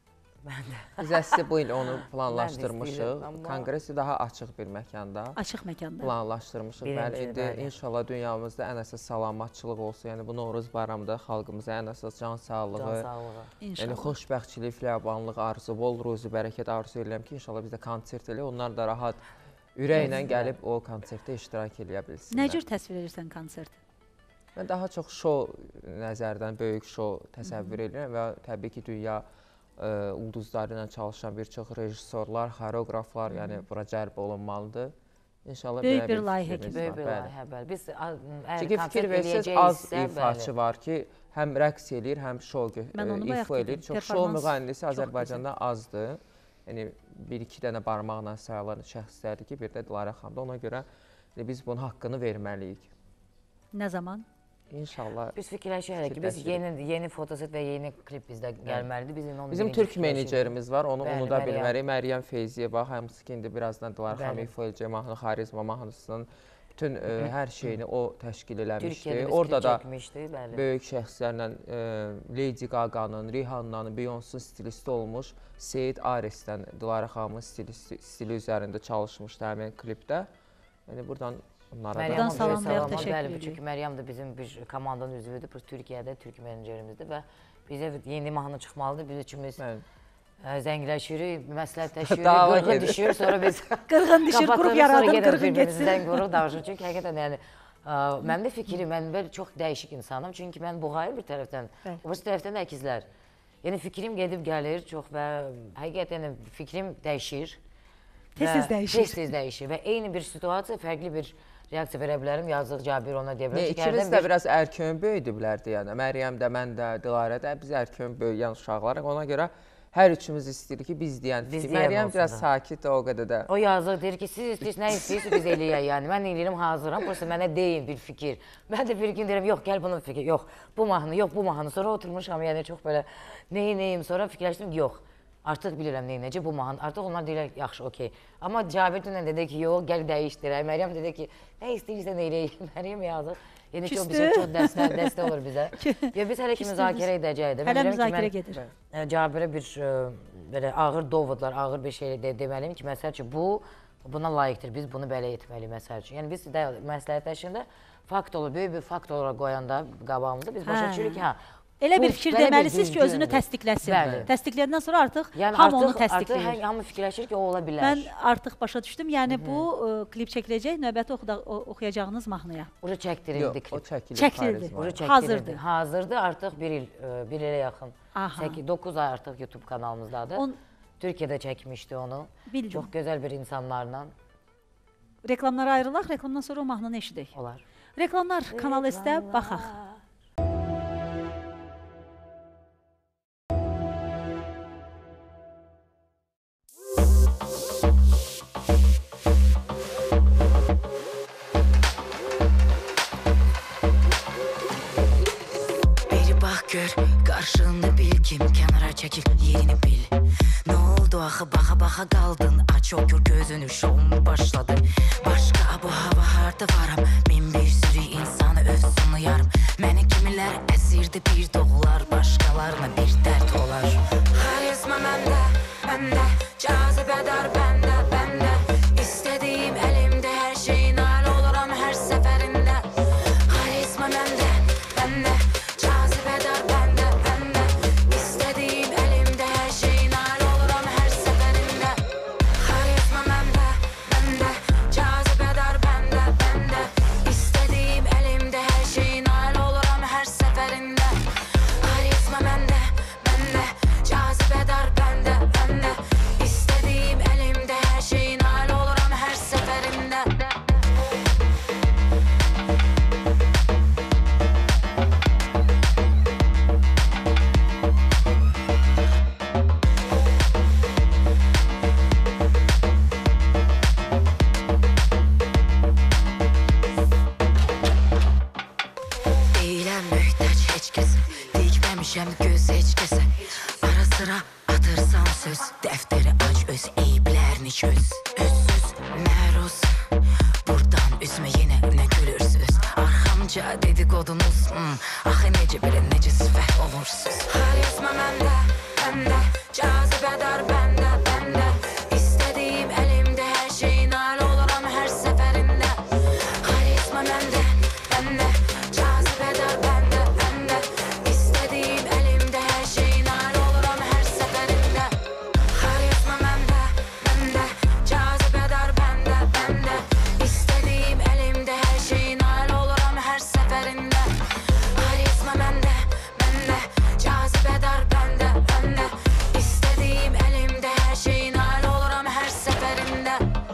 Speaker 4: Biz əslində bu il onu
Speaker 3: Mən də
Speaker 4: planlaşdırmışıq.
Speaker 3: istəyirəm, amma-
Speaker 4: Konqresi daha açıq bir məkanda
Speaker 1: Açıq məkanda.
Speaker 4: planlaşdırmışıq.
Speaker 3: Birinci,
Speaker 4: Bəli, indi
Speaker 3: bəli.
Speaker 4: inşallah dünyamızda ən əsas salamatçılıq olsun. Yəni bu Novruz bayramında xalqımıza ən əsas can sağlığı,
Speaker 3: Can sağlığı.
Speaker 4: yəni
Speaker 1: İnşallah.
Speaker 4: xoşbəxtçilik, firavanlıq arzu, bol ruzi, bərəkət arzu edirəm ki, inşallah bizdə konsert elə, onlar da rahat ürəklə gəlib o konsertdə iştirak edə bilsinlər.
Speaker 1: Nə cür təsvir edirsən konserti?
Speaker 4: Mən daha çox şou nəzərdən böyük şou təsəvvür edirəm və təbii ki, dünya ə, ulduzları ilə çalışan bir çox rejissorlar, xoreoqraflar, yəni bura cəlb olunmalıdır. İnşallah
Speaker 1: Böyük
Speaker 4: belə
Speaker 1: bir layihə
Speaker 4: fikrimiz
Speaker 1: kimi.
Speaker 3: Böyük
Speaker 4: var,
Speaker 3: bir
Speaker 4: bəli.
Speaker 3: layihə, bəli. Biz a- əgər
Speaker 4: Çünki
Speaker 3: konsert
Speaker 4: fikir versəz az
Speaker 3: eləyəcəksə,
Speaker 4: ifaçı
Speaker 3: bəli.
Speaker 4: var ki, həm rəqs eləyir, həm şou gö-
Speaker 1: Mən onu
Speaker 4: ə,
Speaker 1: bayaq
Speaker 4: ifa
Speaker 1: dedim,
Speaker 4: eləyir. Çox şou
Speaker 1: performans
Speaker 4: müğənnisi
Speaker 1: çox
Speaker 4: Azərbaycanda azdır. Yəni bir-iki dənə barmaqla sayılan şəxslərdir ki, bir də Dilarə xanım da ona görə yəni, biz bunun haqqını verməliyik.
Speaker 1: Nə zaman?
Speaker 4: İnşallah.
Speaker 3: Biz fikirləşirik ki, biz
Speaker 4: Fikirləşirik.
Speaker 3: yeni yeni fotoset və yeni klip bizdə gəlməlidir. Biz indi onu
Speaker 4: Bizim
Speaker 3: birinci
Speaker 4: türk
Speaker 3: fikirləşirik.
Speaker 4: menecerimiz var, onu
Speaker 3: Bəli,
Speaker 4: unuda
Speaker 3: Məryəm.
Speaker 4: bilmərik. Məryəm Feyziyeva, hamısı ki, indi birazdan Dilarə
Speaker 3: Bəli.
Speaker 4: xanım ifa edəcək mahnı, xarizma mahnısının bütün ə, hər şeyini o təşkil
Speaker 3: Türkiyədə
Speaker 4: eləmişdi.
Speaker 3: biz
Speaker 4: Orada
Speaker 3: klip
Speaker 4: da
Speaker 3: çəkmişdik, bəli.
Speaker 4: böyük şəxslərlə ə, Lady Gaga-nın, Rihanna'nın, Beyoncé-nun stilisti olmuş Seyid Ares'dən Dilarə xanımın stili, stili üzərində çalışmışdı həmin klipdə. Yəni buradan onlara
Speaker 3: Məryəm
Speaker 1: Buradan
Speaker 3: abla
Speaker 1: salamlayaq,
Speaker 3: salamlar.
Speaker 1: təşəkkür
Speaker 3: Bəli,
Speaker 1: edirik.
Speaker 3: çünki Məryəm də bizim bir komandanın üzvüdür, bu Türkiyədə türk menecerimizdir və bizə yeni mahnı çıxmalıdır. Biz üçümüz
Speaker 4: Mən
Speaker 3: ə, zəngləşirik, məsləhətləşirik,
Speaker 4: Dava
Speaker 3: qırğın
Speaker 4: gedir.
Speaker 3: düşür, sonra biz
Speaker 1: Qırğın düşür,
Speaker 3: kapatırıq,
Speaker 1: qrup
Speaker 3: sonra
Speaker 1: yaradın,
Speaker 3: gedib
Speaker 1: qırğın
Speaker 3: bir-birimizə
Speaker 1: getsin.
Speaker 3: zəng vururuq, danışırıq. Çünki həqiqətən yəni ə, mənim də fikrim, mən belə çox dəyişik insanım. Çünki mən buğayı bir tərəfdən,
Speaker 1: Bəli.
Speaker 3: o birisi tərəfdən də əkizlər. Yəni fikrim gedib gəlir çox və həqiqətən yəni, fikrim dəyişir.
Speaker 1: Tez-tez
Speaker 3: və
Speaker 1: dəyişir.
Speaker 3: Tez-tez dəyişir və eyni bir situasiya fərqli bir reaksiya verə bilərəm. Yazıq Cabir ona deyə
Speaker 4: Ne,
Speaker 3: bilərəm.
Speaker 4: ikimiz də biraz ərkön böyüdüblər deyənə. Məryəm də, mən də, Dilarə də biz ərkön böyüyən uşaqlarıq. Ona görə hər üçümüz istəyirik ki, biz deyən
Speaker 3: Biz
Speaker 4: fikir.
Speaker 3: deyən
Speaker 4: Məryəm
Speaker 3: olsun
Speaker 4: biraz
Speaker 3: da.
Speaker 4: sakit o qədər də.
Speaker 3: O yazıq deyir ki, siz istəyirsiniz, nə istəyirsiniz biz eləyək yəni. Mən eləyirəm hazıram, prosta mənə deyin bir fikir. Mən də bir gün deyirəm, yox gəl bunun fikir, yox bu mahnı, yox bu mahnı. Sonra oturmuşam yəni çox belə neyi neyim, sonra fikirləşdim yox. Artıq bilirəm neynəcə bu mahnı. Artıq onlar deyirlər yaxşı, okey. Amma Cabir dünən dedi ki, yox gəl dəyişdirək. Məryəm dedi ki, nə istəyirsən eləyək. Məryəm yazıq. Yəni çox bizə çox dəstə, dəstə olur bizə. Ya biz hələ ki müzakirə edəcəyik.
Speaker 1: Hələ müzakirə gedir.
Speaker 3: Cabirə bir belə ağır dovudlar, ağır bir şey de deməliyim ki, məsəl üçün bu buna layiqdir. Biz bunu belə etməliyik məsəl üçün. Yəni biz də məsləhətləşəndə fakt olur, böyük bir fakt olaraq qoyanda qabağımızda biz başa düşürük ki, hə.
Speaker 1: Elə bir fikir deməlisiniz ki, özünü təsdiqləsin.
Speaker 3: Bəli.
Speaker 1: Təsdiqləyəndən sonra artıq
Speaker 3: Yəni
Speaker 1: hamı onu
Speaker 3: artıq,
Speaker 1: təsdiqləyir.
Speaker 3: artıq hamı fikirləşir ki, o ola bilər.
Speaker 1: Mən artıq başa düşdüm. Yəni bu ə, klip çəkiləcək növbəti oxuda, o, oxuyacağınız mahnıya.
Speaker 3: Ora çəkdirildi
Speaker 4: Yox,
Speaker 3: klip.
Speaker 4: o çəkilir.
Speaker 1: Çəkildi.
Speaker 4: xarizm
Speaker 3: Ora
Speaker 4: var.
Speaker 3: çəkdirildi.
Speaker 1: Hazırdır.
Speaker 3: Hazırdır. Artıq bir il, e, bir ilə yaxın.
Speaker 1: Aha.
Speaker 3: Səki- doqquz ay artıq YouTube kanalımızdadır.
Speaker 1: On-
Speaker 3: Türkiyədə çəkmişdi onu.
Speaker 1: Bildim.
Speaker 3: Çox gözəl bir insanlarla
Speaker 1: Reklamlara ayrılaq, reklamdan sonra o mahnını eşidək.
Speaker 3: olar.
Speaker 1: Reklamlar Kanal S-də baxaq.
Speaker 6: Beri bak gör, karşında bil kim, kenara çekil, yerini bil. Ne oldu axı, baxa baxa kaldın, aç okur gözünü, şovun başladı. Başka bu hava harda varam, min bir sürü insanı özsün yarım. Məni kimilər əsirdi bir doğular, başqalarına bir dert olar. Karizma məndə, məndə, cazibədar bəndə, bəndə. İstədiyim əlimdə, hər şeyin nail oluram hər səfərində. Karizma məndə, məndə, cazibədar bəndə, bəndə. İstədiyim əlimdə, hər şeyin nail oluram hər səfərində. Karizma məndə, məndə, cazibədar bəndə, bəndə. İstədiyim əlimdə, hər şeyin nail oluram hər səfərində. Karizma məndə, məndə, cazibədar bəndə, bəndə. İstədiyim əlimdə, hər şeyin nail oluram hər səfərində. Deyiləm möhtac heç kəsə, dikməmişəm göz heç kəsə. Ara sıra atırsan söz, dəftəri aç öz eyiblərini çöz. Özsüz məruz, buradan üzmə yenə nə gülürsüz. Arxamca dedikodunuz, hmm, axı necə belə necə sifət olursuz. Karizma məndə, məndə, cazibədar bəndə, bəndə. İstədiyim əlimdə, hər şeyin nail oluram hər səfərində. Karizma məndə, məndə, cazibədar bəndə, bəndə. İstədiyim əlimdə, hər şeyin nail oluram hər səfərində. Karizma məndə, məndə, cazibədar bəndə, bəndə. İstədiyim əlimdə, hər şeyin nail oluram hər səfərində. Karizma məndə, məndə, cazibədar bəndə, bəndə. İstədiyim əlimdə, hər şeyin nail oluram hər səfərində.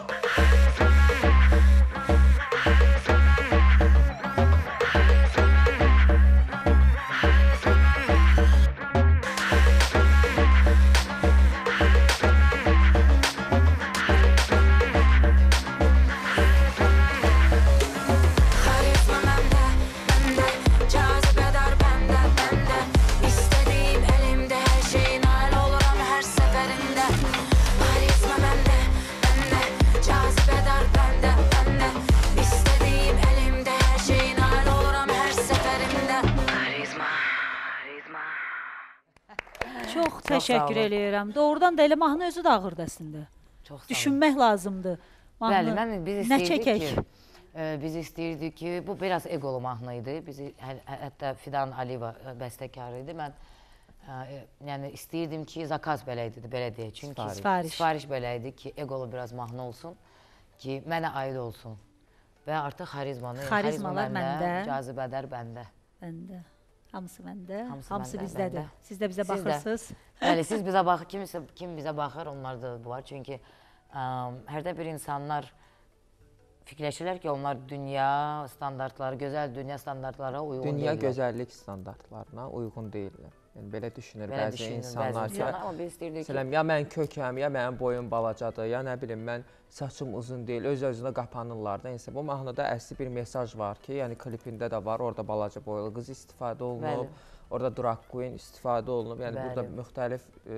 Speaker 6: Karizma məndə, məndə, cazibədar bəndə, bəndə. İstədiyim əlimdə, hər şeyin nail oluram hər səfərində. Karizma məndə, məndə, cazibədar bəndə, bəndə. İstədiyim əlimdə, hər şeyin nail oluram hər səfərində. Karizma, karizma.
Speaker 1: Çox
Speaker 3: sağ
Speaker 1: təşəkkür
Speaker 3: olun.
Speaker 1: eləyirəm. Doğrudan da elə mahnı özü də ağırdır əslində.
Speaker 3: Çox sağ olun.
Speaker 1: Düşünmək lazımdır. Mahnı
Speaker 3: Bəli, mən biz
Speaker 1: nə
Speaker 3: istəyirdik
Speaker 1: çəkək?
Speaker 3: ki, e, biz istəyirdik ki, bu biraz egolu mahnı idi. Bizi hə- hə- hətta Fidan Aliyeva e, bəstəkarı idi. Mən e, yəni istəyirdim ki, zakaz belə idi, belə deyək. Çünki
Speaker 4: Sifariş.
Speaker 1: Sifariş.
Speaker 3: sifariş belə idi ki, egolu biraz mahnı olsun ki, mənə aid olsun. Və artıq xarizmanı, yəni
Speaker 1: Xarizmalar
Speaker 3: xarizma
Speaker 1: məndə.
Speaker 3: cazibədar bəndə.
Speaker 1: Bəndə. Hamısı məndə,
Speaker 3: Hamısı
Speaker 1: hamısı
Speaker 3: məndə,
Speaker 1: bizdədir.
Speaker 3: məndə.
Speaker 1: Siz də bizə
Speaker 3: Siz də.
Speaker 1: baxırsınız.
Speaker 3: Bəli, siz bizə baxır, kimsə kim bizə baxır, onlarda da bu var. Çünki ə, hərdə bir insanlar fikirləşirlər ki, onlar dünya standartları, gözəl dünya standartlara uyğun
Speaker 4: Dünya
Speaker 3: deyirlər.
Speaker 4: gözəllik standartlarına uyğun deyirlər. Yəni belə düşünür
Speaker 3: Belə
Speaker 4: bəzi
Speaker 3: düşünür
Speaker 4: insanlar
Speaker 3: bəzi
Speaker 4: ki,
Speaker 3: insanlar, amma biz istəyirdik ki,
Speaker 4: məsələn, ya mən kökəm, ya mənim boyum balacadır, ya nə bilim mən saçım uzun deyil, öz-özünə qapanırlar da insan. Bu mahnıda əsli bir mesaj var ki, yəni klipində də var, orada balaca boylu qız istifadə olunub,
Speaker 3: Bəli.
Speaker 4: orada drag queen istifadə olunub. Yəni
Speaker 3: Bəli.
Speaker 4: burada müxtəlif e,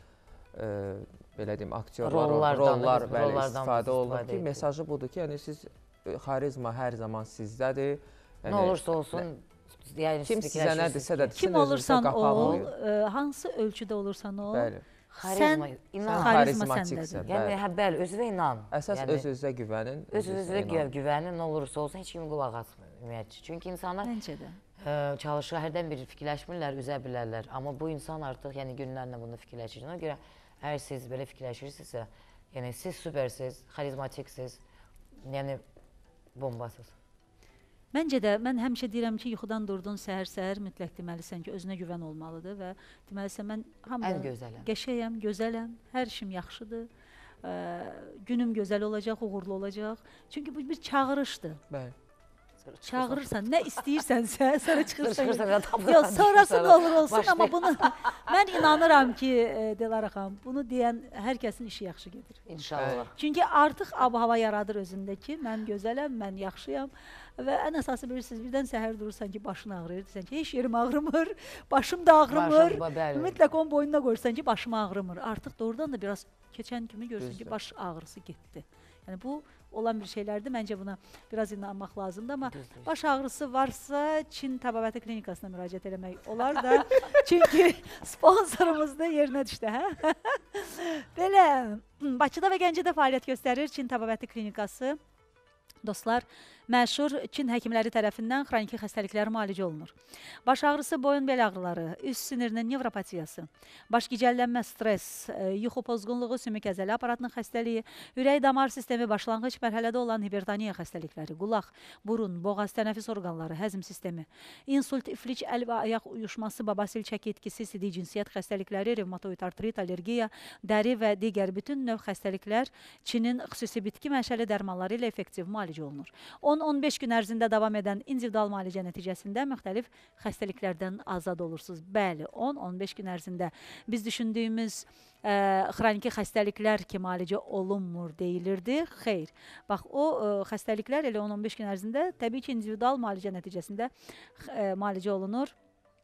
Speaker 4: e, belə deyim, aktyorlar,
Speaker 3: Rollardan da
Speaker 4: rollar
Speaker 3: biz-
Speaker 4: bəli
Speaker 3: rollardan biz
Speaker 4: istifadə olunub
Speaker 3: istifadə
Speaker 4: ki,
Speaker 3: etdik.
Speaker 4: mesajı budur ki, yəni siz e, xarizma hər zaman sizdədir.
Speaker 3: nə olursa olsun, yəni
Speaker 4: Kim
Speaker 3: siz
Speaker 4: sizə nə
Speaker 3: fikirləşirsiniz
Speaker 4: desə də
Speaker 3: ki,
Speaker 1: Kim
Speaker 4: sizin özünüzə
Speaker 1: olursan ol,
Speaker 4: qapanmayın.
Speaker 1: ə, hansı ölçüdə olursan ol,
Speaker 4: Bəli.
Speaker 3: Xarizma,
Speaker 1: sən
Speaker 3: inan.
Speaker 1: xarizma
Speaker 4: Xarizmatiksən,
Speaker 1: səndədir.
Speaker 3: Yəni,
Speaker 4: bəli.
Speaker 3: hə, bəli, özünə inan.
Speaker 4: Əsas
Speaker 3: yəni,
Speaker 4: öz-özünüzə güvənin.
Speaker 3: öz-özünə
Speaker 4: inanın.
Speaker 3: güvən, güvənin nə olursa olsun, heç kimin qulaq asmır ümumiyyətcə. Çünki insanlar
Speaker 1: Məncə də.
Speaker 3: ə, çalışır, hərdən bir fikirləşmirlər, üzə bilərlər. Amma bu insan artıq yəni günlərlə bunu fikirləşir. Ona görə əgər siz belə fikirləşirsinizsə, yəni siz süpərsiz, xarizmatiksiniz, yəni bombasız.
Speaker 1: Məncə də mən həmişə deyirəm ki, yuxudan durdun səhər-səhər mütləq deməlisən ki, özünə güvən olmalıdır və deməlisən mən
Speaker 3: Ən
Speaker 1: hamıdan
Speaker 3: gözələm.
Speaker 1: qəşəyəm, gözələm, hər işim yaxşıdır. Ə, günüm gözəl olacaq, uğurlu olacaq. Çünki bu bir çağırışdır.
Speaker 4: Bəli.
Speaker 1: Çağırırsan, nə istəyirsənsə, sonra çıxırsan.
Speaker 3: Çıxırsan ya tapırsan.
Speaker 1: Yox, sonrası da olur olsun,
Speaker 3: Başlayır.
Speaker 1: amma bunu mən inanıram ki, e, Dilara xanım, bunu deyən hər kəsin işi yaxşı gedir.
Speaker 3: İnşallah.
Speaker 1: Çünki artıq ab-hava yaradır özündə ki, mən gözələm, mən yaxşıyam və ən əsası bilirsiniz, birdən səhər durursan ki, başın ağrıyır, deyirsən ki, heç yerim ağrımır, başım da ağrımır.
Speaker 3: Başım, bəli.
Speaker 1: Mütləq onun boynuna qoyursan ki, başım ağrımır. Artıq doğrudan da biraz keçən kimi görürsən ki,
Speaker 4: Düzdür.
Speaker 1: baş ağrısı getdi. Yəni bu olan bir şeylərdir. Məncə buna biraz inanmaq lazımdır, amma
Speaker 3: Düzdür.
Speaker 1: baş ağrısı varsa Çin Təbabətə klinikasına müraciət eləmək olar da. Çünki sponsorumuz da yerinə düşdü, hə? Belə Bakıda və Gəncədə fəaliyyət göstərir Çin Təbabətə klinikası. Dostlar, məşhur Çin həkimləri tərəfindən xroniki xəstəliklər müalicə olunur. Baş ağrısı, boyun bel ağrıları, üst sinirinin nevropatiyası, baş gicəllənmə, stres, e, yuxu pozğunluğu, sümük əzələ aparatının xəstəliyi, ürək damar sistemi başlanğıc mərhələdə olan hipertoniya xəstəlikləri, qulaq, burun, boğaz, tənəffüs orqanları, həzm sistemi, insult, iflic, əl və ayaq uyuşması, babasil çəki etkisi, sidik cinsiyyət xəstəlikləri, revmatoid artrit, allergiya, dəri və digər bütün növ xəstəliklər Çinin xüsusi bitki mənşəli dərmanları ilə effektiv müalicə olunur. on on beş gün ərzində davam edən individual müalicə nəticəsində müxtəlif xəstəliklərdən azad olursunuz. Bəli, on on beş gün ərzində biz düşündüyümüz ə, xroniki xəstəliklər ki, müalicə olunmur deyilirdi. Xeyr. Bax, o ə, xəstəliklər elə on on beş gün ərzində təbii ki, individual müalicə nəticəsində ə, müalicə olunur.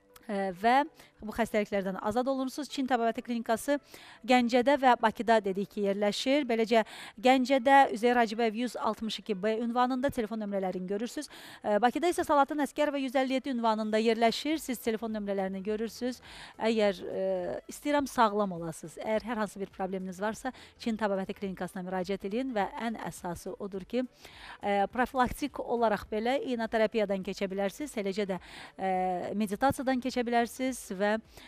Speaker 1: Ə, və bu xəstəliklərdən azad olunursunuz. Çin Təbabətə klinikası Gəncədə və Bakıda dedik ki, yerləşir. Beləcə Gəncədə Üzeyir Hacıbəyev yüz altmış iki B ünvanında telefon nömrələrini görürsünüz. Ə, Bakıda isə Salatın Əsgərova yüz əlli yeddi ünvanında yerləşir. Siz telefon nömrələrini görürsünüz. Əgər ə, istəyirəm sağlam olasınız. Əgər hər hansı bir probleminiz varsa, Çin Təbabətə klinikasına müraciət edin və ən əsası odur ki, ə, profilaktik olaraq belə iynoterapiyadan keçə bilərsiniz. Eləcə də ə, meditasiyadan keçə bilərsiniz və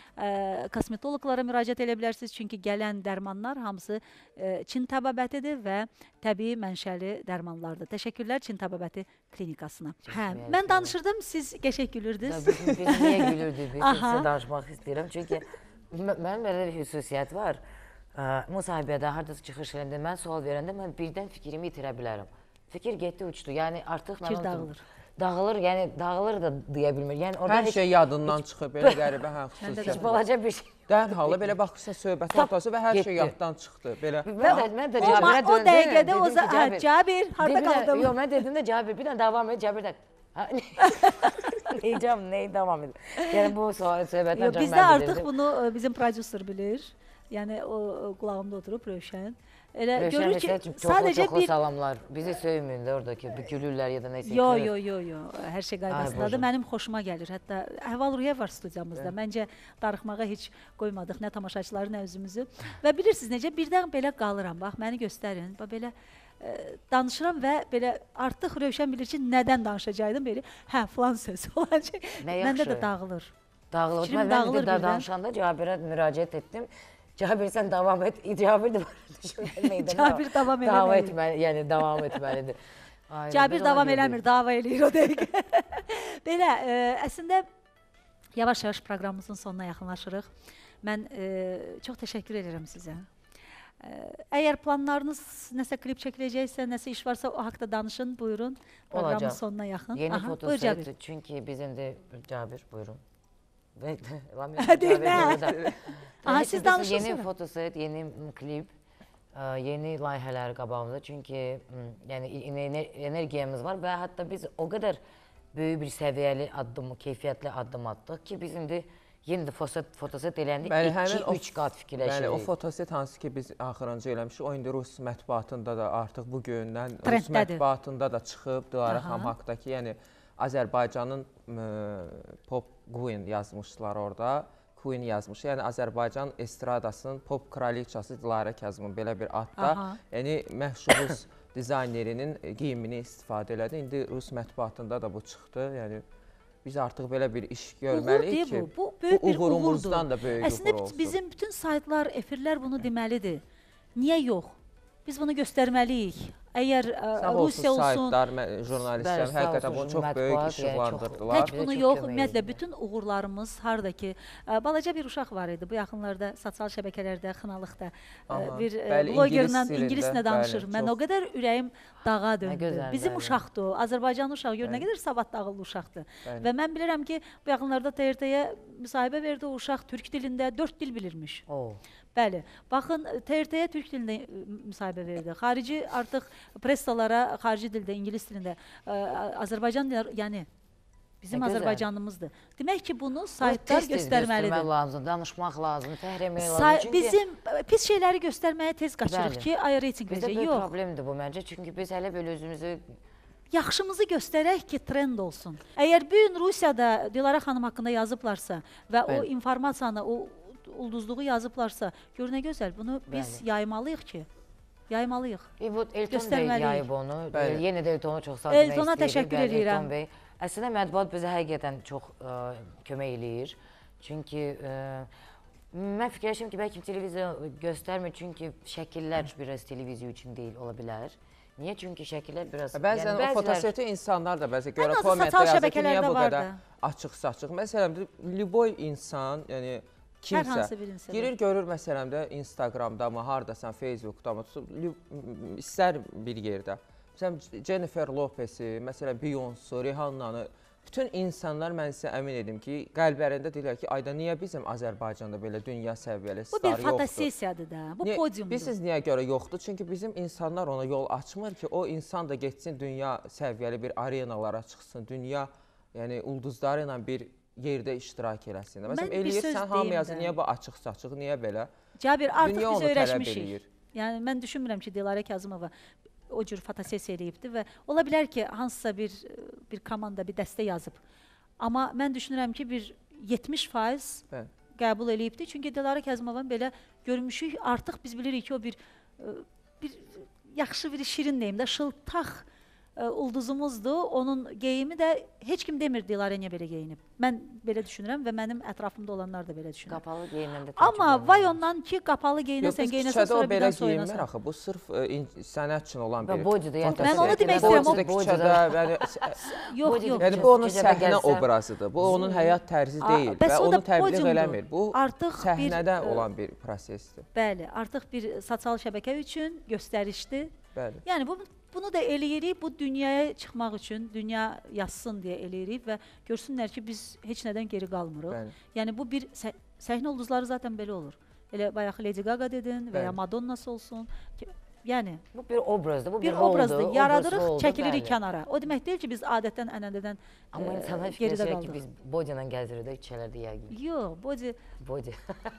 Speaker 1: ə, kosmetoloqlara müraciət edə bilərsiniz. Çünki gələn dərmanlar hamısı ə, Çin təbabətidir və təbii mənşəli dərmanlardır. Təşəkkürlər Çin Təbabəti klinikasına. Hə,
Speaker 3: ederim.
Speaker 1: mən danışırdım, siz qəşəng gülürdünüz.
Speaker 3: Biz, biz niyə gülürdük? Biz
Speaker 1: Aha.
Speaker 3: sizə danışmaq istəyirəm. Çünki mə- mənim belə bir xüsusiyyət var. Ə, müsahibədə, hardasa çıxış eləyəndə, mən sual verəndə mən birdən fikrimi itirə bilərəm. Fikir getdi, uçdu. Yəni artıq
Speaker 1: Fikir
Speaker 3: mən
Speaker 1: dağılır.
Speaker 3: Dağılır, yəni dağılır da deyə bilmir. Yəni orada
Speaker 4: Hər
Speaker 3: heç,
Speaker 4: şey yadından çıxır, belə qəribə, hə,
Speaker 1: Məndə də
Speaker 3: heç
Speaker 4: xüsusiyyət.
Speaker 3: balaca bir şey.
Speaker 4: Dərhalı belə baxırsan söhbətin
Speaker 3: Tap,
Speaker 4: ortası və hər şey
Speaker 3: getdi.
Speaker 4: yaddan çıxdı. Belə.
Speaker 3: Mən də, mən də
Speaker 1: O,
Speaker 3: Cabirə
Speaker 1: ma- o
Speaker 3: döndüm.
Speaker 1: dəqiqədə o
Speaker 3: dedim ki,
Speaker 1: za- hə, Cabir, harda
Speaker 3: bir dənə-
Speaker 1: qaldım?
Speaker 3: Yox, mən dedim də Cabir, bir dənə davam et, Cabir də. Ha, Neyəcəm, ney davam edir. Yəni bu sual söhbətdən
Speaker 1: Yox,
Speaker 3: çox
Speaker 1: bizdə
Speaker 3: mən
Speaker 1: artıq
Speaker 3: bilirdim.
Speaker 1: bunu ə, bizim prodüser bilir. Yəni o o qulağımda oturub Rövşən. Elə
Speaker 3: Rövşən
Speaker 1: görür ki,
Speaker 3: isə çoxlu
Speaker 1: sadəcə
Speaker 3: çoxlu
Speaker 1: bir
Speaker 3: salamlar. Bizi söyməyin də oradakı bu gülürlər ya da nəsə.
Speaker 1: Yo, yo, yo, yo. Hər şey
Speaker 3: Ay,
Speaker 1: qaydasındadır.
Speaker 3: bacım.
Speaker 1: Mənim xoşuma gəlir. Hətta əhval-ruhiyyə var studiyamızda. Məncə darıxmağa heç qoymadıq nə tamaşaçıları, nə özümüzü. Və bilirsiniz necə birdən belə qalıram. Bax, məni göstərin. Bax belə ə, danışıram və belə artıq Rövşən bilir ki, nədən danışacaqdım belə. Hə, falan söz olacaq.
Speaker 3: Nə
Speaker 1: Məndə
Speaker 3: yaxşı.
Speaker 1: də dağılır.
Speaker 3: Dağılır.
Speaker 1: Fikrim
Speaker 3: Mən, mən
Speaker 1: dağılır
Speaker 3: bir daha
Speaker 1: birdən.
Speaker 3: danışanda Cabirə müraciət etdim. Cabir sən davam et. Cabir də düşünməliydi.
Speaker 1: Cabir davam
Speaker 3: Davam
Speaker 1: eləməli.
Speaker 3: etməli, yəni davam etməlidir. Ay,
Speaker 1: Cabir
Speaker 3: biz ona
Speaker 1: davam
Speaker 3: güldük.
Speaker 1: eləmir, dava eləyir o dəqiqə. Belə, ə, əslində Yavaş-yavaş proqramımızın sonuna yaxınlaşırıq. Mən e, çox təşəkkür edirəm sizə. E, əgər planlarınız nəsə klip çəkiləcəksə, nəsə iş varsa o haqqda danışın, buyurun. Proqramın
Speaker 3: Olacaq.
Speaker 1: sonuna yaxın.
Speaker 3: Yeni
Speaker 1: Aha, buyur Cabir.
Speaker 3: fotoset çünkü bizim de Cabir buyurun. Ve-
Speaker 1: Hadi,
Speaker 3: Cabir
Speaker 1: ne?
Speaker 3: burada.
Speaker 1: Aha,
Speaker 3: Ve
Speaker 1: siz
Speaker 3: bizim
Speaker 1: danışın
Speaker 3: Yeni
Speaker 1: sonra.
Speaker 3: fotoset, yeni klip, e, yeni layihələr qabağımızda. Çünkü m, yani ener- enerjimiz var ve hatta biz o kadar büyük bir seviyeli addım, keyfiyetli addım attık ki bizim de yeni de fotoset, fotoset eləndə
Speaker 4: Bəli, həmin
Speaker 3: iki
Speaker 4: o-
Speaker 3: üç qat
Speaker 4: Bəli,
Speaker 3: fikirləşirik.
Speaker 4: o fotoset hansı ki biz axırıncı eləmişik, o indi Rus mətbuatında da artıq bu gündən Rus
Speaker 1: Trenddədir.
Speaker 4: mətbuatında da çıxıb, Dilarə
Speaker 1: Aha.
Speaker 4: xanım haqqdakı, yəni Azərbaycanın ə, pop queen yazmışlar orada. Queen yazmış. Yəni Azərbaycan estradasının pop kraliçası Dilarə Kazımın belə bir adda,
Speaker 1: Aha.
Speaker 4: yəni məşhur Rus dizaynerinin geyimini istifadə elədi. İndi Rus mətbuatında da bu çıxdı. Yəni biz artıq belə bir iş görməliyik ki,
Speaker 1: bu. Bu böyük bir
Speaker 4: uğurumuzdan
Speaker 1: uğurdur.
Speaker 4: da böyük
Speaker 1: Əslində
Speaker 4: uğur olsun.
Speaker 1: bizim bütün saytlar, efirlər bunu deməlidir. Niyə yox? Biz bunu göstərməliyik. Əgər ə,
Speaker 4: Sağ olsun
Speaker 1: Rusiya olsun,
Speaker 4: saytlar, mə- jurnalistlər
Speaker 3: Bəli, sağ
Speaker 4: həqiqətən
Speaker 3: olsun,
Speaker 4: bunu çox
Speaker 3: mətbuat,
Speaker 4: böyük
Speaker 3: yəni
Speaker 4: işıqlandırdılar.
Speaker 1: tək
Speaker 3: Bizə
Speaker 1: bunu
Speaker 3: çox
Speaker 1: yox,
Speaker 3: kömək
Speaker 1: ümumiyyətlə
Speaker 3: edib.
Speaker 1: bütün uğurlarımız hardakı ə, balaca bir uşaq var idi bu yaxınlarda sosial şəbəkələrdə, xınalıqda ə,
Speaker 4: Aha,
Speaker 1: bir ə,
Speaker 4: bəli,
Speaker 1: blogerlə
Speaker 4: ingilis dilində,
Speaker 1: ingilislə danışır.
Speaker 4: bəli,
Speaker 1: Mən
Speaker 4: çox-
Speaker 1: o qədər ürəyim dağa döndü.
Speaker 3: gözəl,
Speaker 1: Bizim
Speaker 3: bəli.
Speaker 1: uşaqdır, o, Azərbaycan uşağı. Gör nə
Speaker 4: Bəli.
Speaker 1: qədər savadlı ağıllı uşaqdır.
Speaker 4: Bəli.
Speaker 1: Və mən bilirəm ki, bu yaxınlarda T R T-yə müsahibə verdi o uşaq türk dilində dörd dil bilirmiş.
Speaker 3: O.
Speaker 1: Bəli. Baxın T R T-yə türk dilində ə, müsahibə verdi. Xarici artıq pressalara xarici dildə, ingilis dilində ə, Azərbaycan dilləri, yəni bizim
Speaker 3: Nə gözəl.
Speaker 1: Azərbaycanımızdır. Demək ki, bunu
Speaker 3: Bunu
Speaker 1: saytlar
Speaker 3: tez-tez
Speaker 1: göstərməlidir.
Speaker 3: göstərmək lazım, danışmaq lazım, təhrif etmək lazım.
Speaker 1: Say
Speaker 3: Çünki
Speaker 1: bizim ə, pis şeyləri göstərməyə tez qaçırıq
Speaker 3: Bəli.
Speaker 1: ki, ay reytinq
Speaker 3: bizdə
Speaker 1: verəcək.
Speaker 3: böyük
Speaker 1: Yox.
Speaker 3: problemdir bu məncə. Çünki biz hələ belə özümüzü
Speaker 1: Yaxşımızı göstərək ki, trend olsun. Əgər bu gün Rusiyada Dilarə xanım haqqında yazıblarsa və o
Speaker 3: Bəli.
Speaker 1: informasiyanı, o ulduzluğu yazıblarsa, gör nə gözəl. Bunu biz
Speaker 3: Bəli.
Speaker 1: yaymalıyıq ki, yaymalıyıq.
Speaker 3: E, bu Elton Bey
Speaker 1: Göstərməliyik.
Speaker 3: yayıb onu.
Speaker 4: Bəli.
Speaker 3: Yenə də Eltona çox sağ
Speaker 1: Eltona
Speaker 3: demək istəyirəm.
Speaker 1: təşəkkür
Speaker 3: Bəli,
Speaker 1: edirəm.
Speaker 3: Elton Bey. Əslində mətbuat bizə həqiqətən çox ə, kömək eləyir. Çünki ə, mən fikirləşirəm ki, bəlkə televiziya göstərmir, çünki şəkillər biraz televiziya üçün deyil ola bilər. Niyə? Çünki şəkillər biraz...
Speaker 4: Bəzən o
Speaker 3: bəzilər-
Speaker 4: fotoseti insanlar da bəzən
Speaker 1: Ən
Speaker 4: görə
Speaker 1: azı
Speaker 4: kommentdə
Speaker 1: sosial
Speaker 4: yazır ki, niyə
Speaker 1: şəbəkələrdə
Speaker 4: bu
Speaker 1: var
Speaker 4: qədər
Speaker 1: da.
Speaker 4: açıq-saçıq. Məsələn, lüboy insan, yəni kimsə
Speaker 1: hansı bir insan.
Speaker 4: girir görür məsələn də Instagramda mı, hardasan, Facebookda mı, tutub lü- istər bir yerdə. Məsələn Jennifer Lopez-i, məsələn Beyoncé, Rihanna'nı bütün insanlar mən sizə əmin edim ki, qəlblərində deyirlər ki, ayda niyə bizim Azərbaycanda belə dünya səviyyəli
Speaker 1: Bu
Speaker 4: star
Speaker 1: bir
Speaker 4: yoxdur?
Speaker 1: fotosessiyadır da, bu
Speaker 4: Niyə-
Speaker 1: podiumdur.
Speaker 4: Bilirsiniz niyə görə yoxdur? Çünki bizim insanlar ona yol açmır ki, o insan da getsin dünya səviyyəli bir arenalara çıxsın, dünya, yəni ulduzları ilə bir yerdə iştirak eləsin.
Speaker 1: Mən
Speaker 4: Məsələn,
Speaker 1: bir söz
Speaker 4: eləyirsən, hamı
Speaker 1: deyim
Speaker 4: yazır,
Speaker 1: də.
Speaker 4: niyə bu açıq-saçıq, niyə belə?
Speaker 1: Cabir, artıq
Speaker 4: Dünya
Speaker 1: biz
Speaker 4: onu tələb
Speaker 1: öyrəşmişik.
Speaker 4: eləyir.
Speaker 1: Yəni mən düşünmürəm ki, Dilarə Kazımova o cür fotosessiya eləyibdi və ola bilər ki, hansısa bir bir komanda, bir dəstə yazıb. Amma mən düşünürəm ki, bir yetmiş faiz
Speaker 4: Bəli.
Speaker 1: qəbul eləyibdi. Çünki Dilarə Kazımovan belə görmüşük. Artıq biz bilirik ki, o bir ə, bir yaxşı bir şirin deyim də, şıltaq ə, ulduzumuzdur. Onun geyimi də heç kim demir Dilarə niyə belə geyinib. Mən belə düşünürəm və mənim ətrafımda olanlar da belə düşünür.
Speaker 3: Qapalı geyinəndə
Speaker 1: Amma vay ondan ki, qapalı
Speaker 4: Yox,
Speaker 1: geyinəsən,
Speaker 4: biz
Speaker 1: geyinəsən
Speaker 4: küçədə o
Speaker 1: sonra
Speaker 4: belə
Speaker 1: birdən
Speaker 4: geyinmir
Speaker 1: soyunasan.
Speaker 4: axı. Bu sırf ə, in- sənət üçün olan
Speaker 3: Və
Speaker 4: bir
Speaker 3: boyda da, yəni
Speaker 4: fotoset.
Speaker 1: Mən onu demək istəyirəm, o-
Speaker 4: Boyda küçədə, yəni
Speaker 1: Yox,
Speaker 3: Boyda
Speaker 1: yox.
Speaker 3: da-
Speaker 4: Yəni bu onun
Speaker 3: Gecə
Speaker 4: səhnə
Speaker 3: gəlsə-
Speaker 4: obrazıdır. Bu onun həyat tərzi
Speaker 1: A,
Speaker 4: deyil
Speaker 1: bəs
Speaker 4: və
Speaker 1: o da
Speaker 4: onu təbliğ
Speaker 1: podiumdur.
Speaker 4: eləmir. Bu
Speaker 1: Artıq bir,
Speaker 4: səhnədə
Speaker 1: ə,
Speaker 4: olan bir prosesdir.
Speaker 1: Bəli, artıq bir sosial şəbəkə üçün göstərişdir.
Speaker 4: Bəli.
Speaker 1: Yəni bu bunu da eləyirik, bu dünyaya çıxmaq üçün, dünya yazsın deyə eləyirik və görsünlər ki, biz heç nədən geri qalmırıq.
Speaker 4: Bəli.
Speaker 1: Yəni bu bir sə səhnə ulduzları zaten belə olur. Elə bayaq Lady Gaga dedin və ya
Speaker 4: Bəli.
Speaker 1: Madonna'sı olsun. Ki, yəni
Speaker 3: Bu bir obrazdır, bu bir,
Speaker 1: bir obrazdır,
Speaker 3: roldur,
Speaker 1: yaradırıq,
Speaker 3: obraz roldur,
Speaker 1: çəkilirik
Speaker 3: bəli.
Speaker 1: kənara. O demək deyil ki, biz adətdən, ənənədən
Speaker 3: Amma
Speaker 1: ə,
Speaker 3: insanlar
Speaker 1: geridə
Speaker 3: fikirləşir ki,
Speaker 1: qaldıq.
Speaker 3: biz boyla gəzirik də küçələrdə yəqin.
Speaker 1: Yox, body
Speaker 3: Boyda.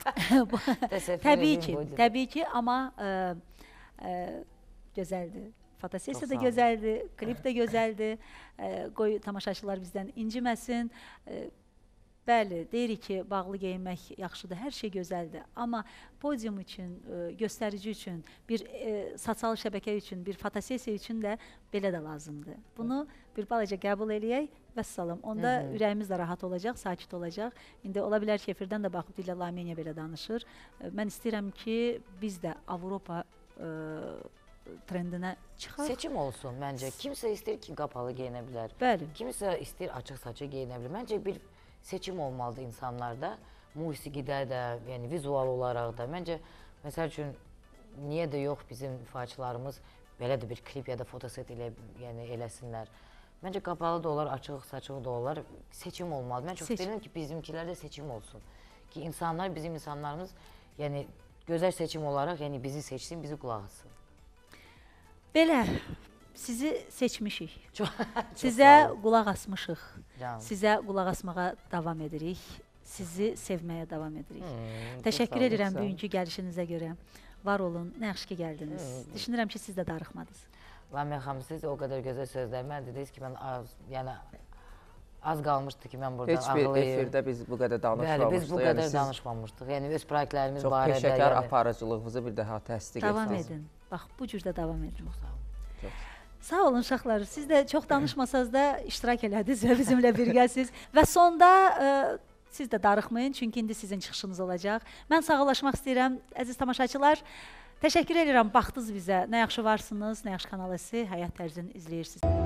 Speaker 1: təbii ki, təbii ki, amma ə, ə, gözəldir. Fotosessiya
Speaker 3: Çox
Speaker 1: da
Speaker 3: sağ olun.
Speaker 1: gözəldir, klip də gözəldir. Ə, qoy tamaşaçılar bizdən inciməsin. Ə, Bəli, deyirik ki, bağlı geyinmək yaxşıdır, hər şey gözəldir. Amma podium üçün, ə, göstərici üçün, bir ə, sosial şəbəkə üçün, bir fotosessiya üçün də belə də lazımdır. Bunu bir balaca qəbul eləyək və salam. Onda
Speaker 3: Hı hı.
Speaker 1: ürəyimiz də rahat olacaq, sakit olacaq. İndi ola bilər ki, efirdən də baxıb Dilə Lameniya belə danışır. Ə, Mən istəyirəm ki, biz də Avropa ə, trendinə çıxaq.
Speaker 3: Seçim olsun məncə. Kimsə istəyir ki, qapalı geyinə bilər.
Speaker 1: Bəli.
Speaker 3: Kimsə istəyir açıq saçı geyinə bilər. Məncə bir seçim olmalıdır insanlarda. Musiqidə də, yəni vizual olaraq da. Məncə, məsəl üçün, niyə də yox bizim ifaçılarımız belə də bir klip ya da fotoset ilə yəni, eləsinlər. Məncə, qapalı da olar, açıq, saçıq da olar, seçim olmalı. Mən çox istəyirəm ki, bizimkilərdə seçim olsun. Ki, insanlar, bizim insanlarımız, yəni, gözəl seçim olaraq, yəni, bizi seçsin, bizi qulaq asın.
Speaker 1: Belə, sizi seçmişik.
Speaker 3: Çox,
Speaker 1: Sizə qulaq asmışıq.
Speaker 3: Canım.
Speaker 1: Sizə qulaq asmağa davam edirik. Sizi sevməyə davam edirik.
Speaker 3: Hmm,
Speaker 1: Təşəkkür
Speaker 4: sağ olun,
Speaker 1: edirəm
Speaker 4: sağ olun.
Speaker 1: bugünkü gəlişinizə görə. Var olun, nə yaxşı ki gəldiniz. Düşünürəm ki, siz də darıxmadınız.
Speaker 3: Lamiyə xanım, siz o qədər gözəl sözlər. Mən dediniz ki, mən az, yəni, az qalmışdı ki, mən burada
Speaker 4: Heç bir
Speaker 3: ağlayayım.
Speaker 4: efirdə biz bu qədər
Speaker 3: Bəli,
Speaker 4: danışmamışdıq.
Speaker 3: biz bu
Speaker 4: Yəni
Speaker 3: qədər
Speaker 4: siz
Speaker 3: danışmamışdıq. Yəni, öz proyektlərimiz
Speaker 4: çox
Speaker 3: barədə.
Speaker 4: peşəkar
Speaker 3: yəni-
Speaker 4: aparıcılığınızı bir daha təsdiq
Speaker 1: Davam
Speaker 4: etsiniz.
Speaker 1: edin. Bax, bu cür də davam edin.
Speaker 3: Çox sağ olun.
Speaker 1: Sağ olun uşaqlar. Siz də çox danışmasanız da iştirak elədiniz və bizimlə birgəsiz. Və sonda ə, siz də darıxmayın, çünki indi sizin çıxışınız olacaq. Mən sağollaşmaq istəyirəm, əziz tamaşaçılar. Təşəkkür edirəm, baxdınız bizə. Nə yaxşı varsınız, nə yaxşı Kanal S Həyat Tərzini izləyirsiniz.